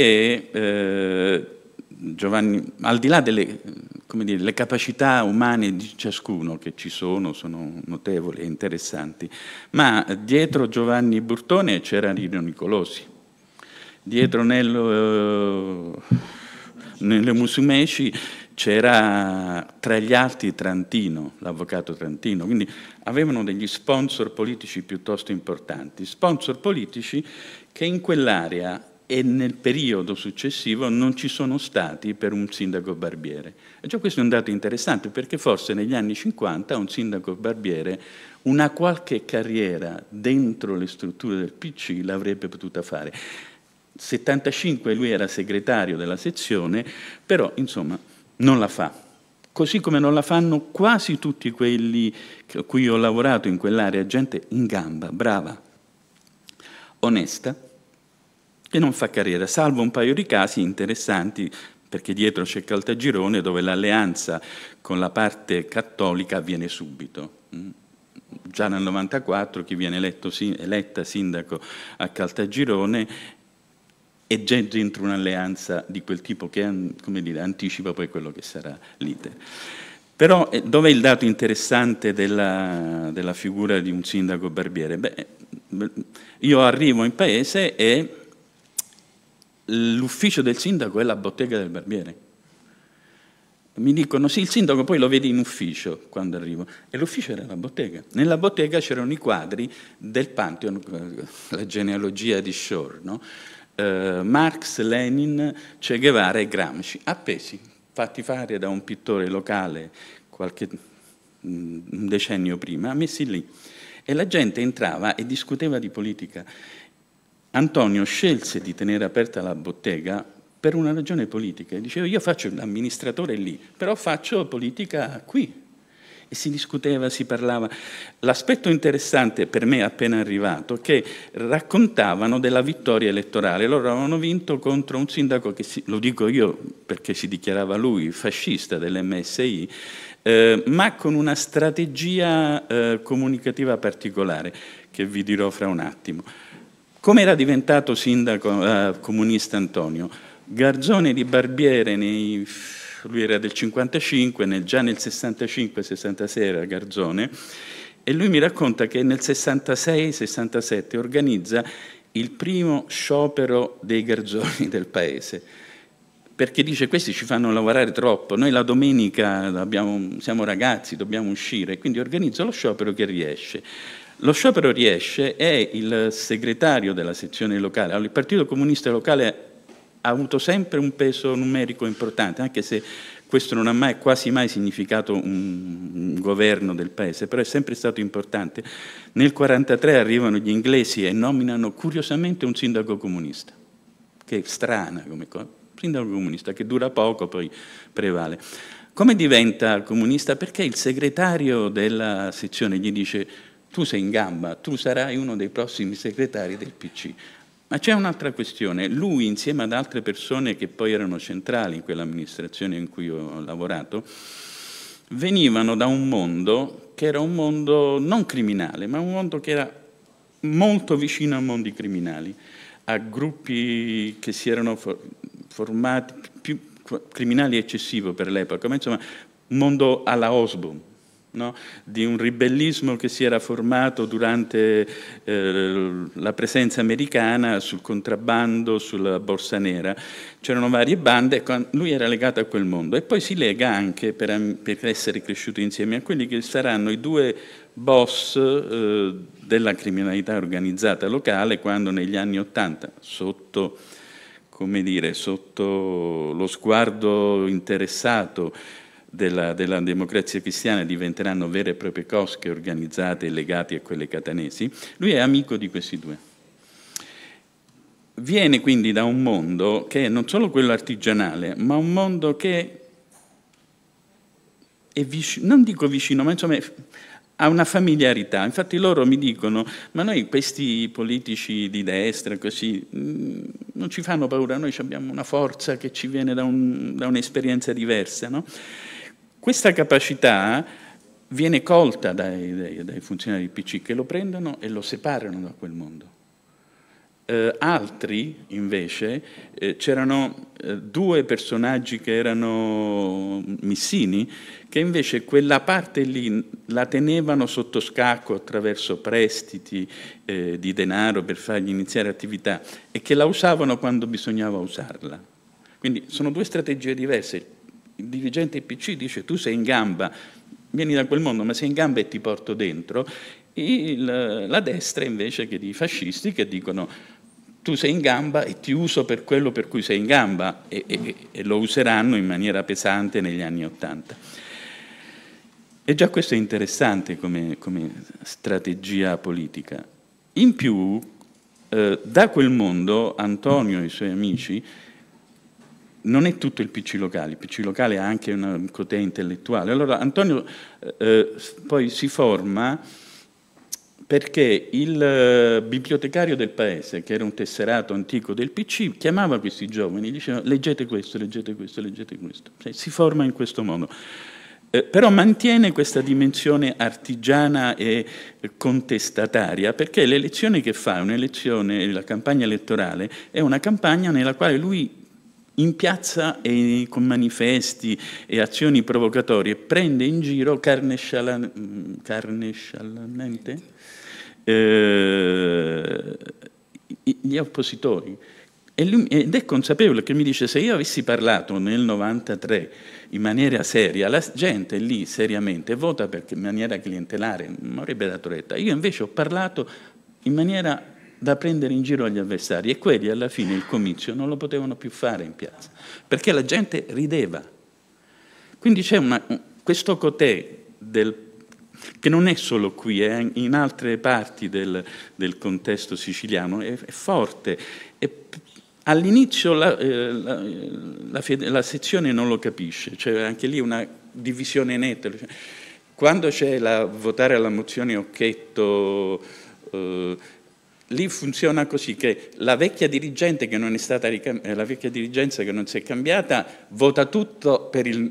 perché Giovanni, al di là delle le capacità umane di ciascuno che ci sono notevoli e interessanti, ma dietro Giovanni Burtone c'era Rino Nicolosi, dietro Nello Musumeci c'era tra gli altri Trantino, l'avvocato Trantino, quindi avevano degli sponsor politici piuttosto importanti, sponsor politici che in quell'area e nel periodo successivo non ci sono stati per un sindaco barbiere. E cioè questo è un dato interessante, perché forse negli anni 50 un sindaco barbiere una qualche carriera dentro le strutture del PC l'avrebbe potuta fare. 75 lui era segretario della sezione, però insomma non la fa. Così come non la fanno quasi tutti quelli a cui ho lavorato in quell'area, gente in gamba, brava, onesta, che non fa carriera, salvo un paio di casi interessanti, perché dietro c'è Caltagirone, dove l'alleanza con la parte cattolica avviene subito. Già nel 94 chi viene eletta sindaco a Caltagirone è già dentro un'alleanza di quel tipo che anticipa poi quello che sarà l'iter. Però dov'è il dato interessante della figura di un sindaco barbiere? Beh, io arrivo in paese e l'ufficio del sindaco è la bottega del barbiere. Mi dicono sì, il sindaco poi lo vedi in ufficio quando arrivo, e l'ufficio era la bottega. Nella bottega c'erano i quadri del Pantheon, la genealogia di Shore, no? Marx, Lenin, Che Guevara e Gramsci, appesi, fatti fare da un pittore locale un decennio prima, messi lì. E la gente entrava e discuteva di politica. Antonio scelse di tenere aperta la bottega per una ragione politica. Diceva, io faccio l'amministratore lì, però faccio politica qui. E si discuteva, si parlava. L'aspetto interessante per me appena arrivato è che raccontavano della vittoria elettorale. Loro avevano vinto contro un sindaco che, lo dico io perché si dichiarava lui, fascista dell'MSI, ma con una strategia comunicativa particolare, che vi dirò fra un attimo. Come era diventato sindaco comunista Antonio? Garzone di barbiere, lui era del 55, già nel 65-66 era Garzone, e lui mi racconta che nel 66-67 organizza il primo sciopero dei garzoni del paese, perché dice questi ci fanno lavorare troppo, noi la domenica siamo ragazzi, dobbiamo uscire, quindi organizza lo sciopero che riesce. Lo sciopero riesce, è il segretario della sezione locale. Allora, il Partito Comunista Locale ha avuto sempre un peso numerico importante, anche se questo non ha quasi mai significato un governo del paese, però è sempre stato importante. Nel 1943 arrivano gli inglesi e nominano curiosamente un sindaco comunista, che è strana come cosa, un sindaco comunista che dura poco, poi prevale. Come diventa comunista? Perché il segretario della sezione gli dice tu sei in gamba, tu sarai uno dei prossimi segretari del PC. Ma c'è un'altra questione, lui insieme ad altre persone che poi erano centrali in quell'amministrazione in cui ho lavorato, venivano da un mondo che era un mondo non criminale, ma un mondo che era molto vicino a mondi criminali, a gruppi che si erano formati, più criminali eccessivo per l'epoca, ma insomma un mondo alla Osborne, no? Di un ribellismo che si era formato durante la presenza americana sul contrabbando, sulla borsa nera. C'erano varie bande, lui era legato a quel mondo, e poi si lega anche, per essere cresciuto insieme, a quelli che saranno i due boss della criminalità organizzata locale, quando negli anni '80, sotto lo sguardo interessato della democrazia cristiana, diventeranno vere e proprie cosche organizzate e legate a quelle catanesi. Lui è amico di questi due. Viene quindi da un mondo che è non solo quello artigianale, ma un mondo che è vicino, non dico vicino, ma insomma ha una familiarità. Infatti loro mi dicono: ma noi questi politici di destra così non ci fanno paura, noi abbiamo una forza che ci viene da un'esperienza diversa, no? Questa capacità viene colta dai funzionari del PC, che lo prendono e lo separano da quel mondo. Altri invece, c'erano due personaggi che erano missini, che invece quella parte lì la tenevano sotto scacco attraverso prestiti di denaro per fargli iniziare attività, e che la usavano quando bisognava usarla. Quindi sono due strategie diverse. Il dirigente PC dice: tu sei in gamba, vieni da quel mondo, ma sei in gamba e ti porto dentro. La destra invece, che i fascisti, che dicono: tu sei in gamba e ti uso per quello per cui sei in gamba, e lo useranno in maniera pesante negli anni '80. E già questo è interessante come strategia politica. In più, da quel mondo Antonio e i suoi amici, non è tutto il PC locale, il PC locale ha anche un cotè intellettuale. Allora Antonio poi si forma perché il bibliotecario del paese, che era un tesserato antico del PC, chiamava questi giovani, diceva: leggete questo, leggete questo, leggete questo. Si forma in questo modo. Però mantiene questa dimensione artigiana e contestataria, perché l'elezione che fa, la campagna elettorale, è una campagna nella quale lui in piazza e con manifesti e azioni provocatorie prende in giro carnescialmente gli oppositori. Ed è consapevole, che mi dice: se io avessi parlato nel 93 in maniera seria, la gente lì seriamente vota perché in maniera clientelare, non avrebbe dato retta. Io invece ho parlato in maniera da prendere in giro gli avversari, e quelli alla fine il comizio non lo potevano più fare in piazza, perché la gente rideva. Quindi c'è questo cotè che non è solo qui, è in altre parti del contesto siciliano, è forte. All'inizio la sezione non lo capisce, c'è anche lì una divisione netta. Quando c'è votare alla mozione Occhetto, lì funziona così, che la vecchia dirigente che non è stata la vecchia dirigenza che non si è cambiata vota tutto per il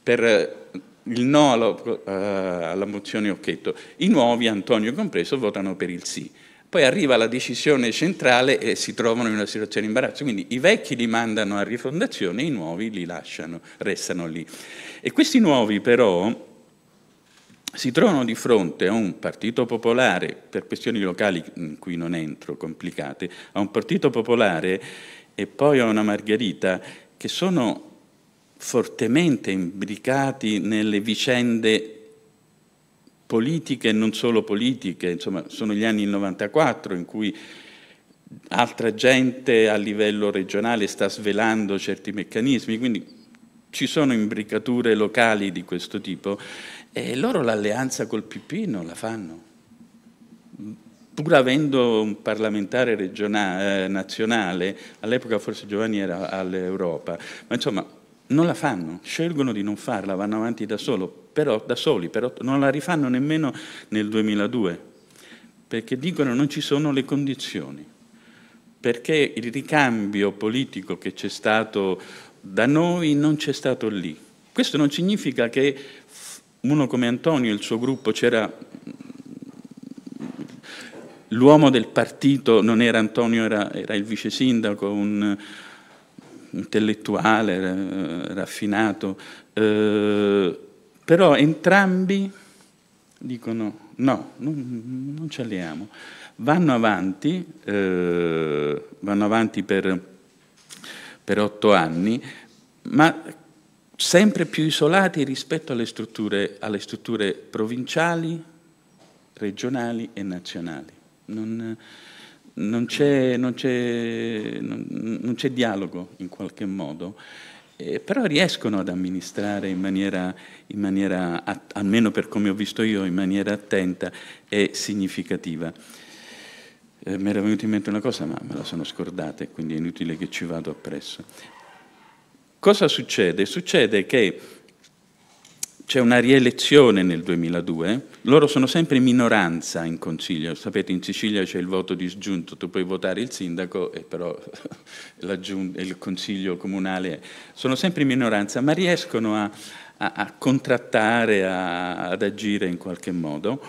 no alla mozione Occhetto. I nuovi, Antonio compreso, votano per il sì. Poi arriva la decisione centrale e si trovano in una situazione di imbarazzo. Quindi i vecchi li mandano a rifondazione, i nuovi li lasciano, restano lì. E questi nuovi però si trovano di fronte a un partito popolare, per questioni locali in cui non entro, complicate, a un partito popolare e poi a una Margherita, che sono fortemente imbricati nelle vicende politiche e non solo politiche. Insomma, sono gli anni 94 in cui altra gente a livello regionale sta svelando certi meccanismi, quindi ci sono imbricature locali di questo tipo, e loro l'alleanza col PP non la fanno, pur avendo un parlamentare regionale, nazionale, all'epoca forse Giovanni era all'Europa, ma insomma non la fanno, scelgono di non farla, vanno avanti da soli, però non la rifanno nemmeno nel 2002, perché dicono non ci sono le condizioni, perché il ricambio politico che c'è stato da noi non c'è stato lì. Questo non significa che uno come Antonio e il suo gruppo, c'era l'uomo del partito, non era Antonio, era il vice sindaco, un intellettuale raffinato, però entrambi dicono no, non ci alleiamo. Vanno avanti per 8 anni, ma sempre più isolati rispetto alle strutture provinciali, regionali e nazionali. Non c'è dialogo in qualche modo, però riescono ad amministrare in maniera, almeno per come ho visto io, in maniera attenta e significativa. Mi era venuta in mente una cosa, ma me la sono scordata, e quindi è inutile che ci vado appresso. Cosa succede? Succede che c'è una rielezione nel 2002, loro sono sempre in minoranza in consiglio, sapete in Sicilia c'è il voto disgiunto, tu puoi votare il sindaco e però il consiglio comunale, sono sempre in minoranza, ma riescono a contrattare, ad agire in qualche modo.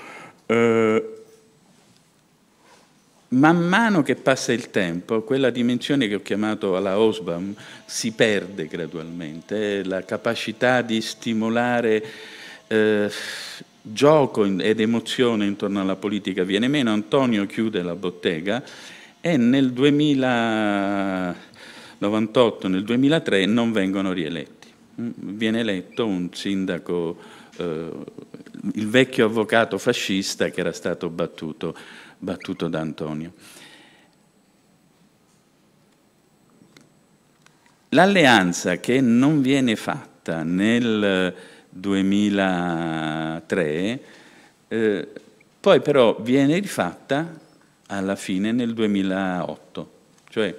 Man mano che passa il tempo, quella dimensione che ho chiamato alla Hobsbawm si perde gradualmente, la capacità di stimolare gioco ed emozione intorno alla politica viene meno. Antonio chiude la bottega e nel 2098, nel 2003 non vengono rieletti. Viene eletto un sindaco, il vecchio avvocato fascista che era stato battuto da Antonio. L'alleanza che non viene fatta nel 2003, poi però viene rifatta alla fine nel 2008, cioè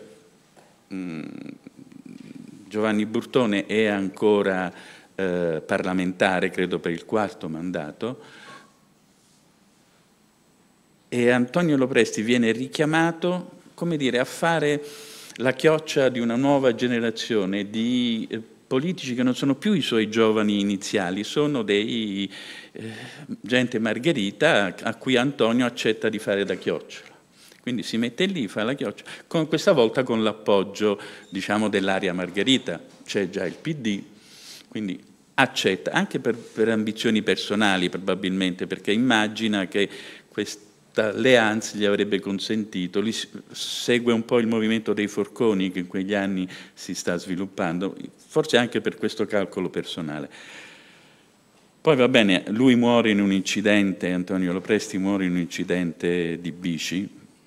Giovanni Burtone è ancora parlamentare, credo per il 4º mandato, e Antonio Lopresti viene richiamato, come dire, a fare la chioccia di una nuova generazione di politici che non sono più i suoi giovani iniziali, sono dei gente margherita a cui Antonio accetta di fare da chiocciola. Quindi si mette lì, fa la chioccia, questa volta con l'appoggio, diciamo, dell'area margherita, c'è già il PD, quindi accetta, anche per ambizioni personali probabilmente, perché immagina che questa alleanza gli avrebbe consentito, segue un po' il movimento dei forconi che in quegli anni si sta sviluppando, forse anche per questo calcolo personale. Poi va bene, lui muore in un incidente, Antonio Lopresti muore in un incidente di bici,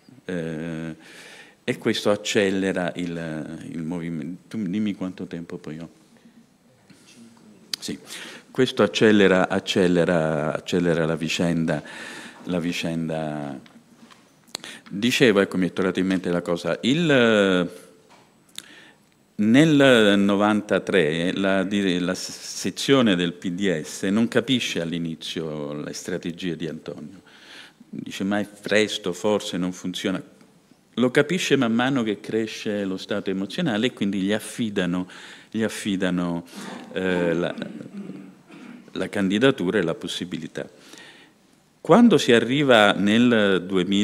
e questo accelera il movimento. Tu dimmi quanto tempo poi ho. Sì, questo accelera la vicenda. Dicevo, ecco, mi è tornata in mente la cosa, nel 93 la sezione del PDS non capisce all'inizio le strategie di Antonio, dice ma è presto, forse non funziona, lo capisce man mano che cresce lo stato emozionale e quindi gli affidano la candidatura e la possibilità. Quando si arriva nel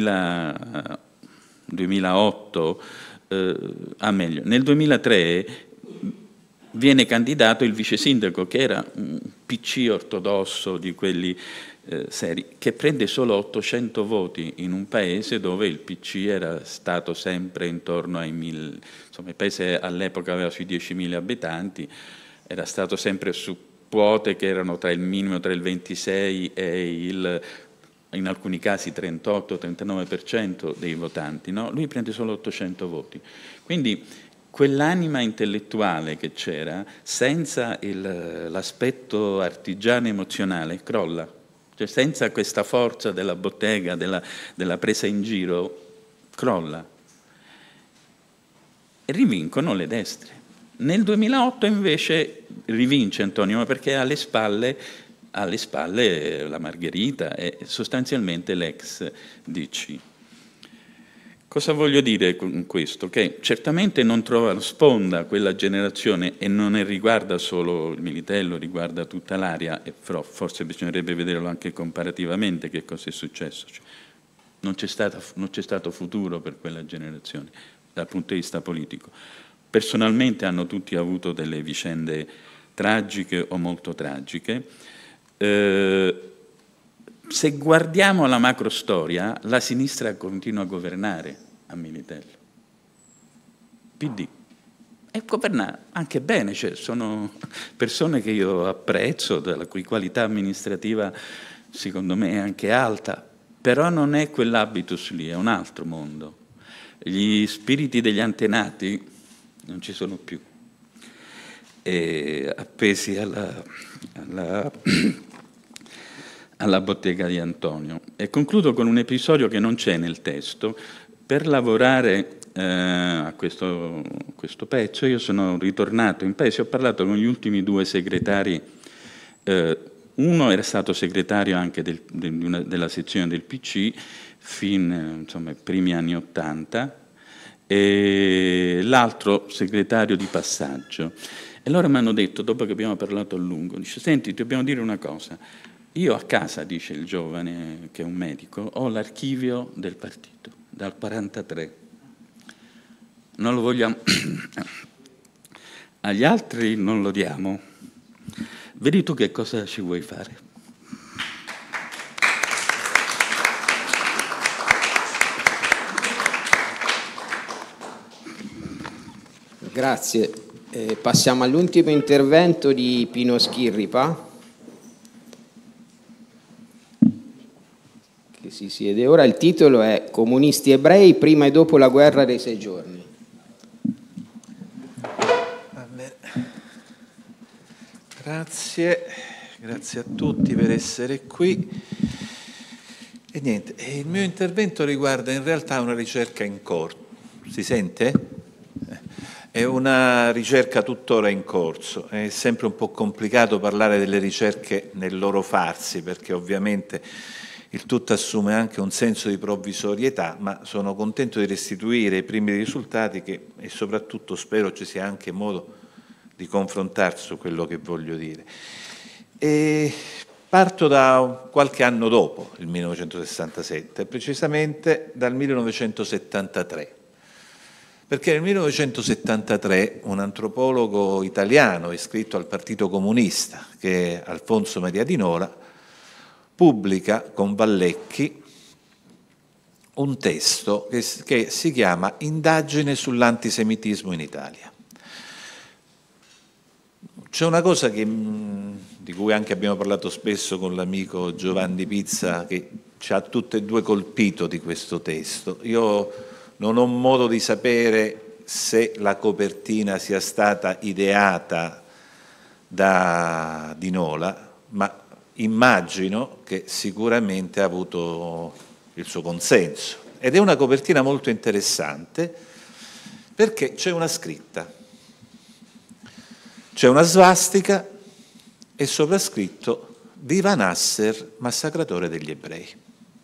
2008, meglio, nel 2003 viene candidato il vice sindaco, che era un PC ortodosso di quelli seri, che prende solo 800 voti in un paese dove il PC era stato sempre intorno ai 1000, insomma il paese all'epoca aveva sui 10.000 abitanti, era stato sempre su quote che erano tra il minimo, tra il 26 e in alcuni casi 38-39% dei votanti, no? Lui prende solo 800 voti. Quindi quell'anima intellettuale che c'era, senza l'aspetto artigiano emozionale, crolla. Cioè senza questa forza della bottega, della presa in giro, crolla. E rivincono le destre. Nel 2008 invece rivince Antonio, ma perché ha alle spalle la Margherita e sostanzialmente l'ex DC. Cosa voglio dire con questo? Che certamente non trova sponda quella generazione e non riguarda solo il Militello, riguarda tutta l'area, e però forse bisognerebbe vederlo anche comparativamente che cosa è successo. Cioè, non c'è stato futuro per quella generazione dal punto di vista politico. Personalmente hanno tutti avuto delle vicende tragiche o molto tragiche. se guardiamo la macrostoria, la sinistra continua a governare a Militello. PD. E governa anche bene, cioè sono persone che io apprezzo, della cui qualità amministrativa secondo me è anche alta, però non è quell'habitus lì, è un altro mondo. Gli spiriti degli antenati non ci sono più, appesi alla bottega di Antonio. E concludo con un episodio che non c'è nel testo. Per lavorare a questo pezzo io sono ritornato in paese, ho parlato con gli ultimi 2 segretari, uno era stato segretario anche della sezione del PC fin insomma ai primi anni '80 e l'altro segretario di passaggio. E loro mi hanno detto, dopo che abbiamo parlato a lungo, dice: senti, ti dobbiamo dire una cosa, io a casa, dice il giovane che è un medico, ho l'archivio del partito dal 43, non lo vogliamo, agli altri non lo diamo, vedi tu che cosa ci vuoi fare. Grazie. Passiamo all'ultimo intervento di Pino Schirripa, che si siede ora. Il titolo è Comunisti ebrei prima e dopo la guerra dei 6 giorni. Grazie a tutti per essere qui. E niente, il mio intervento riguarda in realtà una ricerca in corso. Si sente? È una ricerca tuttora in corso, è sempre un po' complicato parlare delle ricerche nel loro farsi, perché ovviamente il tutto assume anche un senso di provvisorietà, ma sono contento di restituire i primi risultati e soprattutto spero ci sia anche modo di confrontarsi su quello che voglio dire. E parto da qualche anno dopo, il 1967, precisamente dal 1973. Perché nel 1973 un antropologo italiano iscritto al Partito Comunista, che è Alfonso Maria Di Nola, pubblica con Vallecchi un testo che si chiama Indagine sull'antisemitismo in Italia. C'è una cosa di cui anche abbiamo parlato spesso con l'amico Giovanni Pizza, che ci ha tutte e due colpito di questo testo. Io non ho modo di sapere se la copertina sia stata ideata da Di Nola, ma immagino che sicuramente ha avuto il suo consenso. Ed è una copertina molto interessante perché c'è una scritta, c'è una svastica e soprascritto Viva Nasser, massacratore degli ebrei.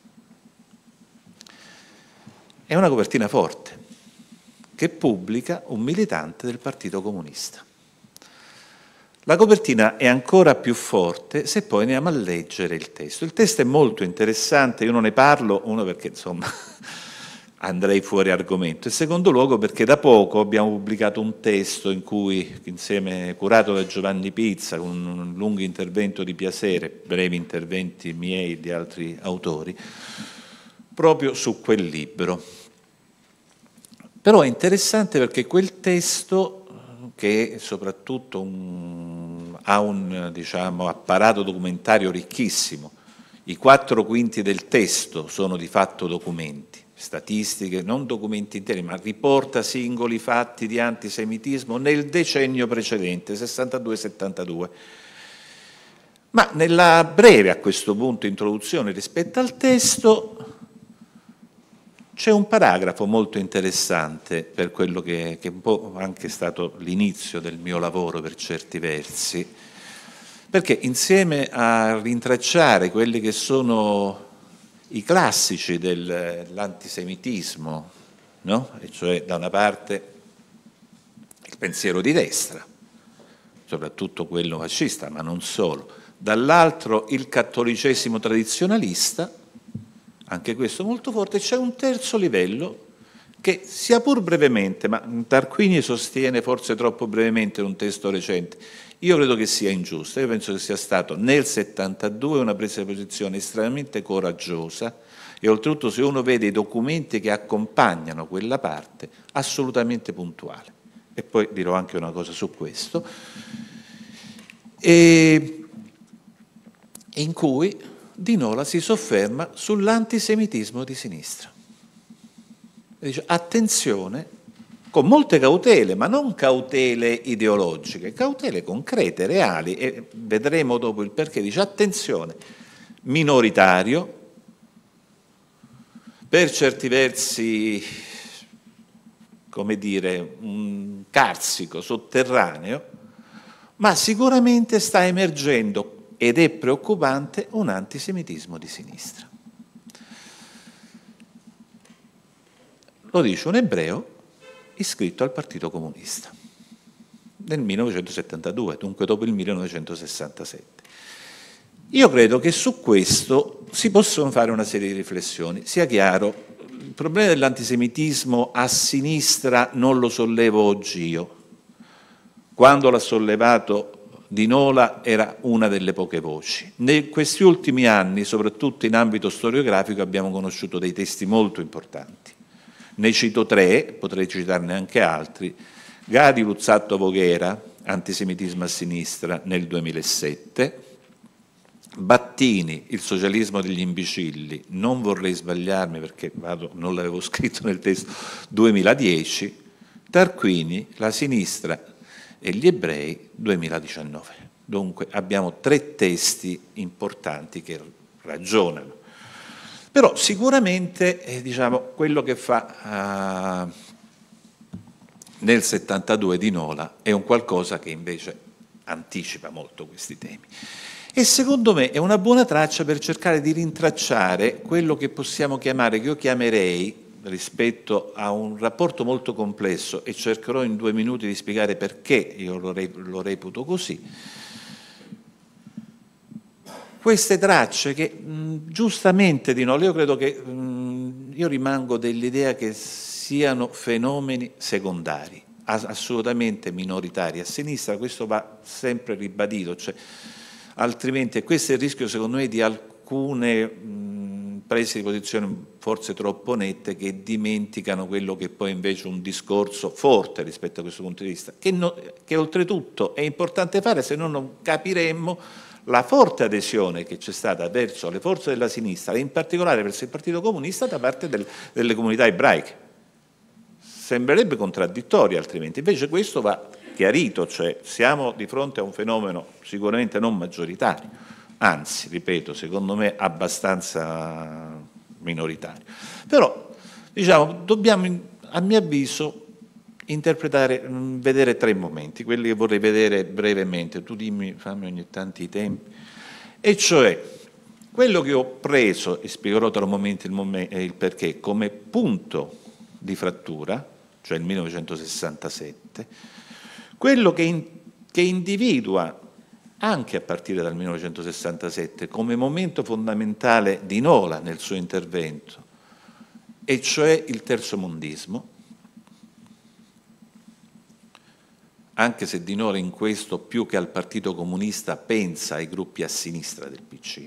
È una copertina forte che pubblica un militante del Partito Comunista. La copertina è ancora più forte se poi andiamo a leggere il testo. Il testo è molto interessante, io non ne parlo, uno perché insomma andrei fuori argomento, e secondo luogo perché da poco abbiamo pubblicato un testo in cui, insieme, curato da Giovanni Pizza, con un lungo intervento di Piasere, brevi interventi miei e di altri autori, proprio su quel libro. Però è interessante perché quel testo, che soprattutto ha un diciamo, apparato documentario ricchissimo, i 4/5 del testo sono di fatto documenti, statistiche, non documenti interi, ma riporta singoli fatti di antisemitismo nel decennio precedente, 62-72. Ma nella breve, a questo punto, introduzione rispetto al testo, c'è un paragrafo molto interessante per quello che è un po' anche stato l'inizio del mio lavoro per certi versi, perché insieme a rintracciare quelli che sono i classici dell'antisemitismo, no? E cioè da una parte il pensiero di destra, soprattutto quello fascista, ma non solo, dall'altro il cattolicesimo tradizionalista, anche questo molto forte, c'è un terzo livello che sia pur brevemente, ma Tarquini sostiene forse troppo brevemente in un testo recente, io credo che sia ingiusta. Io penso che sia stato nel 72 una presa di posizione estremamente coraggiosa e oltretutto, se uno vede i documenti che accompagnano quella parte, assolutamente puntuale. E poi dirò anche una cosa su questo, e in cui Di Nola si sofferma sull'antisemitismo di sinistra. E dice: attenzione, con molte cautele, ma non cautele ideologiche, cautele concrete, reali, e vedremo dopo il perché. Dice: attenzione, minoritario, per certi versi, come dire, un carsico, sotterraneo, ma sicuramente sta emergendo, ed è preoccupante, un antisemitismo di sinistra. Lo dice un ebreo iscritto al Partito Comunista nel 1972, dunque dopo il 1967. Io credo che su questo si possono fare una serie di riflessioni. Sia chiaro, il problema dell'antisemitismo a sinistra non lo sollevo oggi io. Quando l'ha sollevato Di Nola era una delle poche voci. In questi ultimi anni, soprattutto in ambito storiografico, abbiamo conosciuto dei testi molto importanti. Ne cito 3, potrei citarne anche altri. Gadi Luzzatto Voghera, Antisemitismo a sinistra, nel 2007. Battini, Il socialismo degli imbecilli, non vorrei sbagliarmi perché non l'avevo scritto nel testo, 2010. Tarquini, La sinistra e gli ebrei, 2019. Dunque abbiamo 3 testi importanti che ragionano. Però sicuramente diciamo, quello che fa nel 72 Di Nola è un qualcosa che invece anticipa molto questi temi. E secondo me è una buona traccia per cercare di rintracciare quello che possiamo chiamare, che io chiamerei, rispetto a un rapporto molto complesso, e cercherò in 2 minuti di spiegare perché io lo reputo così, queste tracce che giustamente Di Nola, io credo che io rimango dell'idea che siano fenomeni secondari, assolutamente minoritari a sinistra, questo va sempre ribadito, cioè, altrimenti questo è il rischio secondo me di alcune prese di posizione forse troppo nette che dimenticano quello che poi invece è un discorso forte rispetto a questo punto di vista, che oltretutto è importante fare, se no non capiremmo la forte adesione che c'è stata verso le forze della sinistra e in particolare verso il Partito Comunista da parte delle comunità ebraiche. Sembrerebbe contraddittorio altrimenti, invece questo va chiarito, cioè siamo di fronte a un fenomeno sicuramente non maggioritario, anzi, ripeto, secondo me abbastanza minoritario. Però, diciamo, dobbiamo, a mio avviso, vedere 3 momenti, quelli che vorrei vedere brevemente, tu fammi ogni tanto i tempi, e cioè quello che ho preso, e spiegherò tra un momento il perché, come punto di frattura, cioè il 1967, quello che individua anche a partire dal 1967 come momento fondamentale Di Nola nel suo intervento, e cioè il terzomondismo, anche se Di Nola in questo più che al Partito Comunista pensa ai gruppi a sinistra del PC,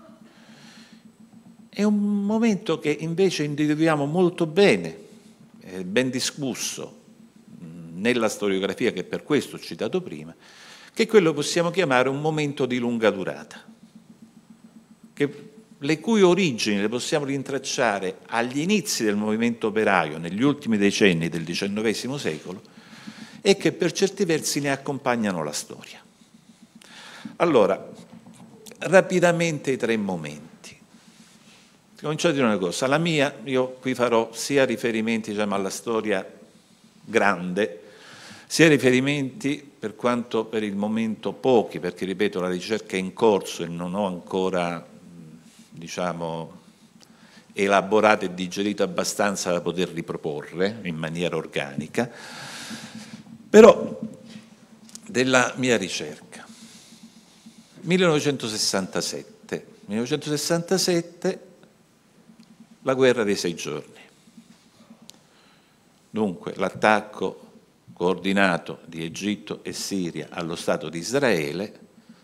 è un momento che invece individuiamo molto bene, ben discusso nella storiografia, che per questo ho citato prima, che quello possiamo chiamare un momento di lunga durata, le cui origini le possiamo rintracciare agli inizi del movimento operaio, negli ultimi decenni del XIX secolo, e che per certi versi ne accompagnano la storia. Allora, rapidamente i 3 momenti. Comincio a dire una cosa, la mia, io qui farò sia riferimenti diciamo, alla storia grande, sia riferimenti, per quanto per il momento pochi, perché ripeto la ricerca è in corso e non ho ancora diciamo, elaborato e digerito abbastanza da poter riproporre in maniera organica, però della mia ricerca. 1967, la guerra dei 6 giorni. Dunque l'attacco coordinato di Egitto e Siria allo Stato di Israele,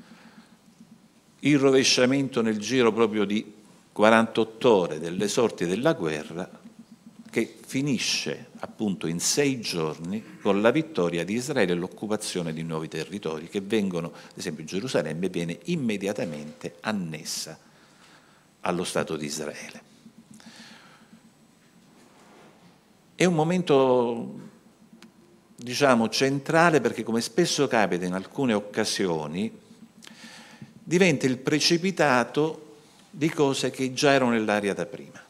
il rovesciamento nel giro proprio di 48 ore delle sorti della guerra, che finisce appunto in 6 giorni con la vittoria di Israele e l'occupazione di nuovi territori che vengono, ad esempio Gerusalemme viene immediatamente annessa allo Stato di Israele. È un momento, diciamo, centrale perché, come spesso capita in alcune occasioni, diventa il precipitato di cose che già erano nell'aria da prima.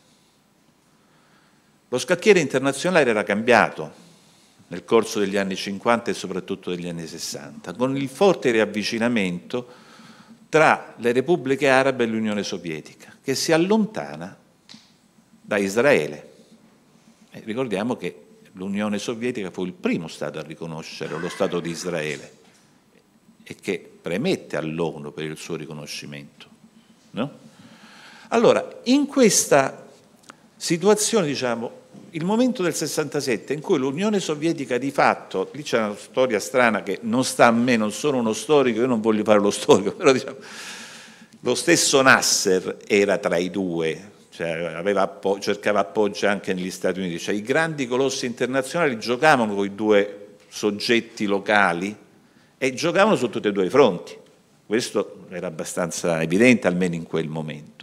Lo scacchiere internazionale era cambiato nel corso degli anni 50 e soprattutto degli anni 60, con il forte riavvicinamento tra le repubbliche arabe e l'Unione Sovietica, che si allontana da Israele. Ricordiamo che l'Unione Sovietica fu il primo Stato a riconoscere lo Stato di Israele e che premette all'ONU per il suo riconoscimento, no? Allora, in questa situazione, diciamo, il momento del 67 in cui l'Unione Sovietica di fatto, lì c'è una storia strana che non sta a me, non sono uno storico, io non voglio fare lo storico, però diciamo, lo stesso Nasser era tra i due, cioè cercava appoggio anche negli Stati Uniti, cioè i grandi colossi internazionali giocavano con i due soggetti locali e giocavano su tutti e due i fronti, questo era abbastanza evidente almeno in quel momento.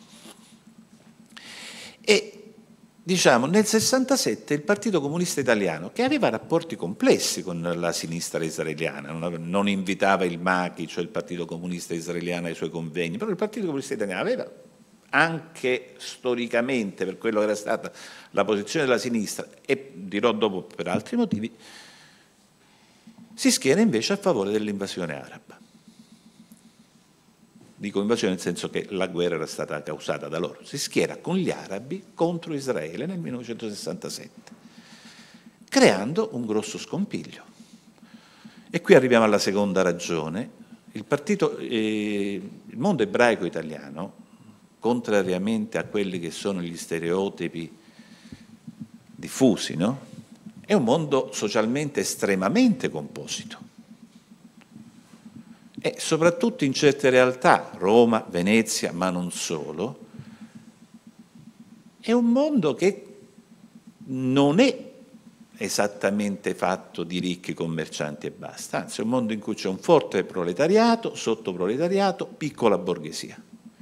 E diciamo, nel 67 il Partito Comunista Italiano, che aveva rapporti complessi con la sinistra israeliana, non invitava il Maki, cioè il Partito Comunista Israeliano, ai suoi convegni, però il Partito Comunista Italiano aveva anche storicamente, per quello che era stata la posizione della sinistra, e dirò dopo per altri motivi, si schiera invece a favore dell'invasione araba. Dico invasione nel senso che la guerra era stata causata da loro. Si schiera con gli arabi contro Israele nel 1967, creando un grosso scompiglio. E qui arriviamo alla seconda ragione. Il mondo ebraico italiano, contrariamente a quelli che sono gli stereotipi diffusi, no? È un mondo socialmente estremamente composito. E soprattutto in certe realtà, Roma, Venezia, ma non solo, è un mondo che non è esattamente fatto di ricchi commercianti e basta, anzi è un mondo in cui c'è un forte proletariato, sottoproletariato, piccola borghesia.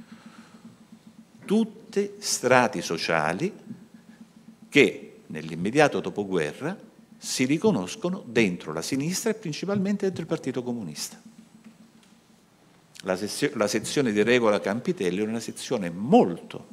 Tutti strati sociali che nell'immediato dopoguerra si riconoscono dentro la sinistra e principalmente dentro il Partito Comunista. La sezione di Regola Campitelli è una sezione molto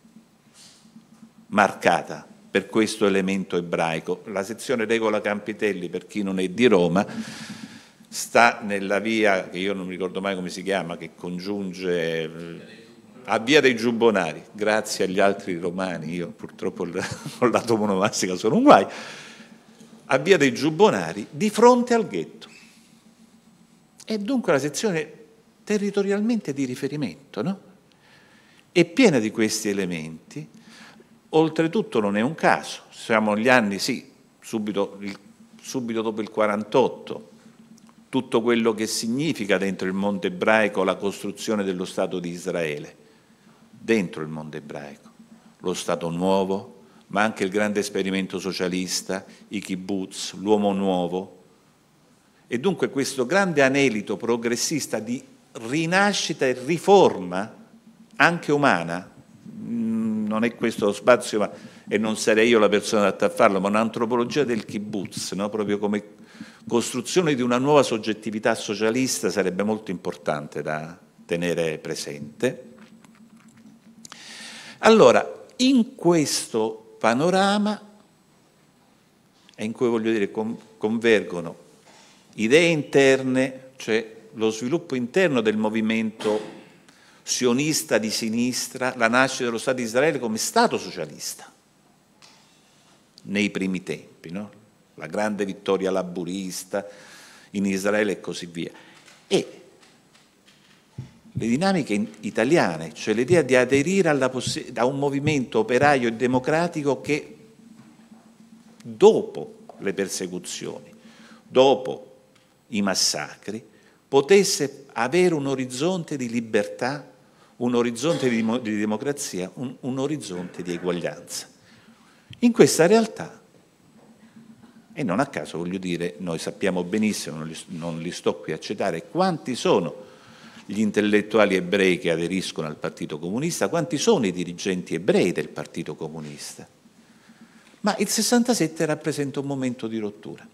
marcata per questo elemento ebraico. La sezione Regola Campitelli, per chi non è di Roma, sta nella via, che io non mi ricordo mai come si chiama, che congiunge a Via dei Giubbonari, grazie agli altri romani, io purtroppo con la toponomastica sono un guai, a Via dei Giubbonari, di fronte al ghetto. E dunque la sezione territorialmente di riferimento, no? È piena di questi elementi. Oltretutto non è un caso, siamo negli anni, sì, subito dopo il 48, tutto quello che significa dentro il mondo ebraico la costruzione dello Stato di Israele, dentro il mondo ebraico, lo Stato nuovo, ma anche il grande esperimento socialista, i kibbutz, l'uomo nuovo, e dunque questo grande anelito progressista di rinascita e riforma anche umana, non è questo lo spazio e non sarei io la persona adatta a farlo, ma un'antropologia del kibbutz, no? Proprio come costruzione di una nuova soggettività socialista sarebbe molto importante da tenere presente. Allora, in questo panorama, in cui voglio dire convergono idee interne, cioè lo sviluppo interno del movimento sionista di sinistra, la nascita dello Stato di Israele come Stato socialista nei primi tempi, no? La grande vittoria laburista in Israele e così via. E le dinamiche italiane, cioè l'idea di aderire a un movimento operaio e democratico che dopo le persecuzioni, dopo i massacri, potesse avere un orizzonte di libertà, un orizzonte di democrazia, un orizzonte di eguaglianza. In questa realtà, e non a caso voglio dire, noi sappiamo benissimo, non li sto qui a citare, quanti sono gli intellettuali ebrei che aderiscono al Partito Comunista, quanti sono i dirigenti ebrei del Partito Comunista. Ma il 67 rappresenta un momento di rottura.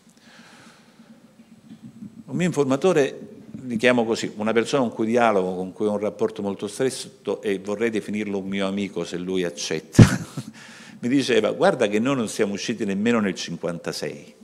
Un mio informatore, li chiamo così, una persona con cui dialogo, con cui ho un rapporto molto stretto e vorrei definirlo un mio amico se lui accetta, mi diceva: guarda che noi non siamo usciti nemmeno nel 56.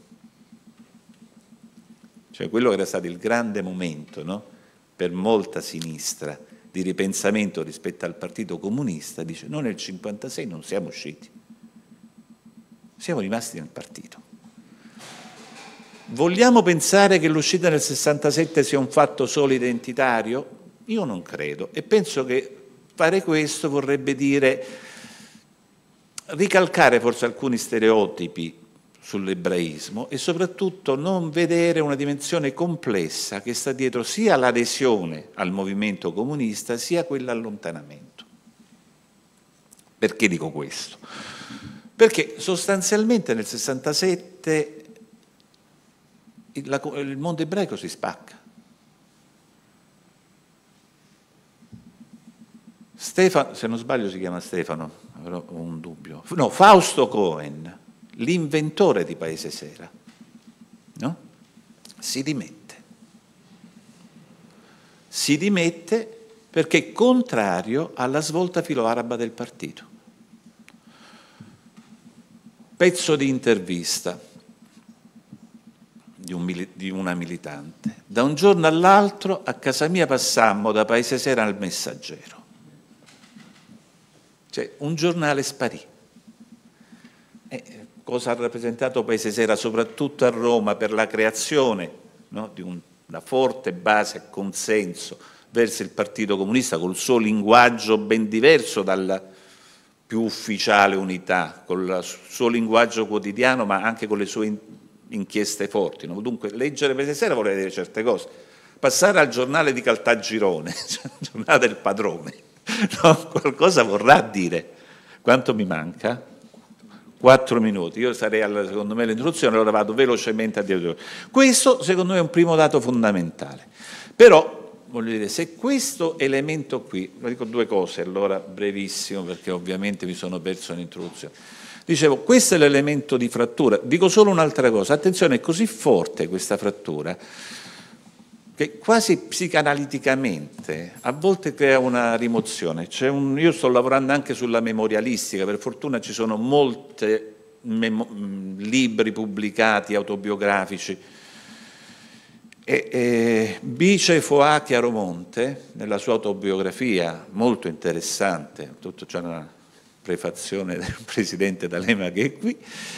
Cioè quello che era stato il grande momento, no? Per molta sinistra di ripensamento rispetto al Partito Comunista, dice: noi nel 56 non siamo usciti, siamo rimasti nel partito. Vogliamo pensare che l'uscita nel 67 sia un fatto solo identitario? Io non credo, e penso che fare questo vorrebbe dire ricalcare forse alcuni stereotipi sull'ebraismo e soprattutto non vedere una dimensione complessa che sta dietro sia l'adesione al movimento comunista sia quell'allontanamento. Perché dico questo? Perché sostanzialmente nel 67 il mondo ebraico si spacca. Stefano, se non sbaglio si chiama Stefano, avrò un dubbio. No, Fausto Cohen, l'inventore di Paese Sera, no? Si dimette. Si dimette perché è contrario alla svolta filo-araba del partito. Pezzo di intervista di una militante. Da un giorno all'altro a casa mia passammo da Paese Sera al Messaggero. Cioè un giornale sparì. Cosa ha rappresentato Paese Sera soprattutto a Roma per la creazione, no, di una forte base e consenso verso il Partito Comunista col suo linguaggio ben diverso dalla più ufficiale Unità, col suo linguaggio quotidiano ma anche con le sue inchieste forti, no? Dunque leggere Paese Sera vuole dire certe cose, passare al giornale di Caltagirone, cioè il giornale del padrone, no? Qualcosa vorrà dire. Quanto mi manca? 4 minuti, io sarei secondo me all'introduzione, allora vado velocemente a dire. Questo secondo me è un primo dato fondamentale, però voglio dire, se questo elemento qui, lo dico 2 cose allora brevissimo perché ovviamente mi sono perso l'introduzione. Dicevo, questo è l'elemento di frattura. Dico solo un'altra cosa, attenzione, è così forte questa frattura che quasi psicanaliticamente a volte crea una rimozione. Io sto lavorando anche sulla memorialistica, per fortuna ci sono molti libri pubblicati, autobiografici. Bice Foà Chiaromonte, nella sua autobiografia, molto interessante, tutto c'è una prefazione del presidente D'Alema che è qui,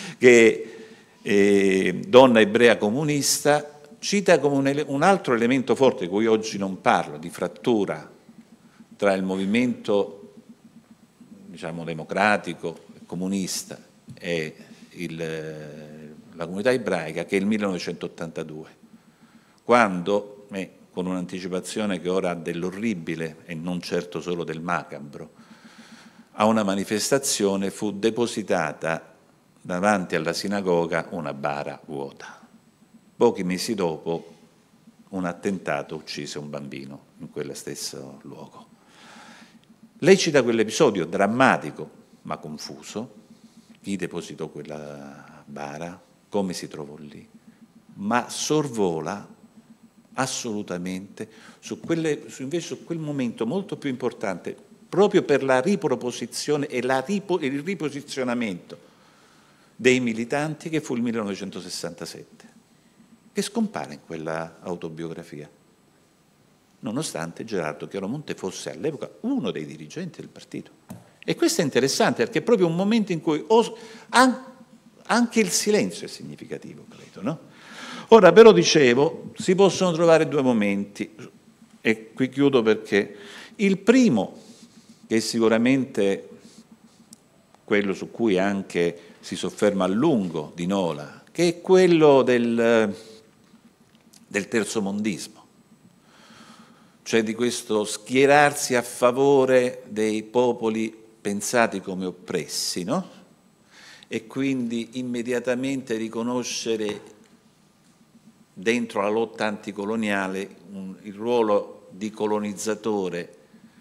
che donna ebrea comunista, cita come un altro elemento forte, di cui oggi non parlo, di frattura tra il movimento, diciamo, democratico, comunista e la comunità ebraica, che è il 1982, quando, con un'anticipazione che ora ha dell'orribile e non certo solo del macabro, a una manifestazione fu depositata davanti alla sinagoga una bara vuota. Pochi mesi dopo un attentato uccise un bambino in quello stesso luogo. Lei cita quell'episodio drammatico ma confuso, chi depositò quella bara, come si trovò lì, ma sorvola assolutamente invece su quel momento molto più importante, proprio per la riproposizione e il riposizionamento dei militanti, che fu il 1967, che scompare in quella autobiografia, nonostante Gerardo Chiaromonte fosse all'epoca uno dei dirigenti del partito. E questo è interessante perché è proprio un momento in cui anche il silenzio è significativo, credo, no? Ora però dicevo, si possono trovare 2 momenti, e qui chiudo perché il primo, che è sicuramente quello su cui anche si sofferma a lungo Di Nola, che è quello del terzomondismo, cioè di questo schierarsi a favore dei popoli pensati come oppressi, no? E quindi immediatamente riconoscere dentro la lotta anticoloniale il ruolo di colonizzatore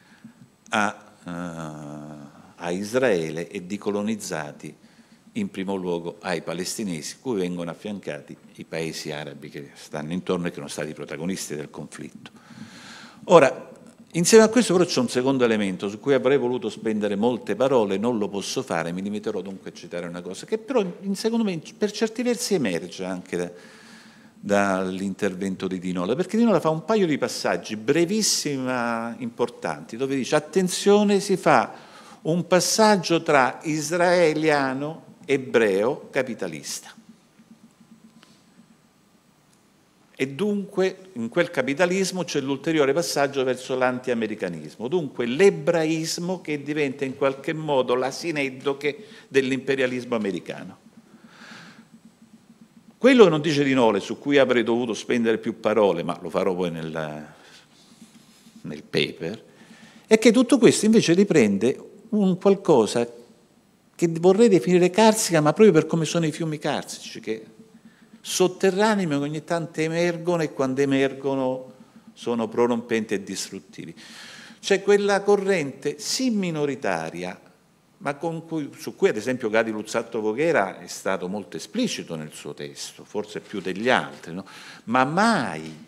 a Israele e di colonizzati in primo luogo ai palestinesi, cui vengono affiancati i paesi arabi che stanno intorno e che sono stati protagonisti del conflitto. Ora, insieme a questo però c'è un secondo elemento su cui avrei voluto spendere molte parole, non lo posso fare, mi limiterò dunque a citare una cosa che però secondo me per certi versi emerge anche dall'intervento di Di Nola, perché Di Nola fa un paio di passaggi brevissimi ma importanti, dove dice attenzione, si fa un passaggio tra israeliano, ebreo, capitalista. E dunque in quel capitalismo c'è l'ulteriore passaggio verso l'anti-americanismo, dunque l'ebraismo che diventa in qualche modo la sineddoche dell'imperialismo americano. Quello che non dice Di Nola, su cui avrei dovuto spendere più parole, ma lo farò poi nel paper, è che tutto questo invece riprende un qualcosa che vorrei definire carsica, ma proprio per come sono i fiumi carsici, che sotterranei ma ogni tanto emergono e quando emergono sono prorompenti e distruttivi. C'è quella corrente sì minoritaria, ma su cui ad esempio Gadi Luzzatto Voghera è stato molto esplicito nel suo testo, forse più degli altri, no? Ma mai,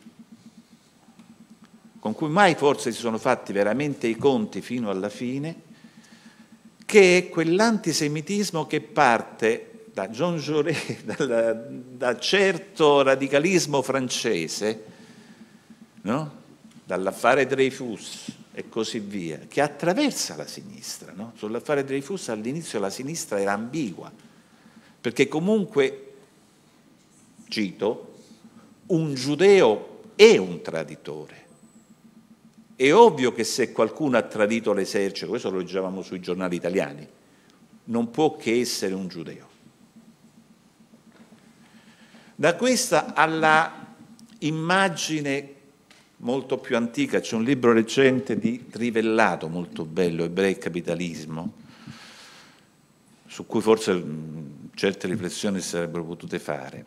con cui mai forse si sono fatti veramente i conti fino alla fine, che è quell'antisemitismo che parte da Jean Jaurès, da certo radicalismo francese, no? Dall'affare Dreyfus e così via, che attraversa la sinistra. No? Sull'affare Dreyfus all'inizio la sinistra era ambigua, perché comunque, cito, un giudeo è un traditore. È ovvio che se qualcuno ha tradito l'esercito, questo lo leggevamo sui giornali italiani, non può che essere un giudeo. Da questa alla immagine molto più antica, c'è un libro recente di Trivellato, molto bello, Ebrei e capitalismo, su cui forse certe riflessioni si sarebbero potute fare,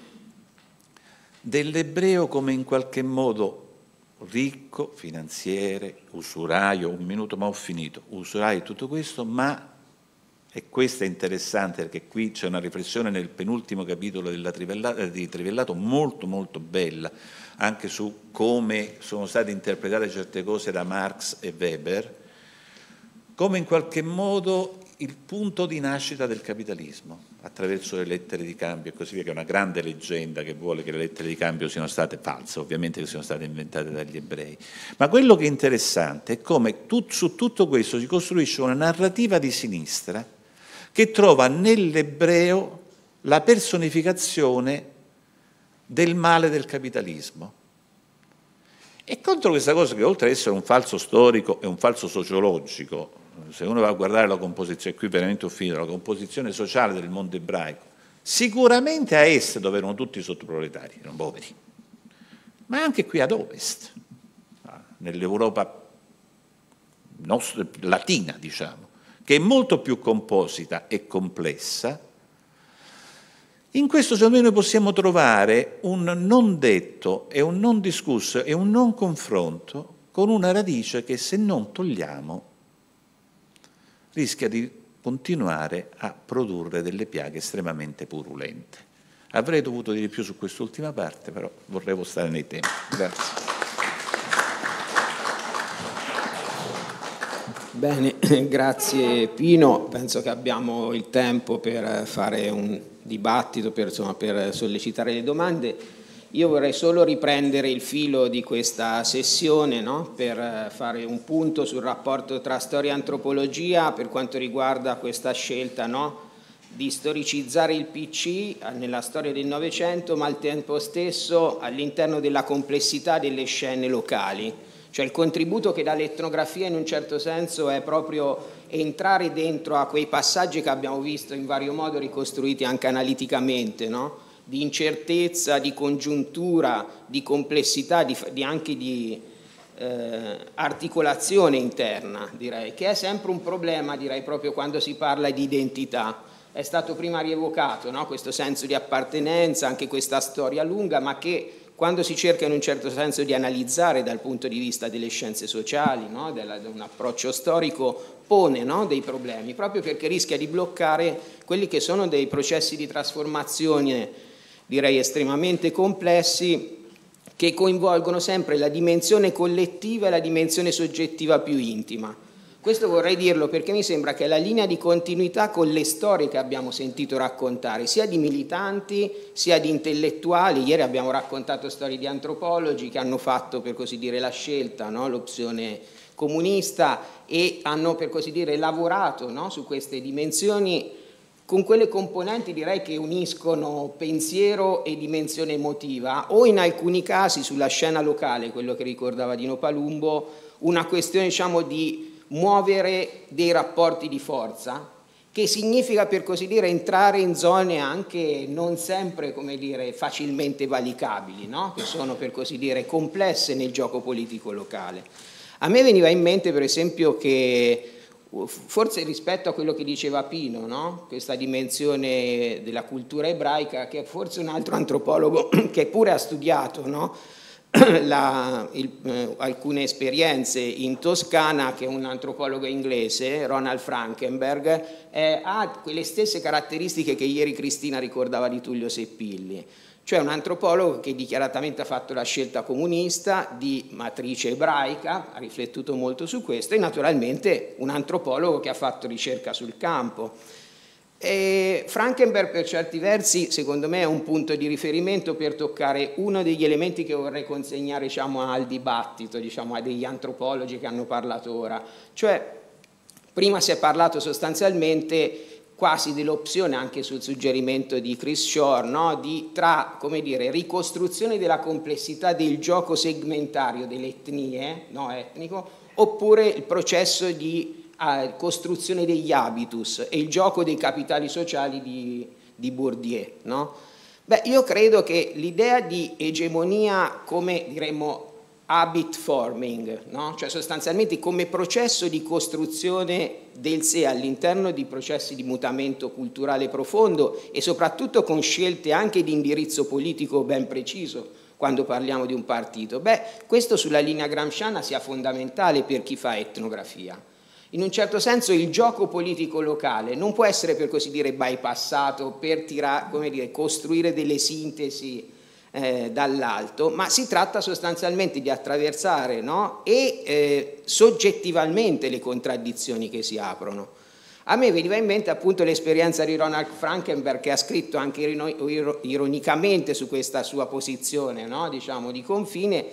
dell'ebreo come in qualche modo ricco, finanziere, usuraio, un minuto ma ho finito, usuraio tutto questo, ma, e questo è interessante perché qui c'è una riflessione nel penultimo capitolo di Trivellato molto molto bella, anche su come sono state interpretate certe cose da Marx e Weber, come in qualche modo il punto di nascita del capitalismo, attraverso le lettere di cambio e così via, che è una grande leggenda che vuole che le lettere di cambio siano state false, ovviamente che siano state inventate dagli ebrei. Ma quello che è interessante è come su tutto questo si costruisce una narrativa di sinistra che trova nell'ebreo la personificazione del male del capitalismo. E contro questa cosa, che oltre ad essere un falso storico e un falso sociologico, se uno va a guardare la composizione, qui veramente ho finito, la composizione sociale del mondo ebraico, sicuramente a est, dove erano tutti sottoproletari, erano poveri, ma anche qui ad ovest, nell'Europa latina, diciamo, che è molto più composita e complessa. In questo secondo me noi possiamo trovare un non detto e un non discusso e un non confronto con una radice che, se non togliamo, rischia di continuare a produrre delle piaghe estremamente purulente. Avrei dovuto dire più su quest'ultima parte, però vorrei stare nei tempi. Grazie. Bene, grazie Pino. Penso che abbiamo il tempo per fare un dibattito, per sollecitare le domande. Io vorrei solo riprendere il filo di questa sessione, no? Per fare un punto sul rapporto tra storia e antropologia per quanto riguarda questa scelta, no? Di storicizzare il PC nella storia del Novecento, ma al tempo stesso all'interno della complessità delle scene locali. Cioè il contributo che dà l'etnografia in un certo senso è proprio entrare dentro a quei passaggi che abbiamo visto in vario modo ricostruiti anche analiticamente, no? Di incertezza, di congiuntura, di complessità, anche di articolazione interna, direi, che è sempre un problema, direi, proprio quando si parla di identità. È stato prima rievocato, no? Questo senso di appartenenza, anche questa storia lunga, ma che quando si cerca in un certo senso di analizzare dal punto di vista delle scienze sociali, no? Da un approccio storico, pone, no? Dei problemi, proprio perché rischia di bloccare quelli che sono dei processi di trasformazione, direi estremamente complessi, che coinvolgono sempre la dimensione collettiva e la dimensione soggettiva più intima. Questo vorrei dirlo perché mi sembra che è la linea di continuità con le storie che abbiamo sentito raccontare, sia di militanti, sia di intellettuali. Ieri abbiamo raccontato storie di antropologi che hanno fatto, per così dire, la scelta, no? L'opzione comunista, e hanno, per così dire, lavorato, no? Su queste dimensioni con quelle componenti, direi, che uniscono pensiero e dimensione emotiva, o in alcuni casi sulla scena locale, quello che ricordava Dino Palumbo, una questione, diciamo, di muovere dei rapporti di forza, che significa, per così dire, entrare in zone anche non sempre, come dire, facilmente valicabili, no? Che sono, per così dire, complesse nel gioco politico locale. A me veniva in mente, per esempio, che forse rispetto a quello che diceva Pino, no? Questa dimensione della cultura ebraica, che forse un altro antropologo che pure ha studiato, no? Alcune esperienze in Toscana, che è un antropologo inglese, Ronald Frankenberg, ha quelle stesse caratteristiche che ieri Cristina ricordava di Tullio Seppilli, cioè un antropologo che dichiaratamente ha fatto la scelta comunista, di matrice ebraica, ha riflettuto molto su questo, e naturalmente un antropologo che ha fatto ricerca sul campo. E Frankenberg, per certi versi, secondo me è un punto di riferimento per toccare uno degli elementi che vorrei consegnare, diciamo, al dibattito, diciamo, a degli antropologi che hanno parlato ora. Cioè, prima si è parlato sostanzialmente quasi dell'opzione, anche sul suggerimento di Chris Shore, no? Tra, come dire, ricostruzione della complessità del gioco segmentario delle etnie, no? Etnico, oppure il processo di costruzione degli habitus e il gioco dei capitali sociali di Bourdieu, no? Beh, io credo che l'idea di egemonia come, diremmo, habit forming, no? Cioè sostanzialmente come processo di costruzione del sé all'interno di processi di mutamento culturale profondo e soprattutto con scelte anche di indirizzo politico ben preciso quando parliamo di un partito. Beh, questo sulla linea gramsciana sia fondamentale per chi fa etnografia. In un certo senso il gioco politico locale non può essere, per così dire, bypassato per come dire, costruire delle sintesi dall'alto, ma si tratta sostanzialmente di attraversare, no? Soggettivamente le contraddizioni che si aprono. A me veniva in mente appunto l'esperienza di Ronald Frankenberg, che ha scritto anche ironicamente su questa sua posizione, no? Diciamo, di confine,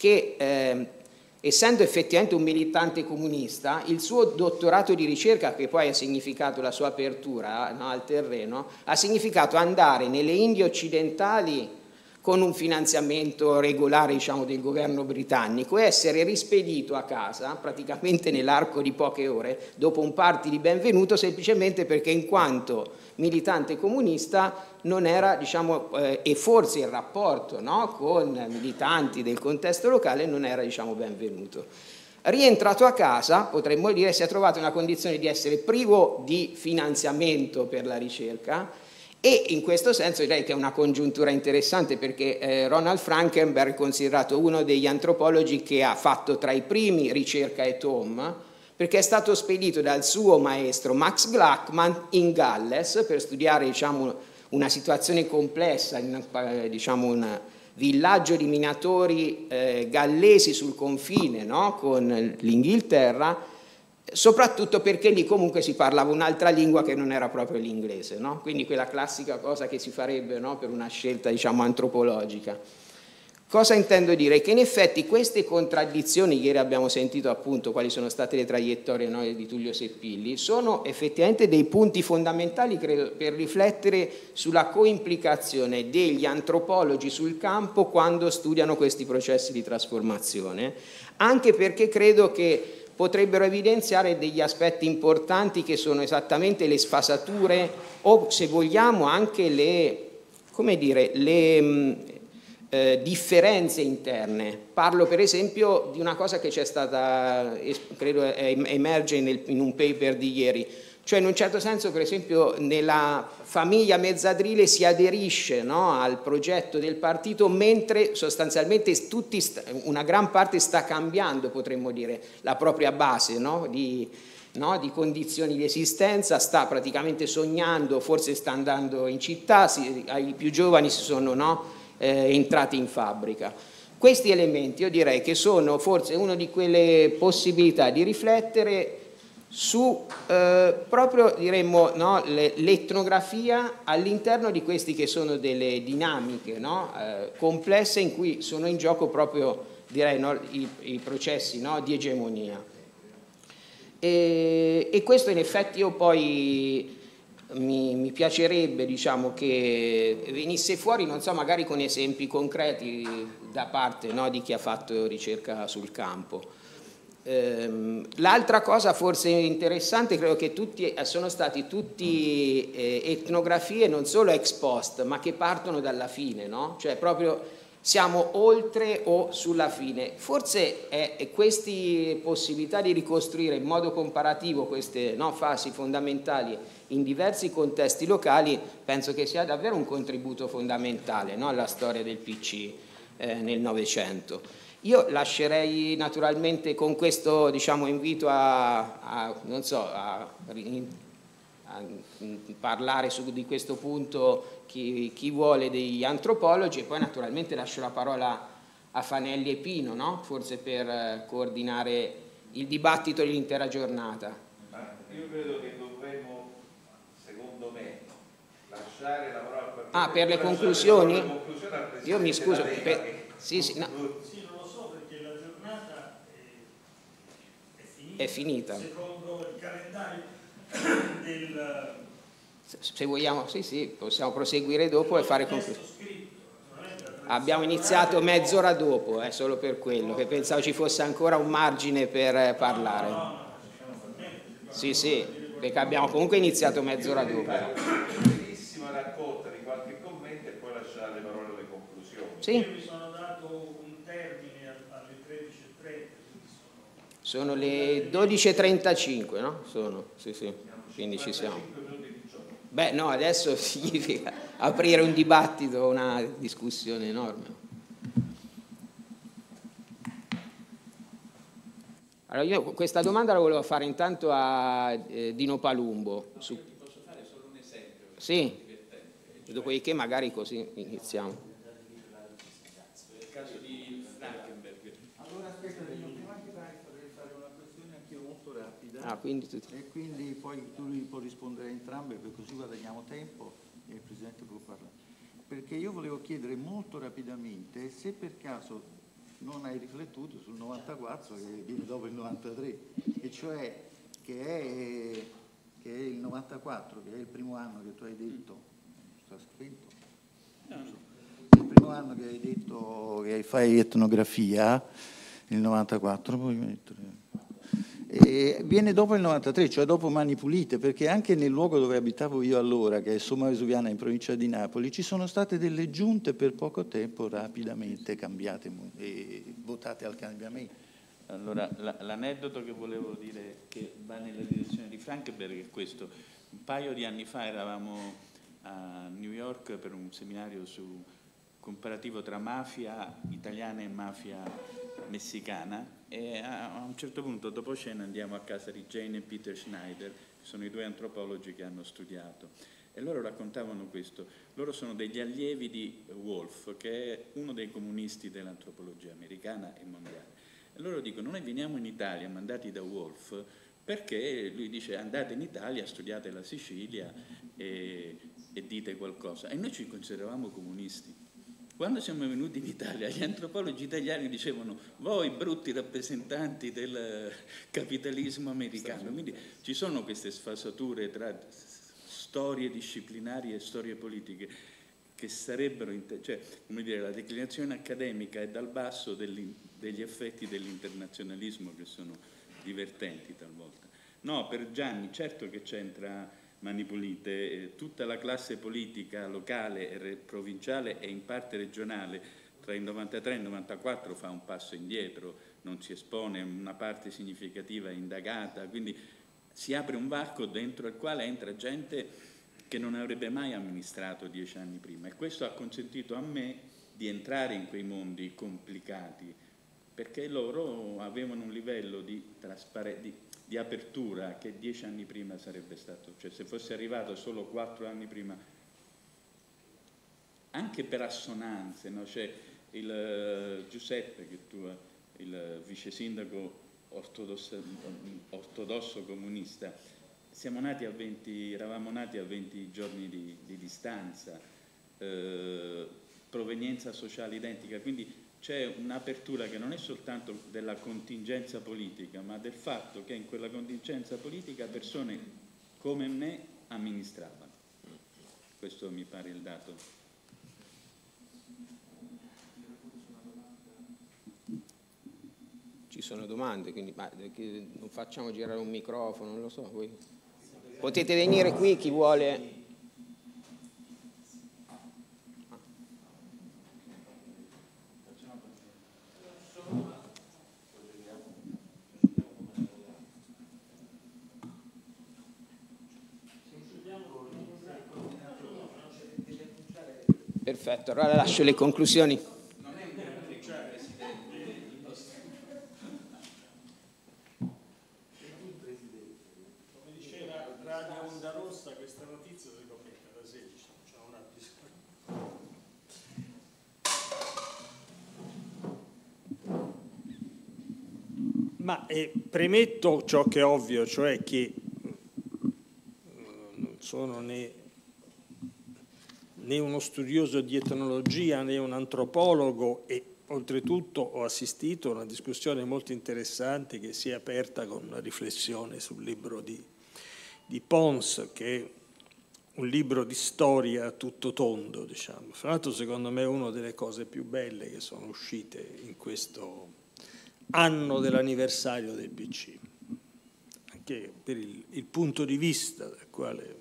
che essendo effettivamente un militante comunista, il suo dottorato di ricerca, che poi ha significato la sua apertura, no, al terreno, ha significato andare nelle Indie occidentali con un finanziamento regolare, diciamo, del governo britannico, e essere rispedito a casa praticamente nell'arco di poche ore dopo un party di benvenuto, semplicemente perché in quanto militante comunista non era, diciamo, e forse il rapporto, no, con militanti del contesto locale non era, diciamo, benvenuto. Rientrato a casa, potremmo dire, si è trovato in una condizione di essere privo di finanziamento per la ricerca, e in questo senso direi che è una congiuntura interessante, perché Ronald Frankenberg è considerato uno degli antropologi che ha fatto tra i primi ricerca et homme, perché è stato spedito dal suo maestro Max Gluckman in Galles per studiare, diciamo, una situazione complessa, diciamo un villaggio di minatori gallesi sul confine, no? Con l'Inghilterra, soprattutto perché lì comunque si parlava un'altra lingua che non era proprio l'inglese, no? Quindi quella classica cosa che si farebbe, no? Per una scelta, diciamo, antropologica. Cosa intendo dire? Che in effetti queste contraddizioni, ieri abbiamo sentito appunto quali sono state le traiettorie, no, di Tullio Seppilli, sono effettivamente dei punti fondamentali, credo, per riflettere sulla coimplicazione degli antropologi sul campo quando studiano questi processi di trasformazione, anche perché credo che potrebbero evidenziare degli aspetti importanti che sono esattamente le sfasature o, se vogliamo, anche le, come dire, le differenze interne. Parlo per esempio di una cosa che c'è stata, credo emerge in un paper di ieri, cioè in un certo senso per esempio nella famiglia Mezzadrile si aderisce, no, al progetto del partito, mentre sostanzialmente una gran parte sta cambiando, potremmo dire, la propria base, no, di condizioni di esistenza, sta praticamente sognando, forse sta andando in città, ai più giovani si sono entrati in fabbrica. Questi elementi io direi che sono forse una di quelle possibilità di riflettere su proprio, diremmo, no, l'etnografia all'interno di questi che sono delle dinamiche, no, complesse, in cui sono in gioco proprio, direi, no, i processi, no, di egemonia. E questo in effetti io poi mi piacerebbe, diciamo, che venisse fuori, non so, magari con esempi concreti da parte, no, di chi ha fatto ricerca sul campo. L'altra cosa forse interessante, credo che sono stati tutti etnografie non solo ex post, ma che partono dalla fine, no? Cioè proprio siamo oltre o sulla fine. Forse queste possibilità di ricostruire in modo comparativo queste, no, fasi fondamentali in diversi contesti locali, penso che sia davvero un contributo fondamentale, no, alla storia del PC nel Novecento. Io lascerei naturalmente con questo, diciamo, invito a parlare di questo punto chi vuole degli antropologi, e poi naturalmente lascio la parola a Fanelli e Pino, no? Forse per coordinare il dibattito dell'intera giornata. Io credo che dovremmo, secondo me, lasciare la parola per le conclusioni? Io mi scuso. Sì, no. È finita. Secondo il calendario se vogliamo, sì, possiamo proseguire dopo e fare conclusioni. Abbiamo iniziato mezz'ora dopo, solo per quello, che pensavo ci fosse ancora un margine per parlare. Sì, perché abbiamo comunque iniziato mezz'ora dopo. Brevissima raccolta di qualche commento e poi lasciare le parole alle conclusioni. Sì. Io mi sono dato un termine alle 13:30. Sono le 12:35, no? Sì, quindi ci siamo. Beh, no, adesso significa aprire un dibattito, una discussione enorme. Allora, io questa domanda la volevo fare intanto a Dino Palumbo. Posso fare solo un esempio? Sì, dopodiché magari così iniziamo. Il caso di Frankenberg. Allora aspetta, prima di vorrei fare una questione anche io molto rapida. E quindi poi tu puoi rispondere a entrambe, perché così guadagniamo tempo e il Presidente può parlare. Perché io volevo chiedere molto rapidamente se per caso non hai riflettuto sul 94 che viene dopo il 93, e cioè che è il 94, che è il primo anno che tu hai detto, sta scritto? Il primo anno che hai detto che fai etnografia, il 94, poi mettere. E viene dopo il 93, cioè dopo Mani Pulite, perché anche nel luogo dove abitavo io allora, che è Somma Vesuviana in provincia di Napoli, ci sono state delle giunte per poco tempo rapidamente cambiate e votate al cambiamento. Allora, l'aneddoto che volevo dire che va nella direzione di Frankenberg è questo. Un paio di anni fa eravamo a New York per un seminario su comparativo tra mafia italiana e mafia messicana, e a un certo punto dopo cena andiamo a casa di Jane e Peter Schneider, che sono i due antropologi che hanno studiato, e loro raccontavano questo. Loro sono degli allievi di Wolff, che è uno dei comunisti dell'antropologia americana e mondiale, e loro dicono: noi veniamo in Italia mandati da Wolff perché lui dice andate in Italia, studiate la Sicilia e dite qualcosa, e noi ci consideravamo comunisti. Quando siamo venuti in Italia, gli antropologi italiani dicevano: voi brutti rappresentanti del capitalismo americano. Quindi ci sono queste sfasature tra storie disciplinari e storie politiche che sarebbero, cioè, come dire, la declinazione accademica è dal basso degli effetti dell'internazionalismo che sono divertenti talvolta. No, per Gianni certo che c'entra Mani Pulite, tutta la classe politica locale, provinciale e in parte regionale tra il 93 e il 94 fa un passo indietro, non si espone, una parte significativa è indagata, quindi si apre un varco dentro il quale entra gente che non avrebbe mai amministrato 10 anni prima, e questo ha consentito a me di entrare in quei mondi complicati, perché loro avevano un livello di apertura che 10 anni prima sarebbe stato, cioè se fosse arrivato solo 4 anni prima, anche per assonanze, no? Cioè il Giuseppe, che tu, il vice sindaco ortodosso comunista, eravamo nati a 20 giorni di distanza, provenienza sociale identica, quindi c'è un'apertura che non è soltanto della contingenza politica, ma del fatto che in quella contingenza politica persone come me amministravano. Questo mi pare il dato. Ci sono domande, quindi non facciamo girare un microfono, non lo so. Voi potete venire qui, chi vuole. Perfetto, allora lascio le conclusioni. Ma premetto ciò che è ovvio, cioè che non sono né uno studioso di etnologia né un antropologo, e oltretutto ho assistito a una discussione molto interessante che si è aperta con una riflessione sul libro di Pons, che è un libro di storia tutto tondo, diciamo. Fra l'altro secondo me è una delle cose più belle che sono uscite in questo anno dell'anniversario del PC, anche per il punto di vista dal quale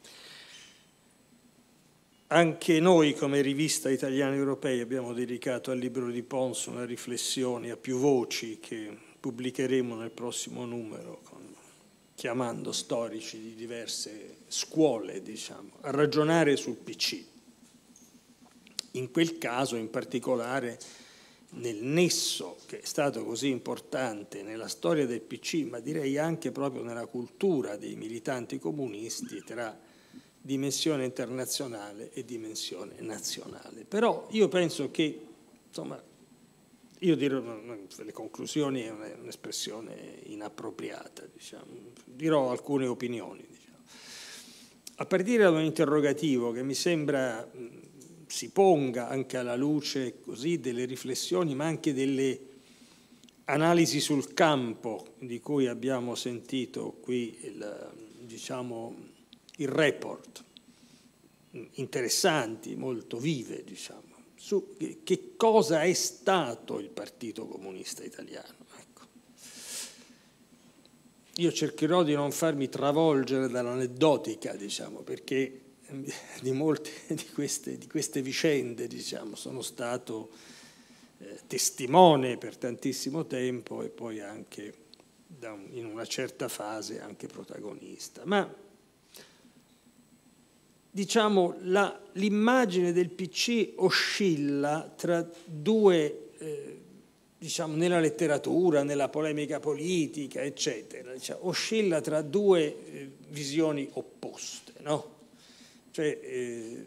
anche noi come rivista Italiani Europei abbiamo dedicato al libro di Pons una riflessione a più voci che pubblicheremo nel prossimo numero, chiamando storici di diverse scuole, diciamo, a ragionare sul PC. In quel caso in particolare nel nesso che è stato così importante nella storia del PC, ma direi anche proprio nella cultura dei militanti comunisti, tra dimensione internazionale e dimensione nazionale. Però io penso che, insomma, io dirò, le conclusioni è un'espressione inappropriata, diciamo, dirò alcune opinioni. Diciamo. A partire da un interrogativo che mi sembra si ponga anche alla luce così delle riflessioni, ma anche delle analisi sul campo di cui abbiamo sentito qui il report, interessanti, molto vive, diciamo, su che cosa è stato il Partito Comunista Italiano. Ecco. Io cercherò di non farmi travolgere dall'aneddotica, diciamo, perché di molte di queste vicende, diciamo, sono stato testimone per tantissimo tempo e poi anche in una certa fase anche protagonista. Ma diciamo l'immagine del PC oscilla tra due, diciamo, nella letteratura, nella polemica politica, eccetera, diciamo, oscilla tra due visioni opposte, no? Cioè,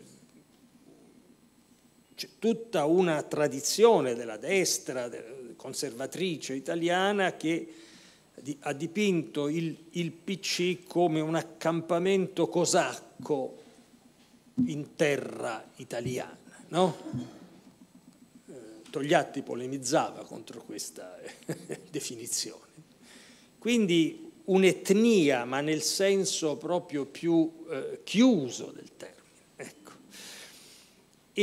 c'è tutta una tradizione della destra conservatrice italiana che ha dipinto il PC come un accampamento cosacco in terra italiana, no? Togliatti polemizzava contro questa definizione. Quindi un'etnia, ma nel senso proprio più chiuso del termine. Ecco.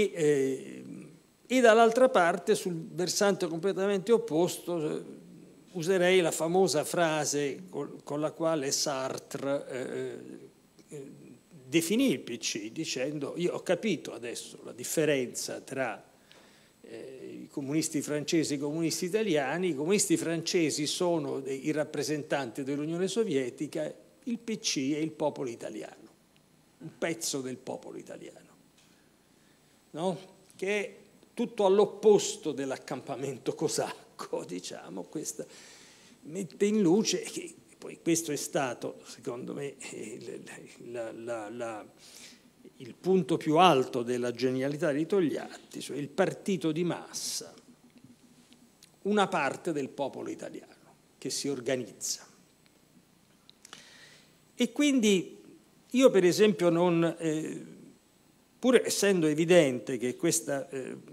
E dall'altra parte, sul versante completamente opposto, userei la famosa frase con la quale Sartre definì il PC, dicendo: io ho capito adesso la differenza tra i comunisti francesi e i comunisti italiani. I comunisti francesi sono i rappresentanti dell'Unione Sovietica, il PC è il popolo italiano, un pezzo del popolo italiano, no? Che è tutto all'opposto dell'accampamento cosacco, diciamo. Questa mette in luce che poi questo è stato, secondo me, il punto più alto della genialità di Togliatti, cioè il partito di massa, una parte del popolo italiano che si organizza. E quindi io, per esempio, pur essendo evidente che questa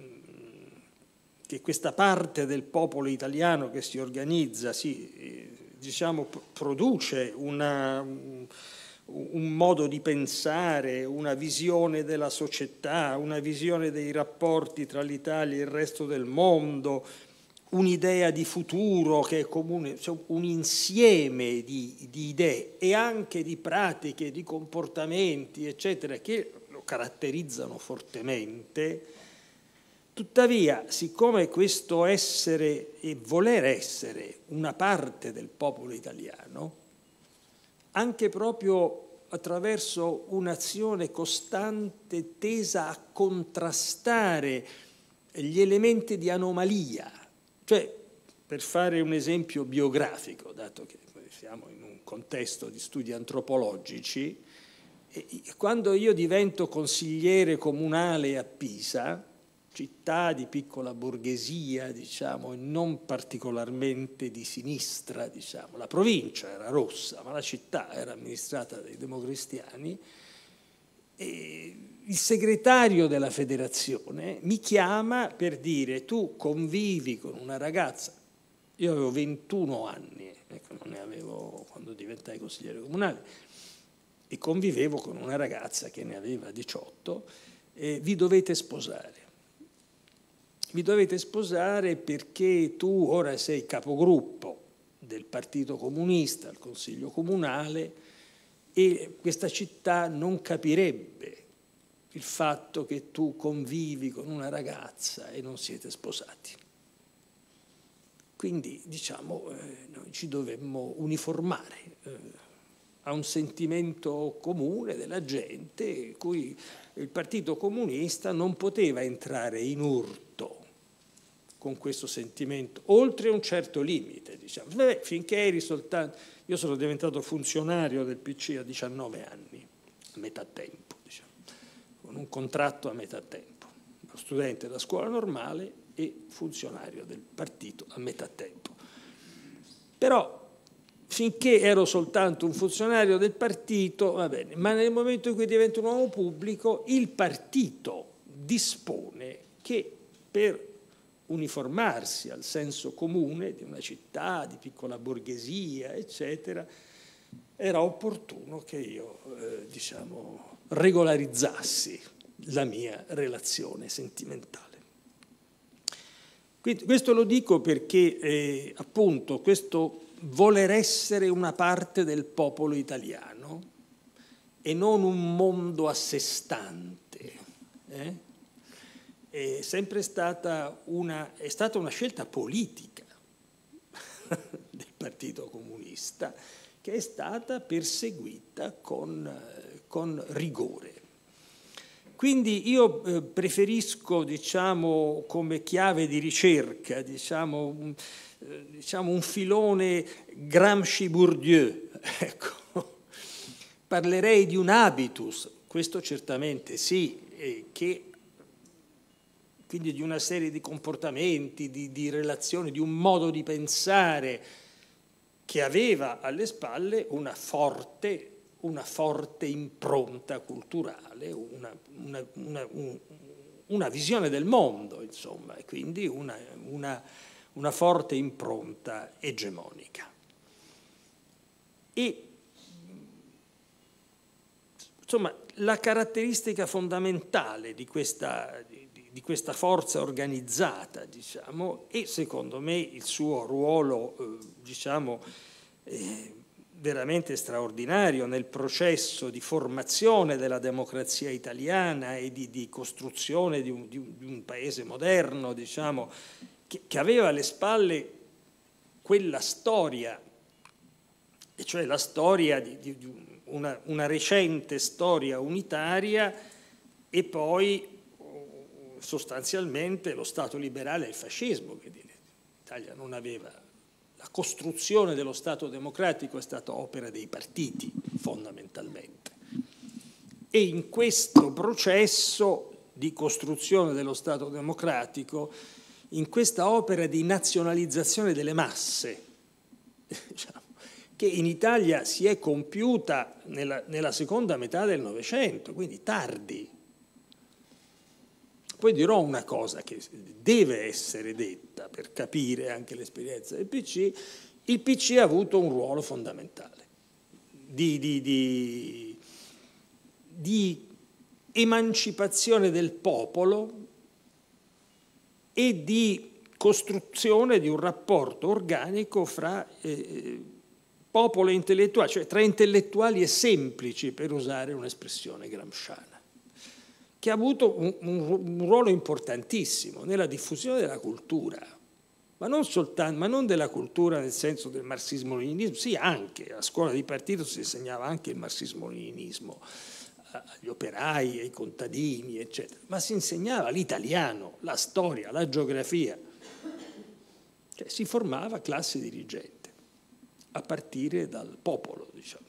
parte del popolo italiano che si organizza produce un modo di pensare, una visione della società, una visione dei rapporti tra l'Italia e il resto del mondo, un'idea di futuro che è comune, cioè un insieme di idee e anche di pratiche, di comportamenti, eccetera, che lo caratterizzano fortemente. Tuttavia, siccome questo essere e voler essere una parte del popolo italiano, anche proprio attraverso un'azione costante tesa a contrastare gli elementi di anomalia, cioè, per fare un esempio biografico, dato che siamo in un contesto di studi antropologici, quando io divento consigliere comunale a Pisa, città di piccola borghesia, diciamo, e non particolarmente di sinistra, diciamo. La provincia era rossa, ma la città era amministrata dai democristiani. E il segretario della federazione mi chiama per dire: tu convivi con una ragazza, io avevo 21 anni, ecco, non ne avevo quando diventai consigliere comunale, e convivevo con una ragazza che ne aveva 18, e vi dovete sposare. Vi dovete sposare perché tu ora sei capogruppo del Partito Comunista al Consiglio Comunale e questa città non capirebbe il fatto che tu convivi con una ragazza e non siete sposati. Quindi, diciamo, noi ci dovremmo uniformare a un sentimento comune della gente, cui il Partito Comunista non poteva entrare in urto con questo sentimento, oltre un certo limite, diciamo. Beh, finché eri soltanto... Io sono diventato funzionario del PC a 19 anni, a metà tempo, diciamo, con un contratto a metà tempo, studente da scuola normale e funzionario del partito a metà tempo. Però finché ero soltanto un funzionario del partito, va bene, ma nel momento in cui divento un uomo pubblico, il partito dispone che per uniformarsi al senso comune di una città, di piccola borghesia, eccetera, era opportuno che io, diciamo, regolarizzassi la mia relazione sentimentale. Quindi, questo lo dico perché, appunto, questo voler essere una parte del popolo italiano e non un mondo a sé stante, è sempre stata una scelta politica del Partito Comunista che è stata perseguita con rigore. Quindi io preferisco, diciamo, come chiave di ricerca, diciamo un filone Gramsci-Bourdieu, ecco. Parlerei di un habitus, questo certamente sì, che quindi di una serie di comportamenti, di relazioni, di un modo di pensare che aveva alle spalle una forte impronta culturale, una visione del mondo, insomma, e quindi una forte impronta egemonica. E insomma, la caratteristica fondamentale di questa forza organizzata, diciamo, e secondo me il suo ruolo, diciamo, veramente straordinario nel processo di formazione della democrazia italiana e di costruzione di un paese moderno, diciamo, che aveva alle spalle quella storia, e cioè la storia di una recente storia unitaria e poi sostanzialmente lo Stato liberale e il fascismo, che l'Italia non aveva. La costruzione dello Stato democratico è stata opera dei partiti, fondamentalmente. E in questo processo di costruzione dello Stato democratico, in questa opera di nazionalizzazione delle masse, diciamo, che in Italia si è compiuta nella seconda metà del Novecento, quindi tardi. Poi dirò una cosa che deve essere detta per capire anche l'esperienza del PC. Il PC ha avuto un ruolo fondamentale di emancipazione del popolo e di costruzione di un rapporto organico fra popolo e intellettuali, cioè tra intellettuali e semplici, per usare un'espressione gramsciana, che ha avuto un ruolo importantissimo nella diffusione della cultura, ma non della cultura nel senso del marxismo-leninismo, sì, anche a scuola di partito si insegnava anche il marxismo-leninismo agli operai, ai contadini, eccetera, ma si insegnava l'italiano, la storia, la geografia, cioè si formava classe dirigente a partire dal popolo, diciamo.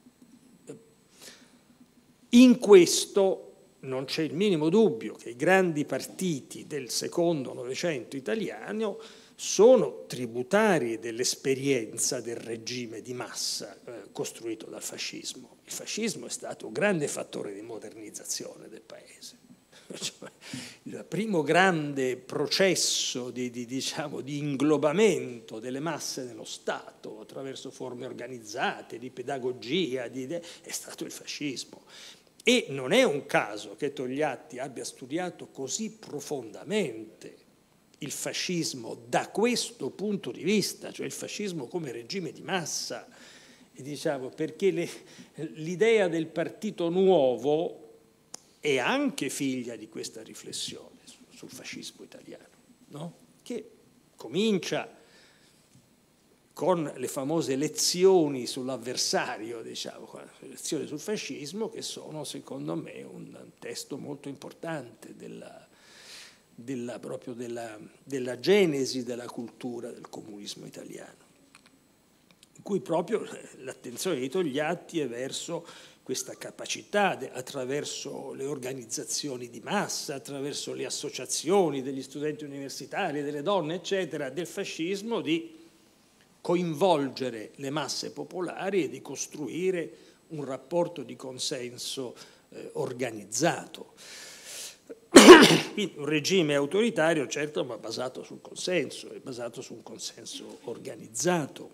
In questo non c'è il minimo dubbio che i grandi partiti del secondo Novecento italiano sono tributari dell'esperienza del regime di massa costruito dal fascismo. Il fascismo è stato un grande fattore di modernizzazione del paese. Cioè, il primo grande processo diciamo, di inglobamento delle masse nello Stato attraverso forme organizzate, di pedagogia, è stato il fascismo. E non è un caso che Togliatti abbia studiato così profondamente il fascismo da questo punto di vista, cioè il fascismo come regime di massa, e diciamo, perché l'idea del partito nuovo è anche figlia di questa riflessione sul fascismo italiano, no? Che comincia con le famose lezioni sull'avversario, diciamo, le lezioni sul fascismo, che sono, secondo me, un testo molto importante proprio della genesi della cultura del comunismo italiano, in cui proprio l'attenzione di Togliatti è verso questa capacità, attraverso le organizzazioni di massa, attraverso le associazioni degli studenti universitari, delle donne, eccetera, del fascismo, di coinvolgere le masse popolari e di costruire un rapporto di consenso organizzato. Quindi un regime autoritario, certo, ma basato sul consenso, è basato su un consenso organizzato.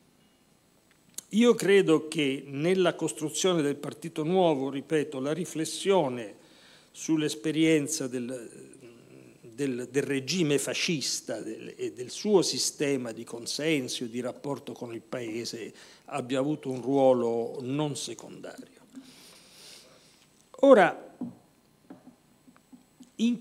Io credo che nella costruzione del Partito Nuovo, ripeto, la riflessione sull'esperienza del regime fascista e del suo sistema di consenso e di rapporto con il paese abbia avuto un ruolo non secondario. Ora, in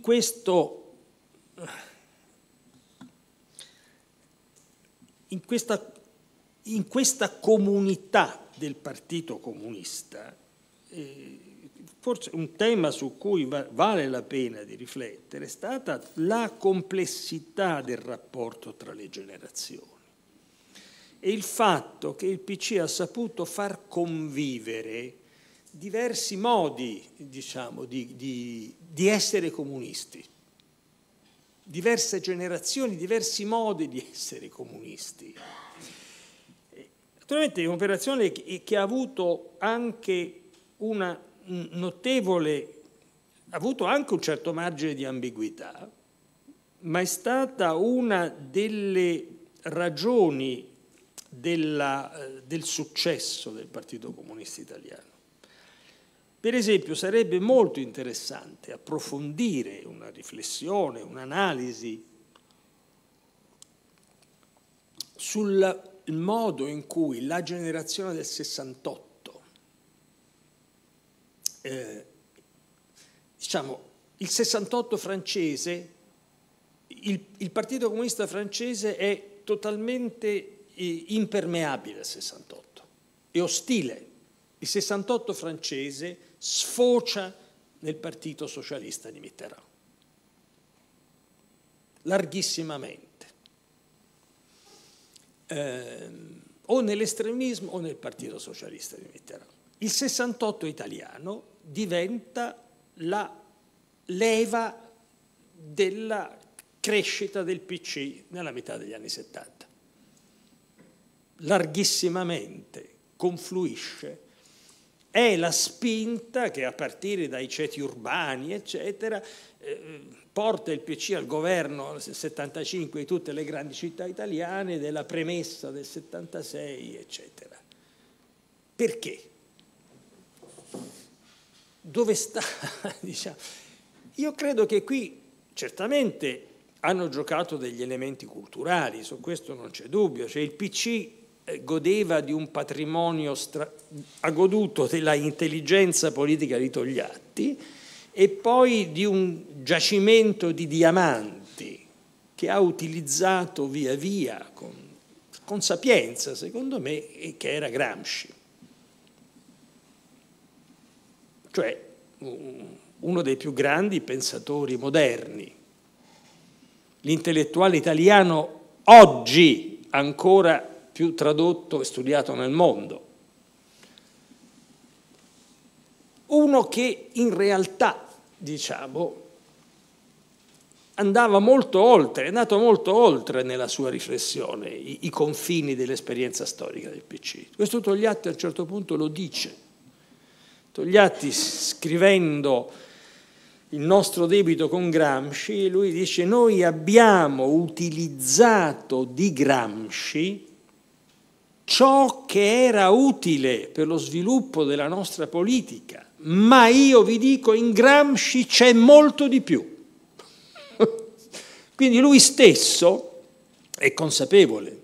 questa comunità del Partito Comunista, forse un tema su cui vale la pena di riflettere è stata la complessità del rapporto tra le generazioni e il fatto che il PC ha saputo far convivere diversi modi, diciamo, di essere comunisti, diverse generazioni, diversi modi di essere comunisti. Naturalmente è un'operazione che ha avuto anche una notevole, ha avuto anche un certo margine di ambiguità, ma è stata una delle ragioni del successo del Partito Comunista Italiano, Per esempio, sarebbe molto interessante approfondire una riflessione, un'analisi sul modo in cui la generazione del 68, diciamo, il 68 francese, il Partito Comunista francese è totalmente impermeabile al 68, è ostile. Il 68 francese sfocia nel Partito Socialista di Mitterrand, larghissimamente, o nell'estremismo o nel Partito Socialista di Mitterrand. Il 68 italiano diventa la leva della crescita del PC nella metà degli anni 70. Larghissimamente confluisce, è la spinta che a partire dai ceti urbani, eccetera, porta il PC al governo nel 75 di tutte le grandi città italiane, della premessa del 76, eccetera. Perché? Dove sta? Diciamo, io credo che qui certamente hanno giocato degli elementi culturali, su questo non c'è dubbio, cioè il PC godeva di un patrimonio, ha goduto della intelligenza politica di Togliatti e poi di un giacimento di diamanti che ha utilizzato via via con sapienza, secondo me, e che era Gramsci. Cioè uno dei più grandi pensatori moderni, l'intellettuale italiano oggi ancora più tradotto e studiato nel mondo. Uno che in realtà, diciamo, andava molto oltre, è andato molto oltre nella sua riflessione i confini dell'esperienza storica del PC. Questo Togliatti a un certo punto lo dice. Togliatti, scrivendo Il nostro debito con Gramsci, lui dice: noi abbiamo utilizzato di Gramsci ciò che era utile per lo sviluppo della nostra politica, ma io vi dico, in Gramsci c'è molto di più. Quindi lui stesso è consapevole.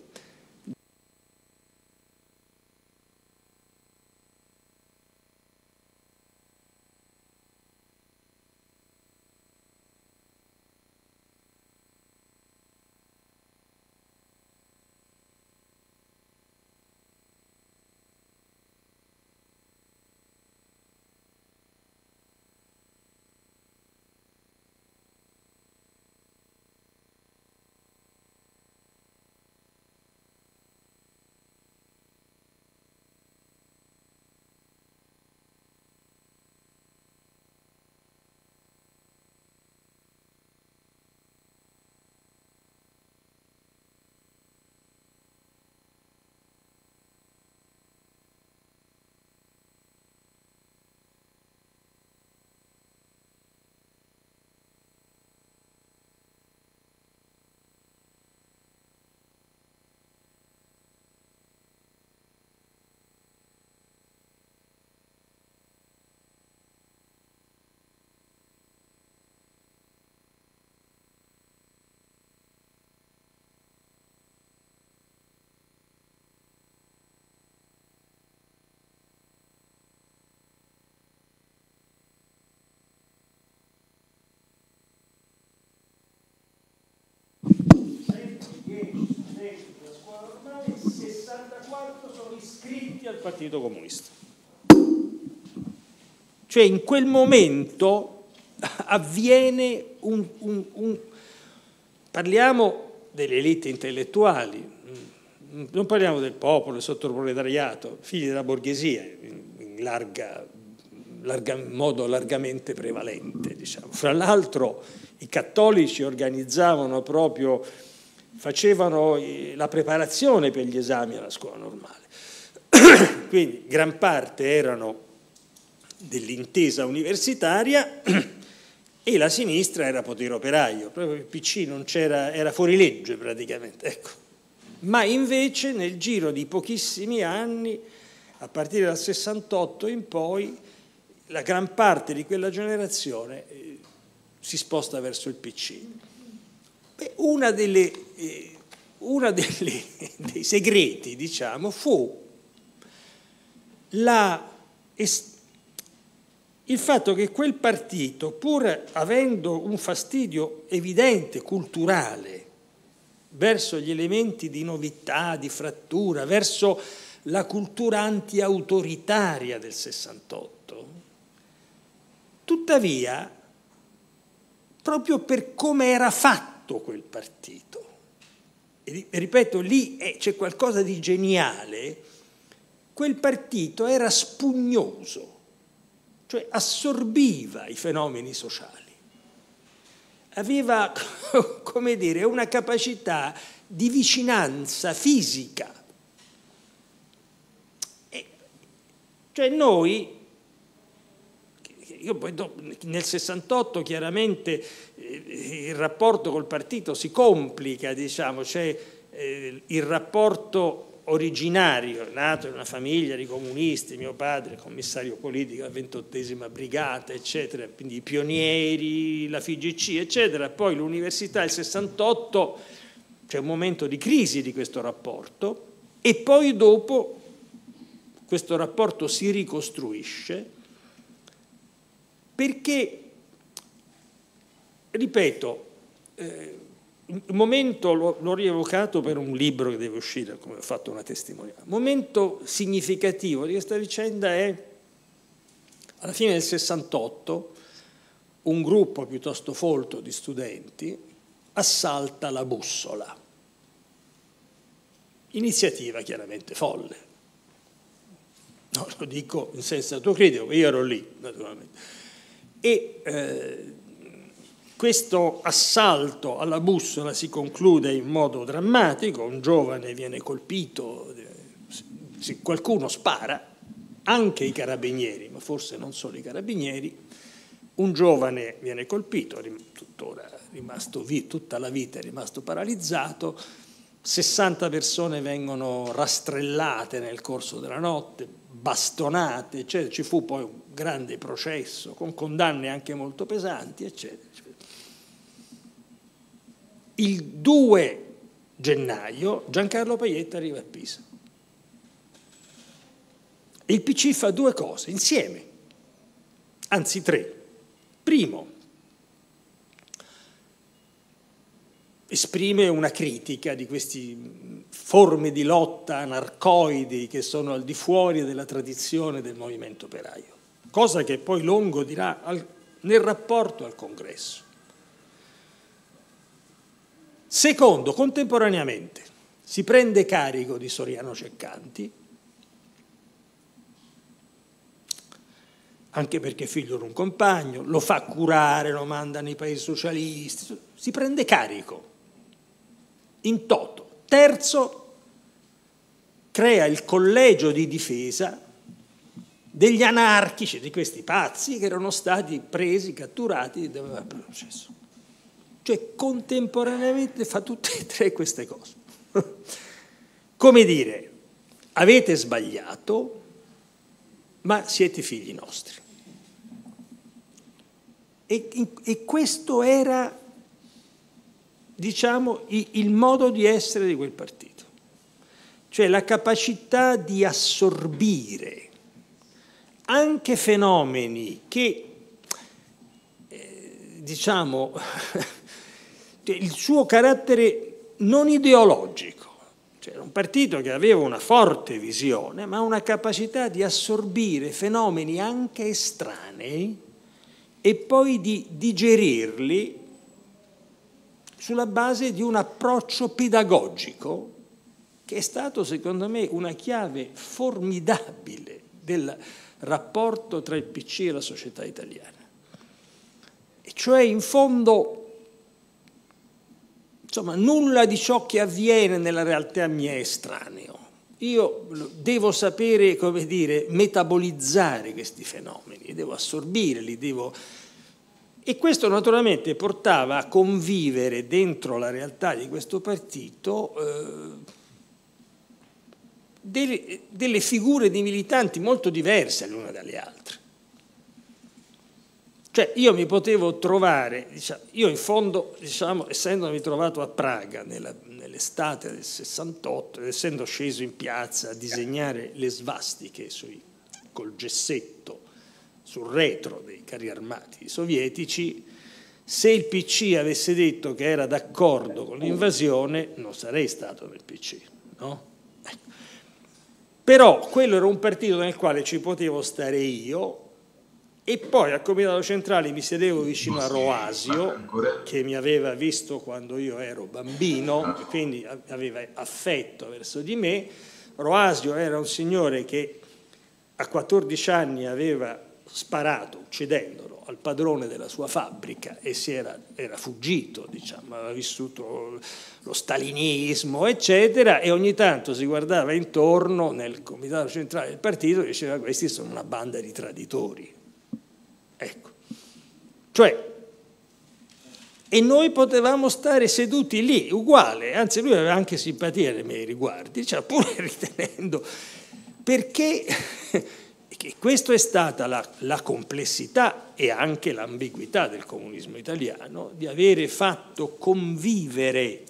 Al Partito Comunista. Cioè in quel momento avviene parliamo delle elite intellettuali, non parliamo del popolo, del sottoproletariato, figli della borghesia in modo largamente prevalente, diciamo. Fra l'altro i cattolici organizzavano proprio, facevano la preparazione per gli esami alla scuola normale. Quindi gran parte erano dell'intesa universitaria e la sinistra era potere operaio, proprio il PC non c'era, era fuori legge praticamente, ecco. Ma invece nel giro di pochissimi anni, a partire dal 68 in poi, la gran parte di quella generazione si sposta verso il PC. Beh, dei segreti, diciamo, fu il fatto che quel partito, pur avendo un fastidio evidente culturale verso gli elementi di novità, di frattura, verso la cultura anti-autoritaria del 68, tuttavia, proprio per come era fatto quel partito, e ripeto, lì c'è qualcosa di geniale, quel partito era spugnoso, cioè assorbiva i fenomeni sociali. Aveva, come dire, una capacità di vicinanza fisica. Cioè io poi nel 68 chiaramente il rapporto col partito si complica, diciamo, c'è il rapporto originario, nato in una famiglia di comunisti, mio padre commissario politico alla 28ª brigata, eccetera, quindi i pionieri, la FIGC, eccetera, poi l'università, il 68, c'è un momento di crisi di questo rapporto e poi dopo questo rapporto si ricostruisce perché, ripeto, il momento l'ho rievocato per un libro che deve uscire, come ho fatto una testimonianza. Il momento significativo di questa vicenda è, alla fine del 68, un gruppo piuttosto folto di studenti assalta la bussola. Iniziativa chiaramente folle. No, lo dico in senso autocritico, io ero lì, naturalmente. E questo assalto alla bussola si conclude in modo drammatico, un giovane viene colpito, qualcuno spara, anche i carabinieri, ma forse non solo i carabinieri, un giovane viene colpito, tuttora rimasto tutta la vita è rimasto paralizzato, 60 persone vengono rastrellate nel corso della notte, bastonate, eccetera. Ci fu poi un grande processo con condanne anche molto pesanti, eccetera, eccetera. Il 2 gennaio Giancarlo Pajetta arriva a Pisa. Il PC fa due cose insieme, anzi tre. Primo, esprime una critica di queste forme di lotta anarcoidi che sono al di fuori della tradizione del movimento operaio, cosa che poi Longo dirà nel rapporto al Congresso. Secondo, contemporaneamente si prende carico di Soriano Ceccanti, anche perché è figlio di un compagno, lo fa curare, lo manda nei paesi socialisti, si prende carico in toto. Terzo, crea il collegio di difesa degli anarchici, di questi pazzi che erano stati presi, catturati e doveva per processo. Cioè contemporaneamente fa tutte e tre queste cose. Come dire, avete sbagliato, ma siete figli nostri. E questo era, diciamo, il modo di essere di quel partito. Cioè la capacità di assorbire anche fenomeni che, diciamo, il suo carattere non ideologico, cioè era un partito che aveva una forte visione, ma una capacità di assorbire fenomeni anche estranei e poi di digerirli sulla base di un approccio pedagogico che è stato, secondo me, una chiave formidabile del rapporto tra il PC e la società italiana. E cioè, in fondo, insomma, nulla di ciò che avviene nella realtà mi è estraneo. Io devo sapere, come dire, metabolizzare questi fenomeni, devo assorbirli, E questo naturalmente portava a convivere dentro la realtà di questo partito delle figure di militanti molto diverse l'una dalle altre. Cioè io mi potevo trovare, io in fondo, essendomi trovato a Praga nell'estate del 68, essendo sceso in piazza a disegnare le svastiche col gessetto sul retro dei carri armati sovietici, se il PC avesse detto che era d'accordo con l'invasione non sarei stato nel PC, no? Però quello era un partito nel quale ci potevo stare io, e poi al Comitato Centrale mi sedevo vicino a Roasio, che mi aveva visto quando io ero bambino, e quindi aveva affetto verso di me. Roasio era un signore che a 14 anni aveva sparato, uccidendolo, al padrone della sua fabbrica e era fuggito, aveva vissuto lo stalinismo, eccetera, e ogni tanto si guardava intorno nel Comitato Centrale del partito e diceva: questi sono una banda di traditori. Ecco, cioè, e noi potevamo stare seduti lì, uguale, anzi lui aveva anche simpatia nei miei riguardi, pur ritenendo, perché questa è stata la complessità e anche l'ambiguità del comunismo italiano, di avere fatto convivere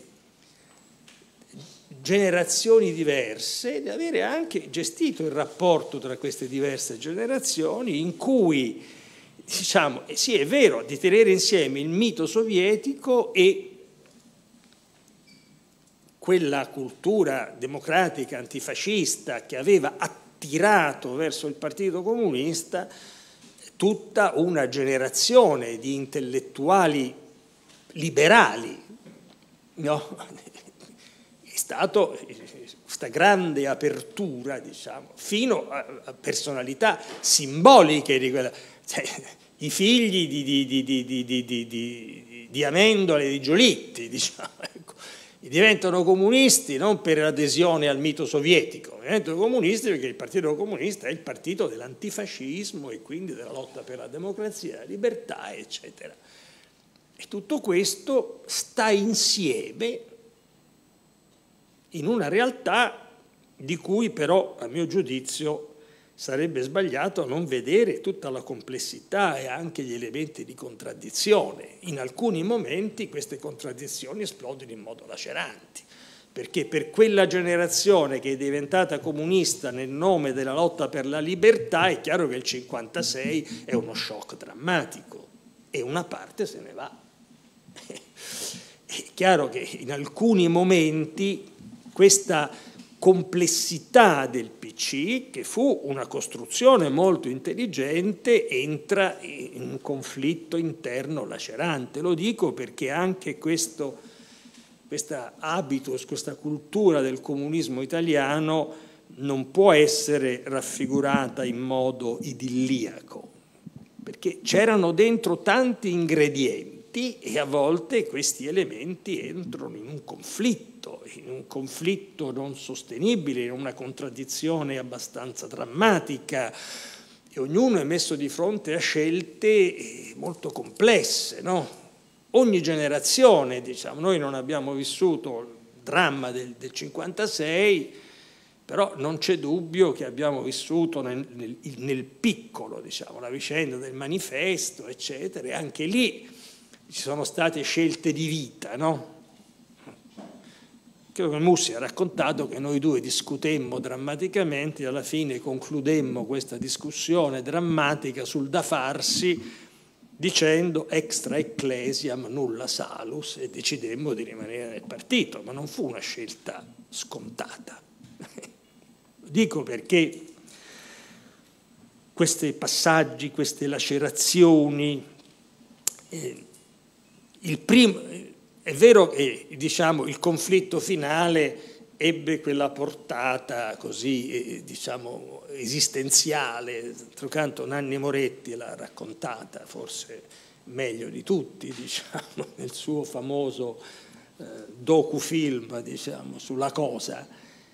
generazioni diverse, di avere anche gestito il rapporto tra queste diverse generazioni, in cui sì, è vero, di tenere insieme il mito sovietico e quella cultura democratica antifascista che aveva attirato verso il Partito Comunista tutta una generazione di intellettuali liberali, no? È stato questa grande apertura, fino a personalità simboliche di quella. I figli di Amendola e di Giolitti, ecco, diventano comunisti non per adesione al mito sovietico, diventano comunisti perché il Partito Comunista è il partito dell'antifascismo e quindi della lotta per la democrazia, la libertà, eccetera. E tutto questo sta insieme in una realtà di cui però, a mio giudizio, sarebbe sbagliato non vedere tutta la complessità e anche gli elementi di contraddizione. In alcuni momenti queste contraddizioni esplodono in modo lacerante, perché per quella generazione che è diventata comunista nel nome della lotta per la libertà è chiaro che il 56 è uno shock drammatico e una parte se ne va. È chiaro che in alcuni momenti questa complessità del PC, che fu una costruzione molto intelligente, entra in un conflitto interno lacerante. Lo dico perché anche questa habitus, questa cultura del comunismo italiano non può essere raffigurata in modo idilliaco, perché c'erano dentro tanti ingredienti e a volte questi elementi entrano in un conflitto non sostenibile, in una contraddizione abbastanza drammatica, e ognuno è messo di fronte a scelte molto complesse, no? Ogni generazione, noi non abbiamo vissuto il dramma del 56, però non c'è dubbio che abbiamo vissuto nel piccolo, la vicenda del manifesto, eccetera, e anche lì ci sono state scelte di vita, no? Credo che Mussi ha raccontato che noi due discutemmo drammaticamente e alla fine concludemmo questa discussione drammatica sul da farsi dicendo extra ecclesiam nulla salus, e decidemmo di rimanere nel partito, ma non fu una scelta scontata. Lo dico perché questi passaggi, queste lacerazioni, è vero che il conflitto finale ebbe quella portata così esistenziale. D'altro canto Nanni Moretti l'ha raccontata forse meglio di tutti, nel suo famoso docufilm sulla cosa,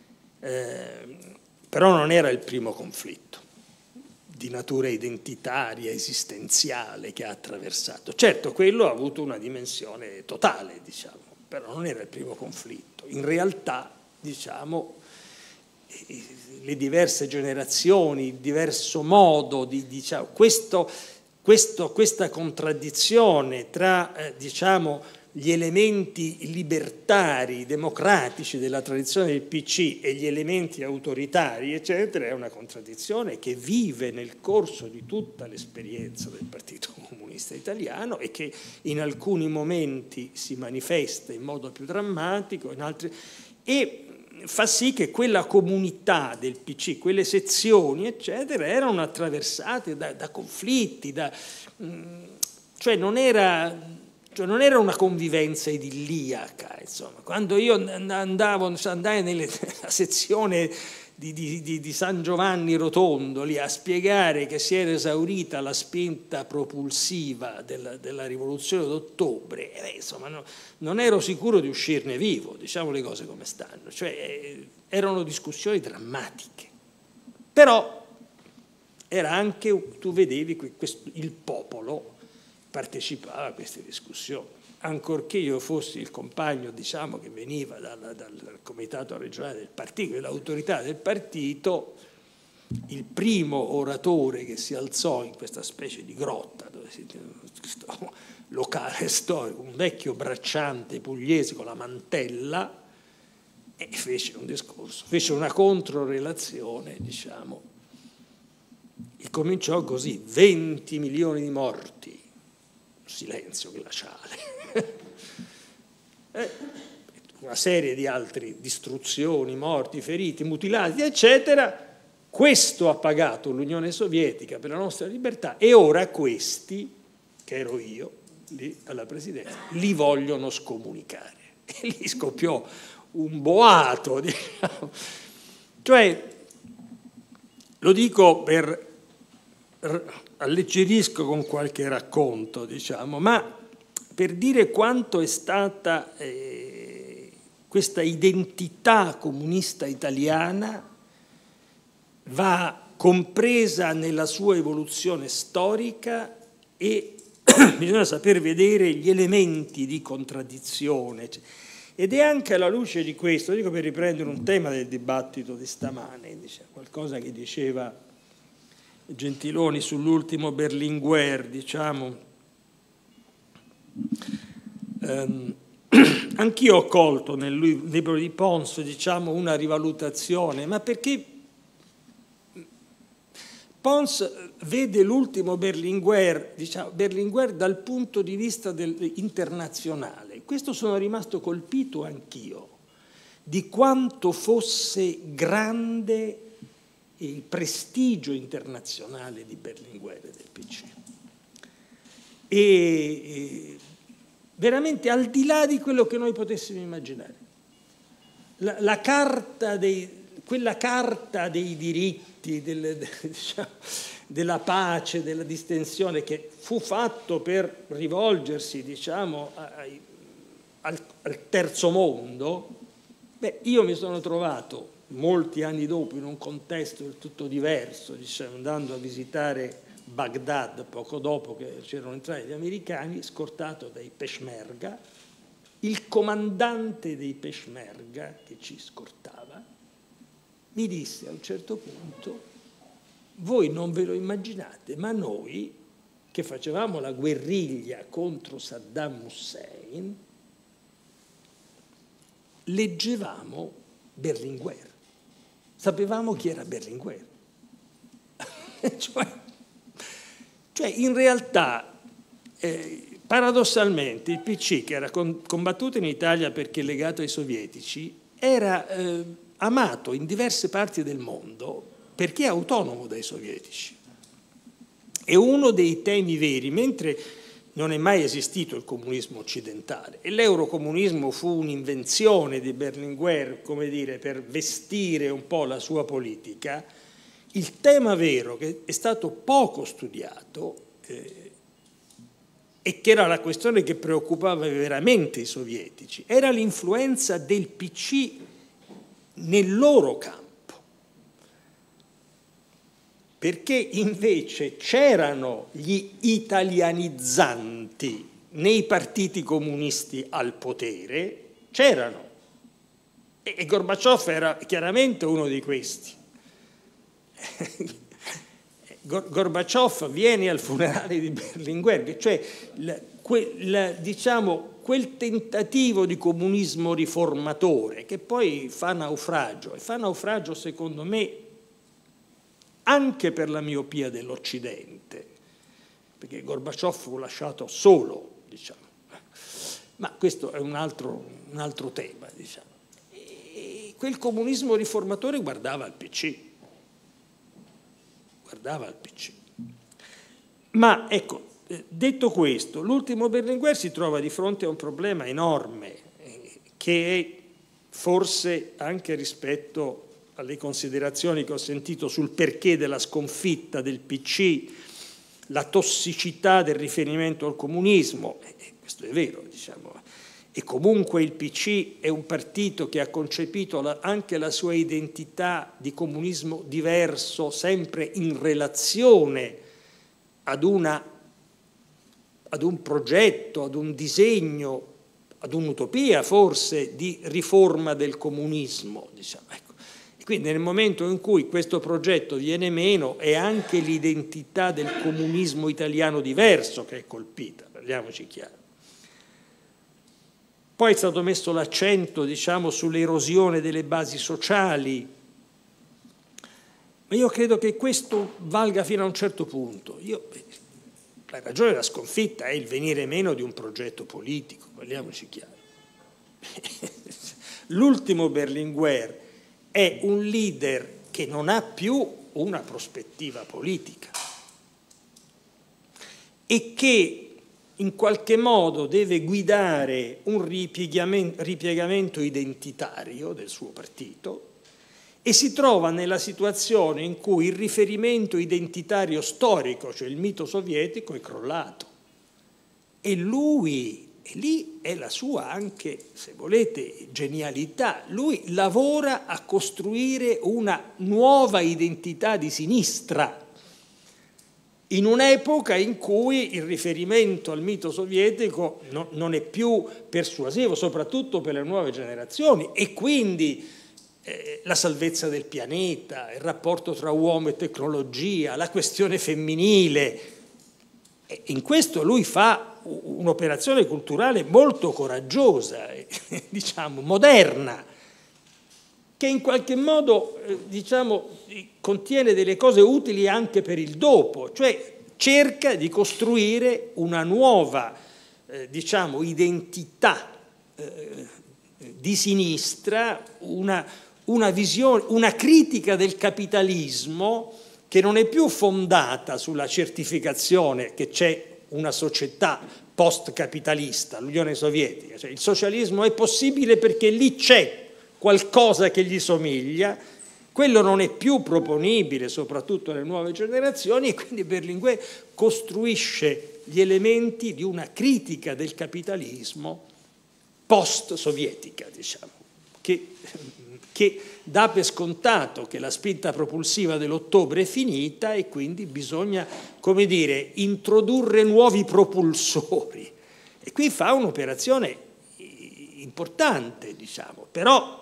però non era il primo conflitto di natura identitaria, esistenziale che ha attraversato. Certo, quello ha avuto una dimensione totale, però non era il primo conflitto. In realtà, le diverse generazioni, il diverso modo di questa contraddizione tra diciamo, gli elementi libertari, democratici della tradizione del PC e gli elementi autoritari, eccetera, è una contraddizione che vive nel corso di tutta l'esperienza del Partito Comunista Italiano e che in alcuni momenti si manifesta in modo più drammatico, in altri... e fa sì che quella comunità del PC, quelle sezioni, eccetera, erano attraversate da conflitti, cioè non era una convivenza idilliaca, insomma. Quando io andai nella sezione di San Giovanni Rotondo lì a spiegare che si era esaurita la spinta propulsiva della rivoluzione d'ottobre, insomma, non ero sicuro di uscirne vivo, diciamo le cose come stanno, cioè erano discussioni drammatiche, però era anche, tu vedevi il popolo partecipava a queste discussioni, ancorché io fossi il compagno, diciamo, che veniva dal comitato regionale del partito, dell'autorità del partito. Il primo oratore che si alzò in questa specie di grotta, dove questo locale storico, un vecchio bracciante pugliese con la mantella, e fece un discorso, fece una controrelazione, diciamo, e cominciò così: 20 milioni di morti, silenzio glaciale, una serie di altre distruzioni, morti, feriti, mutilati, eccetera. Questo ha pagato l'Unione Sovietica per la nostra libertà e ora questi, che ero io lì alla presidenza, li vogliono scomunicare. E lì scoppiò un boato, diciamo. Cioè, lo dico alleggerisco con qualche racconto, diciamo, ma per dire quanto è stata questa identità comunista italiana va compresa nella sua evoluzione storica e bisogna saper vedere gli elementi di contraddizione. Ed è anche alla luce di questo, dico per riprendere un tema del dibattito di stamane, qualcosa che diceva Gentiloni sull'ultimo Berlinguer, diciamo. Anch'io ho colto nel libro di Pons, diciamo, una rivalutazione, ma perché Pons vede l'ultimo Berlinguer, diciamo, Berlinguer dal punto di vista internazionale. Questo sono rimasto colpito anch'io, di quanto fosse grande il prestigio internazionale di Berlinguer e del PC. E veramente al di là di quello che noi potessimo immaginare. La carta quella carta dei diritti, diciamo, della pace, della distensione, che fu fatto per rivolgersi, diciamo, al terzo mondo, io mi sono trovato molti anni dopo in un contesto del tutto diverso, diciamo, andando a visitare Baghdad poco dopo che c'erano entrati gli americani, scortato dai Peshmerga. Il comandante dei Peshmerga che ci scortava mi disse a un certo punto: voi non ve lo immaginate, ma noi che facevamo la guerriglia contro Saddam Hussein leggevamo Berlinguer, sapevamo chi era Berlinguer. Cioè in realtà, paradossalmente, il PC, che era combattuto in Italia perché legato ai sovietici, era amato in diverse parti del mondo perché è autonomo dai sovietici. È uno dei temi veri, mentre non è mai esistito il comunismo occidentale e l'eurocomunismo fu un'invenzione di Berlinguer, come dire, per vestire un po' la sua politica. Il tema vero, che è stato poco studiato e che era la questione che preoccupava veramente i sovietici, era l'influenza del PC nel loro campo, perché invece c'erano gli italianizzanti nei partiti comunisti al potere, c'erano, e Gorbaciov era chiaramente uno di questi. Gorbaciov viene al funerale di Berlinguer, cioè diciamo, quel tentativo di comunismo riformatore che poi fa naufragio, e fa naufragio secondo me anche per la miopia dell'Occidente, perché Gorbaciov fu lasciato solo, diciamo. Ma questo è un altro tema, diciamo. E quel comunismo riformatore guardava al PC. Ma ecco, detto questo, l'ultimo Berlinguer si trova di fronte a un problema enorme, che è forse anche rispetto alle considerazioni che ho sentito sul perché della sconfitta del PC, la tossicità del riferimento al comunismo, questo è vero, diciamo, e comunque il PC è un partito che ha concepito anche la sua identità di comunismo diverso, sempre in relazione ad un progetto, ad un disegno, ad un'utopia forse di riforma del comunismo, diciamo. Ecco. E quindi nel momento in cui questo progetto viene meno è anche l'identità del comunismo italiano diverso che è colpita, parliamoci chiaro. Poi è stato messo l'accento, diciamo, sull'erosione delle basi sociali, ma io credo che questo valga fino a un certo punto. La ragione della sconfitta è il venire meno di un progetto politico, parliamoci chiaro. L'ultimo Berlinguer è un leader che non ha più una prospettiva politica e che in qualche modo deve guidare un ripiegamento identitario del suo partito e si trova nella situazione in cui il riferimento identitario storico, cioè il mito sovietico, è crollato. E lì è la sua anche, se volete, genialità. Lui lavora a costruire una nuova identità di sinistra, in un'epoca in cui il riferimento al mito sovietico non è più persuasivo, soprattutto per le nuove generazioni, e quindi la salvezza del pianeta, il rapporto tra uomo e tecnologia, la questione femminile. In questo lui fa un'operazione culturale molto coraggiosa, diciamo, moderna, che in qualche modo, diciamo, contiene delle cose utili anche per il dopo, cioè cerca di costruire una nuova, diciamo, identità di sinistra, una visione, una critica del capitalismo che non è più fondata sulla certificazione che c'è una società post-capitalista, l'Unione Sovietica, cioè il socialismo è possibile perché lì c'è qualcosa che gli somiglia, quello non è più proponibile, soprattutto nelle nuove generazioni, e quindi Berlinguer costruisce gli elementi di una critica del capitalismo post-sovietica, diciamo, che dà per scontato che la spinta propulsiva dell'ottobre è finita e quindi bisogna, come dire, introdurre nuovi propulsori. E qui fa un'operazione importante, diciamo, però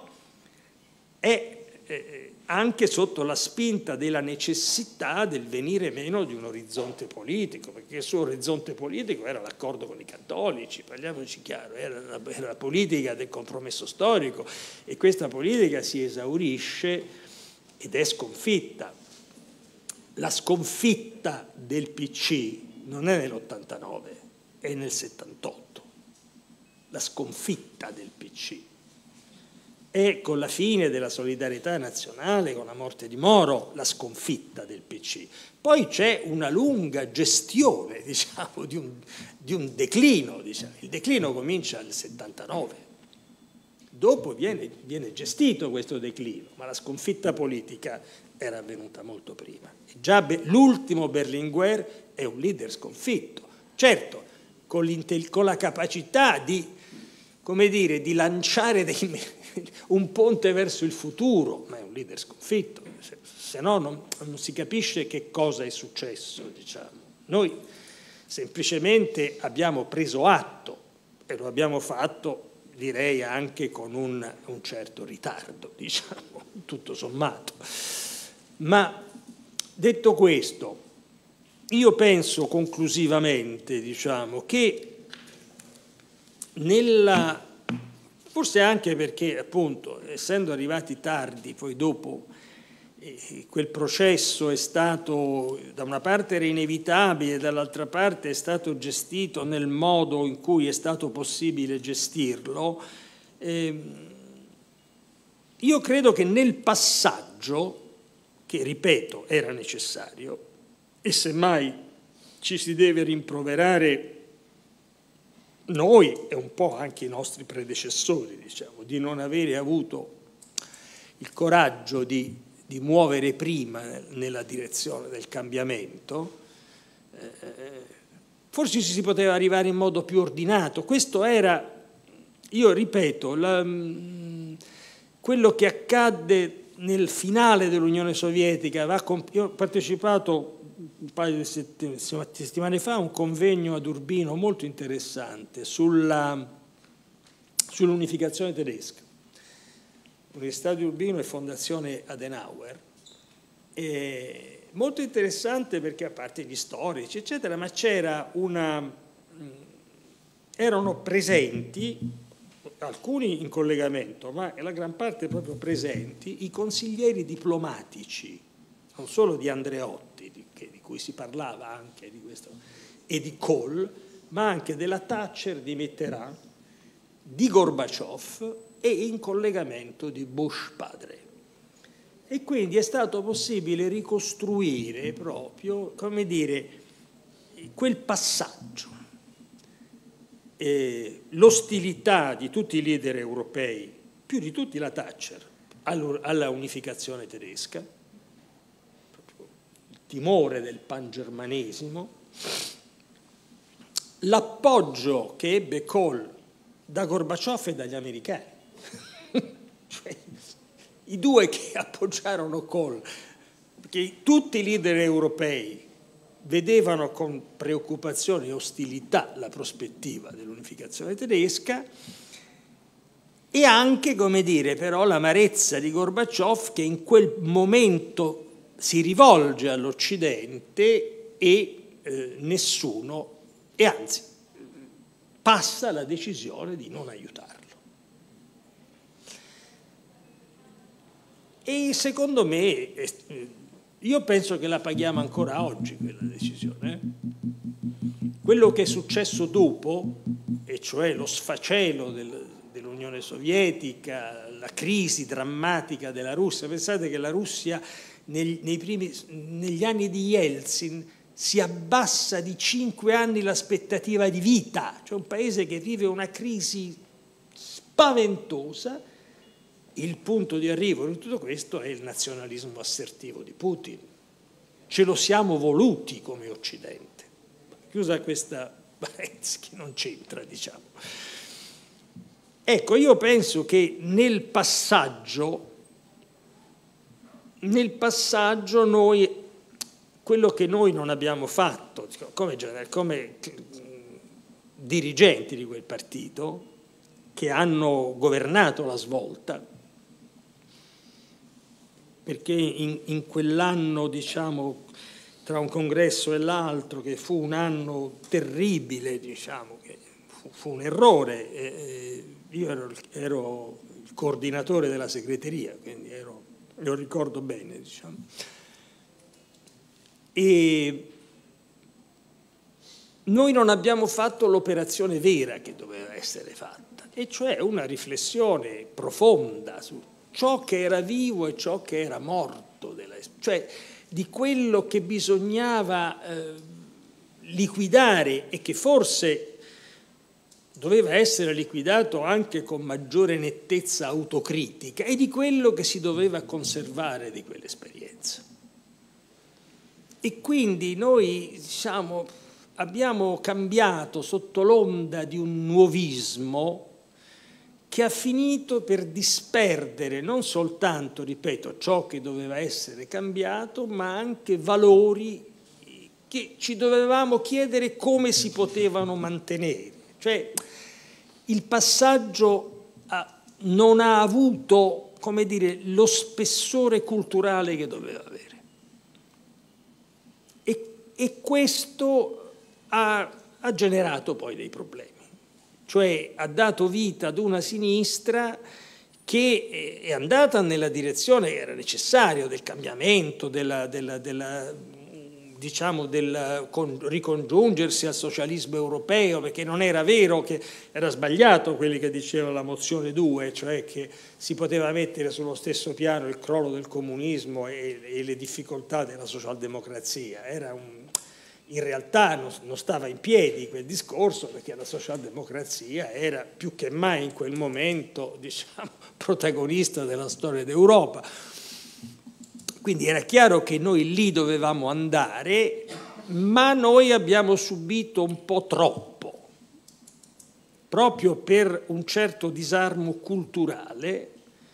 è anche sotto la spinta della necessità del venire meno di un orizzonte politico, perché il suo orizzonte politico era l'accordo con i cattolici, parliamoci chiaro, era la politica del compromesso storico, e questa politica si esaurisce ed è sconfitta. La sconfitta del PC non è nell'89, è nel 78. La sconfitta del PC è con la fine della solidarietà nazionale, con la morte di Moro, la sconfitta del PC. Poi c'è una lunga gestione, diciamo, di un declino. Diciamo. Il declino comincia nel 79. Dopo viene gestito questo declino, ma la sconfitta politica era avvenuta molto prima. E già l'ultimo Berlinguer è un leader sconfitto. Certo, con la capacità di, come dire, di lanciare un ponte verso il futuro, ma è un leader sconfitto, se no non si capisce che cosa è successo, diciamo. Noi semplicemente abbiamo preso atto, e lo abbiamo fatto, direi, anche con un certo ritardo, diciamo, tutto sommato. Ma detto questo, io penso conclusivamente, diciamo, che forse anche perché, appunto, essendo arrivati tardi, poi dopo quel processo è stato, da una parte era inevitabile, dall'altra parte è stato gestito nel modo in cui è stato possibile gestirlo, io credo che nel passaggio, che ripeto era necessario, e semmai ci si deve rimproverare noi e un po' anche i nostri predecessori, diciamo, di non avere avuto il coraggio di muovere prima nella direzione del cambiamento, forse ci si poteva arrivare in modo più ordinato. Questo era, io ripeto, quello che accadde nel finale dell'Unione Sovietica. Io ho partecipato un paio di settimane fa a un convegno ad Urbino molto interessante sull'unificazione tedesca. Università di Urbino e Fondazione Adenauer. Molto interessante perché, a parte gli storici, eccetera, ma erano presenti, alcuni in collegamento, ma la gran parte proprio presenti, i consiglieri diplomatici, non solo di Andreotti, di cui si parlava anche di questo, e di Kohl, ma anche della Thatcher, di Mitterrand, di Gorbaciov e in collegamento di Bush padre. E quindi è stato possibile ricostruire proprio, come dire, quel passaggio. L'ostilità di tutti i leader europei, più di tutti la Thatcher, alla unificazione tedesca, il timore del pangermanesimo, l'appoggio che ebbe Kohl da Gorbaciov e dagli americani, cioè i due che appoggiarono Kohl, perché tutti i leader europei vedevano con preoccupazione e ostilità la prospettiva dell'unificazione tedesca, e anche, come dire, però l'amarezza di Gorbaciov, che in quel momento si rivolge all'Occidente e nessuno, e anzi passa la decisione di non aiutarlo. E secondo me, io penso che la paghiamo ancora oggi quella decisione. Quello che è successo dopo, e cioè lo sfacelo dell'Unione Sovietica, la crisi drammatica della Russia, pensate che la Russia negli anni di Yeltsin si abbassa di 5 anni l'aspettativa di vita, cioè un paese che vive una crisi spaventosa. Il punto di arrivo di tutto questo è il nazionalismo assertivo di Putin. Ce lo siamo voluti come Occidente. Chiusa questa parentesi che non c'entra, diciamo. Ecco, io penso che nel passaggio noi, quello che noi non abbiamo fatto come dirigenti di quel partito, che hanno governato la svolta, perché in quell'anno, diciamo, tra un congresso e l'altro, che fu un anno terribile, diciamo, che fu un errore, io ero il coordinatore della segreteria, quindi lo ricordo bene, diciamo. E noi non abbiamo fatto l'operazione vera che doveva essere fatta, e cioè una riflessione profonda su ciò che era vivo e ciò che era morto, cioè di quello che bisognava liquidare e che forse doveva essere liquidato anche con maggiore nettezza autocritica, e di quello che si doveva conservare di quell'esperienza. E quindi noi, diciamo, abbiamo cambiato sotto l'onda di un nuovismo che ha finito per disperdere non soltanto, ripeto, ciò che doveva essere cambiato, ma anche valori che ci dovevamo chiedere come si potevano mantenere. Cioè, il passaggio non ha avuto, come dire, lo spessore culturale che doveva avere. E e questo ha generato poi dei problemi, cioè ha dato vita ad una sinistra che è andata nella direzione che era necessario del cambiamento, diciamo del ricongiungersi al socialismo europeo, perché non era vero, che era sbagliato quelli che diceva la mozione 2, cioè che si poteva mettere sullo stesso piano il crollo del comunismo e le difficoltà della socialdemocrazia. In realtà non stava in piedi quel discorso, perché la socialdemocrazia era più che mai in quel momento, diciamo, protagonista della storia d'Europa. Quindi era chiaro che noi lì dovevamo andare, ma noi abbiamo subito un po' troppo, proprio per un certo disarmo culturale,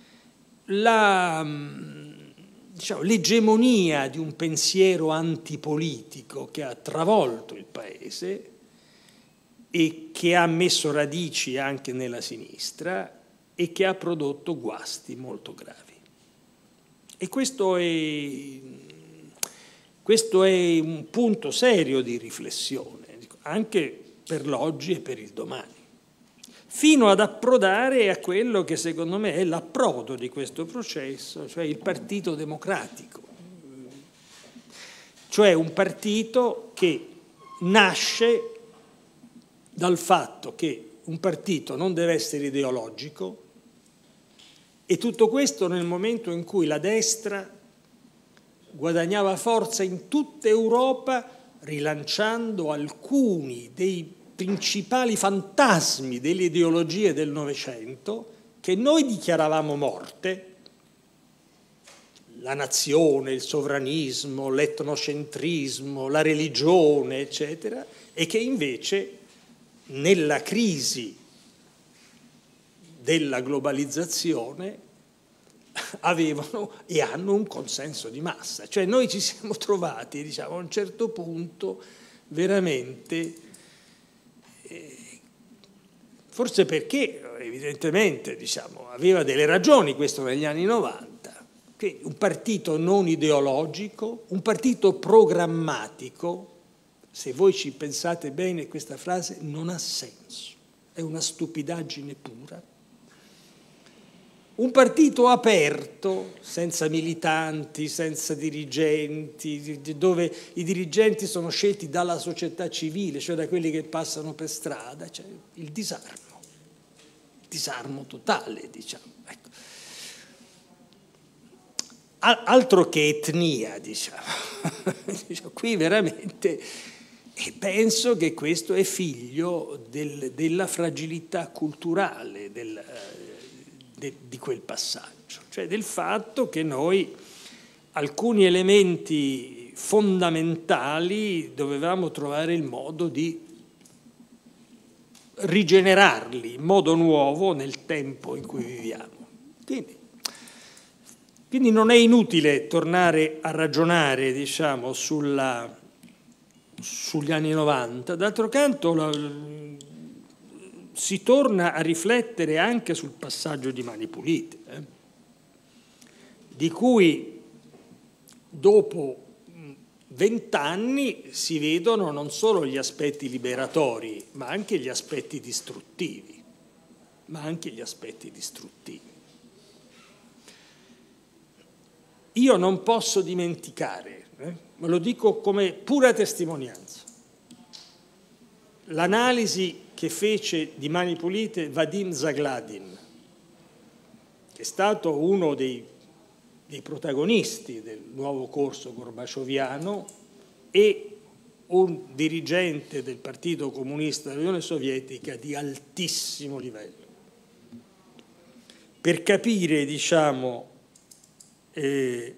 l'egemonia di un pensiero antipolitico che ha travolto il Paese e che ha messo radici anche nella sinistra e che ha prodotto guasti molto gravi. E questo è un punto serio di riflessione, anche per l'oggi e per il domani, fino ad approdare a quello che secondo me è l'approdo di questo processo, cioè il Partito Democratico, cioè un partito che nasce dal fatto che un partito non deve essere ideologico, e tutto questo nel momento in cui la destra guadagnava forza in tutta Europa, rilanciando alcuni dei principali fantasmi delle ideologie del Novecento che noi dichiaravamo morte: la nazione, il sovranismo, l'etnocentrismo, la religione, eccetera, e che invece nella crisi della globalizzazione avevano e hanno un consenso di massa. Cioè noi ci siamo trovati, diciamo, a un certo punto veramente, forse perché evidentemente, diciamo, aveva delle ragioni questo negli anni 90, che un partito non ideologico, un partito programmatico, se voi ci pensate bene questa frase non ha senso, è una stupidaggine pura. Un partito aperto, senza militanti, senza dirigenti, dove i dirigenti sono scelti dalla società civile, cioè da quelli che passano per strada, cioè il disarmo totale, diciamo. Ecco. Altro che etnia, diciamo. Qui veramente, e penso che questo è figlio della fragilità culturale di quel passaggio, cioè del fatto che noi alcuni elementi fondamentali dovevamo trovare il modo di rigenerarli in modo nuovo nel tempo in cui viviamo. Quindi non è inutile tornare a ragionare, diciamo, sugli anni 90. D'altro canto si torna a riflettere anche sul passaggio di Mani Pulite, di cui dopo 20 anni si vedono non solo gli aspetti liberatori, ma anche gli aspetti distruttivi. Io non posso dimenticare, me lo dico come pura testimonianza, l'analisi che fece di Mani Pulite Vadim Zagladin, che è stato uno dei protagonisti del nuovo corso gorbacioviano e un dirigente del Partito Comunista dell'Unione Sovietica di altissimo livello. Per capire, diciamo, chi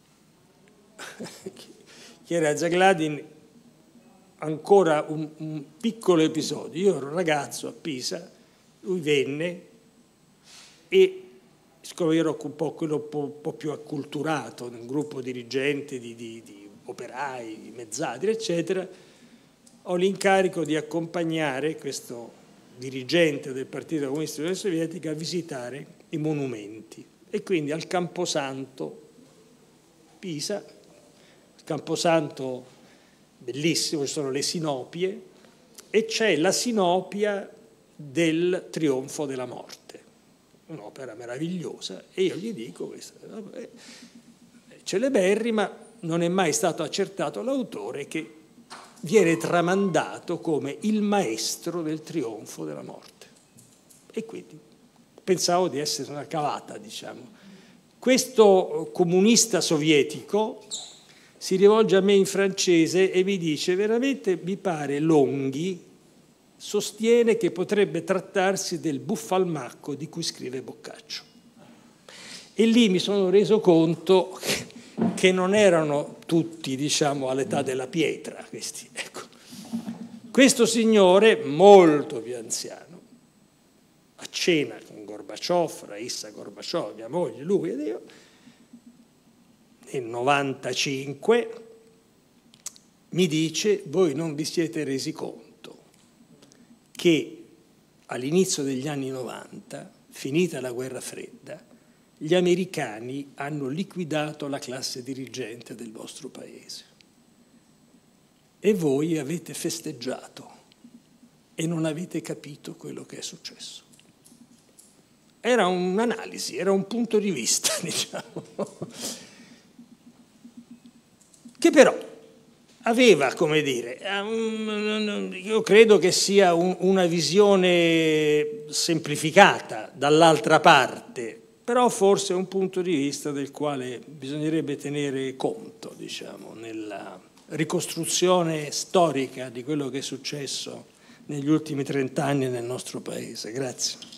era Zagladin, ancora un piccolo episodio. Io ero un ragazzo a Pisa, lui venne e, siccome io ero quello un po' più acculturato, un gruppo dirigente di operai, di mezzadri, eccetera, ho l'incarico di accompagnare questo dirigente del Partito Comunista dell'Unione Sovietica a visitare i monumenti. E quindi al Camposanto, Pisa, il Camposanto bellissimo, ci sono le sinopie, e c'è la sinopia del trionfo della morte, un'opera meravigliosa, e io gli dico, è celeberrima, non è mai stato accertato l'autore, che viene tramandato come il maestro del trionfo della morte. E quindi pensavo di essere una cavata, diciamo. Questo comunista sovietico si rivolge a me in francese e mi dice: veramente mi pare Longhi sostiene che potrebbe trattarsi del buffalmacco di cui scrive Boccaccio. E lì mi sono reso conto che non erano tutti, diciamo, all'età della pietra questi. Ecco. Questo signore, molto più anziano, a cena con Gorbaciov, Raissa Gorbaciov, mia moglie, lui ed io, nel 95, mi dice: voi non vi siete resi conto che all'inizio degli anni 90, finita la guerra fredda, gli americani hanno liquidato la classe dirigente del vostro paese e voi avete festeggiato e non avete capito quello che è successo. Era un'analisi, era un punto di vista, diciamo, che però aveva, come dire, io credo che sia una visione semplificata dall'altra parte, però forse è un punto di vista del quale bisognerebbe tenere conto, diciamo, nella ricostruzione storica di quello che è successo negli ultimi 30 anni nel nostro Paese. Grazie.